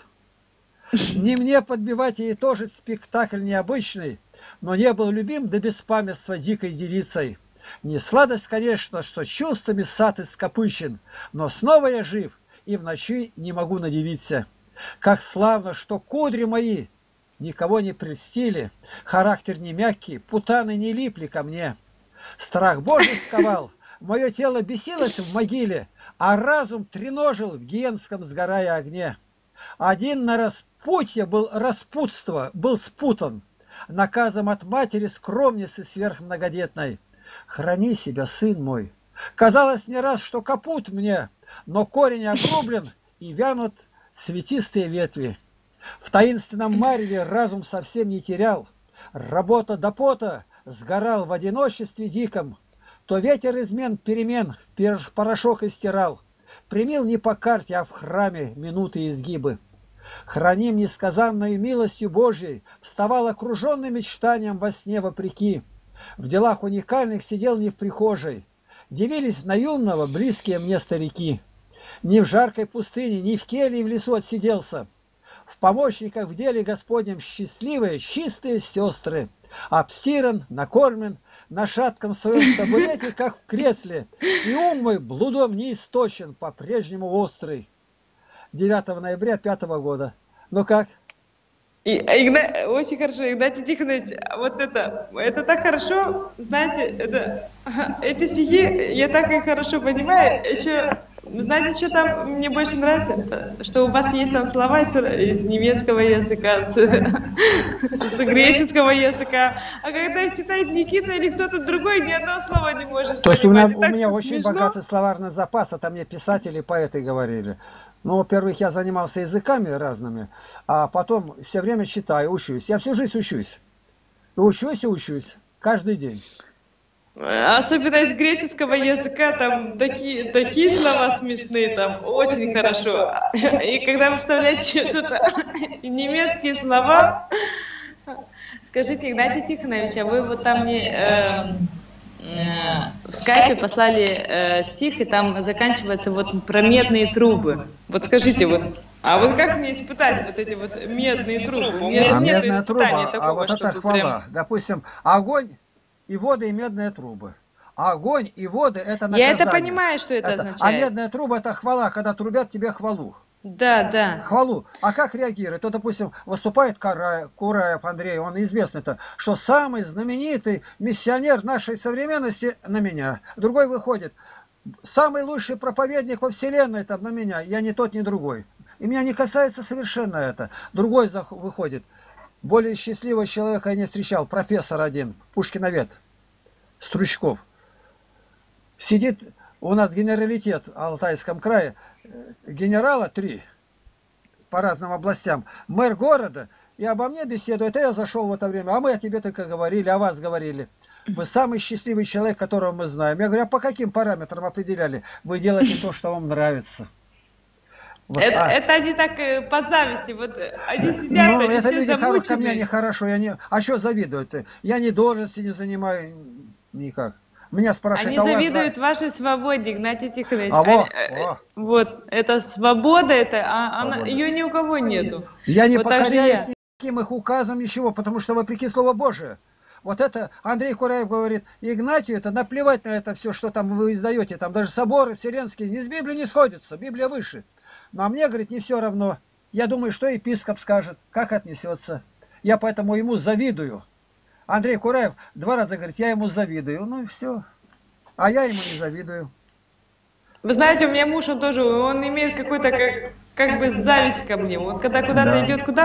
Не мне подбивать и итожить спектакль необычный, но не был любим до беспамятства дикой девицей. Не сладость, конечно, что чувствами сад ископычен, но снова я жив и в ночи не могу надевиться. Как славно, что кудри мои никого не прельстили, характер не мягкий, путаны не липли ко мне. Страх Божий сковал, мое тело бесилось в могиле, а разум треножил в гиенском сгорая огне. Один на распутье был распутство, был спутан, наказом от матери скромницы сверхмногодетной. Храни себя, сын мой. Казалось не раз, что капут мне, но корень обрублен и вянут цветистые ветви. В таинственном мареве разум совсем не терял. Работа до пота сгорал в одиночестве диком. То ветер измен перемен порошок истирал. Примил не по карте, а в храме минуты и изгибы. Храним несказанную милостью Божьей, вставал окруженный мечтанием во сне вопреки. В делах уникальных сидел не в прихожей. Дивились наемного близкие мне старики. Ни в жаркой пустыне, ни в келье в лесу отсиделся. В помощниках в деле Господнем счастливые, чистые сестры. Обстиран, накормен, на шатком своем табурете, как в кресле. И ум мой блудом не истощен, по-прежнему острый. 9 ноября 5 года. Ну как? Очень хорошо, Игнатий Тихонович, вот это так хорошо, знаете, эти стихи я так их хорошо понимаю, еще, знаете, что там мне больше нравится? Что у вас есть там слова из немецкого языка, с греческого языка, а когда их читает Никита или кто-то другой, ни одного слова не может. То есть у меня очень богатый словарный запас, это мне писатели, поэты говорили. Ну, во-первых, я занимался языками разными, а потом все время читаю, учусь. Я всю жизнь учусь. Учусь и учусь. Каждый день. Особенно из греческого языка, там такие слова смешные, там очень хорошо. И когда вы вставляете тут немецкие слова, скажите, Игнатий Тихонович, а вы вот там мне в скайпе послали стих, и там заканчивается вот про медные трубы. Вот скажите, вот, а вот как мне испытать вот эти вот медные трубы? У меня же нет испытания такого, а вот это хвала. Прям... Допустим, огонь и воды и медные трубы. Огонь и воды это наказание. Я это понимаю, что это означает. А медная труба это хвала, когда трубят тебе хвалу. Да, да. Хвалу. А как реагирует? То, допустим, выступает Кураев Андрей, он известный-то, что самый знаменитый миссионер нашей современности на меня. Другой выходит, самый лучший проповедник во вселенной там на меня. Я ни тот, ни другой. И меня не касается совершенно это. Другой выходит. Более счастливого человека я не встречал. Профессор один, Пушкиновед, Стручков. Сидит у нас генералитет в Алтайском крае. Генерала 3 по разным областям, мэр города, и обо мне беседует, а я зашел в это время, а мы о тебе только говорили, о вас говорили. Вы самый счастливый человек, которого мы знаем. Я говорю, а по каким параметрам определяли? Вы делаете то, что вам нравится. Вот, это они так по зависти, вот они сидят, ну, они это все люди замучены. ко мне нехорошо, а что завидуют? Я ни должности не занимаю никак. Меня спрашивают, они завидуют вашей свободе, Игнатий Тихонович. Вот, это свобода, ее ни у кого нету. Я не покоряюсь никаким их указам, ничего, потому что вопреки Слову Божию. Вот это Андрей Кураев говорит, Игнатию это наплевать на это все, что там вы издаете, там даже соборы вселенские, ни с Библией не сходятся, Библия выше. Но мне, говорит, не все равно. Я думаю, что епископ скажет, как отнесется. Я поэтому ему завидую. Андрей Кураев 2 раза говорит, я ему завидую. Ну и все. А я ему не завидую. Вы знаете, у меня муж, он тоже, он имеет какой-то как бы зависть ко мне. Вот когда куда-то идет,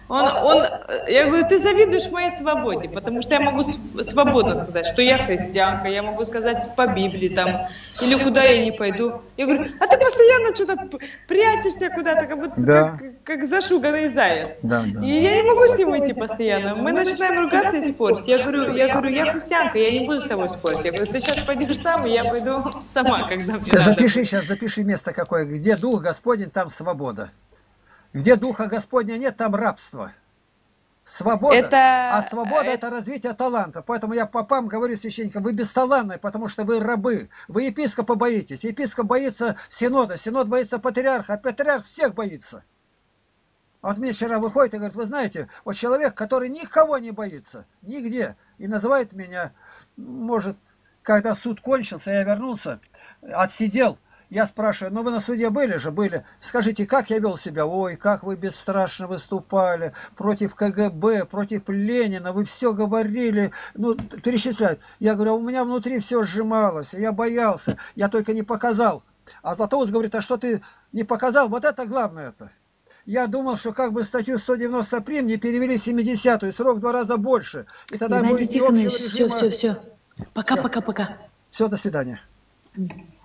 Я говорю, ты завидуешь моей свободе, потому что я могу свободно сказать, что я христианка, я могу сказать по Библии там, или куда я не пойду. Я говорю, а ты постоянно что-то прячешься куда-то, как будто Да. как зашуганный заяц. Да, да. И я не могу с ним идти постоянно. Мы начинаем ругаться и спорить. Я говорю, я христианка, я не буду с тобой спорить. Я говорю, ты сейчас пойдешь сам, и я пойду сама, когда мне надо. Запиши сейчас, запиши место какое. Где Дух Господень, там свобода. Где Духа Господня нет, там рабство. Свобода. А свобода это развитие таланта. Поэтому я попам говорю священникам, вы бесталанные, потому что вы рабы. Вы епископа боитесь. Епископ боится синода, синод боится патриарха, а патриарх всех боится. А вот мне вчера выходит и говорит, вы знаете, вот человек, который никого не боится, нигде, и называет меня, может, когда суд кончился, я вернулся, отсидел, я спрашиваю, ну вы на суде были же? Были. Скажите, как я вел себя? Ой, как вы бесстрашно выступали против КГБ, против Ленина, вы все говорили, ну, перечисляют. Я говорю, а у меня внутри все сжималось, я боялся, я только не показал. А Златоуст говорит, а что ты не показал? Вот это главное это. Я думал, что как бы статью 190 прим не перевели 70-ю, срок в 2 раза больше. И тогда Геннадий будет не общего Тихонович, режима. все. Пока. Все, до свидания.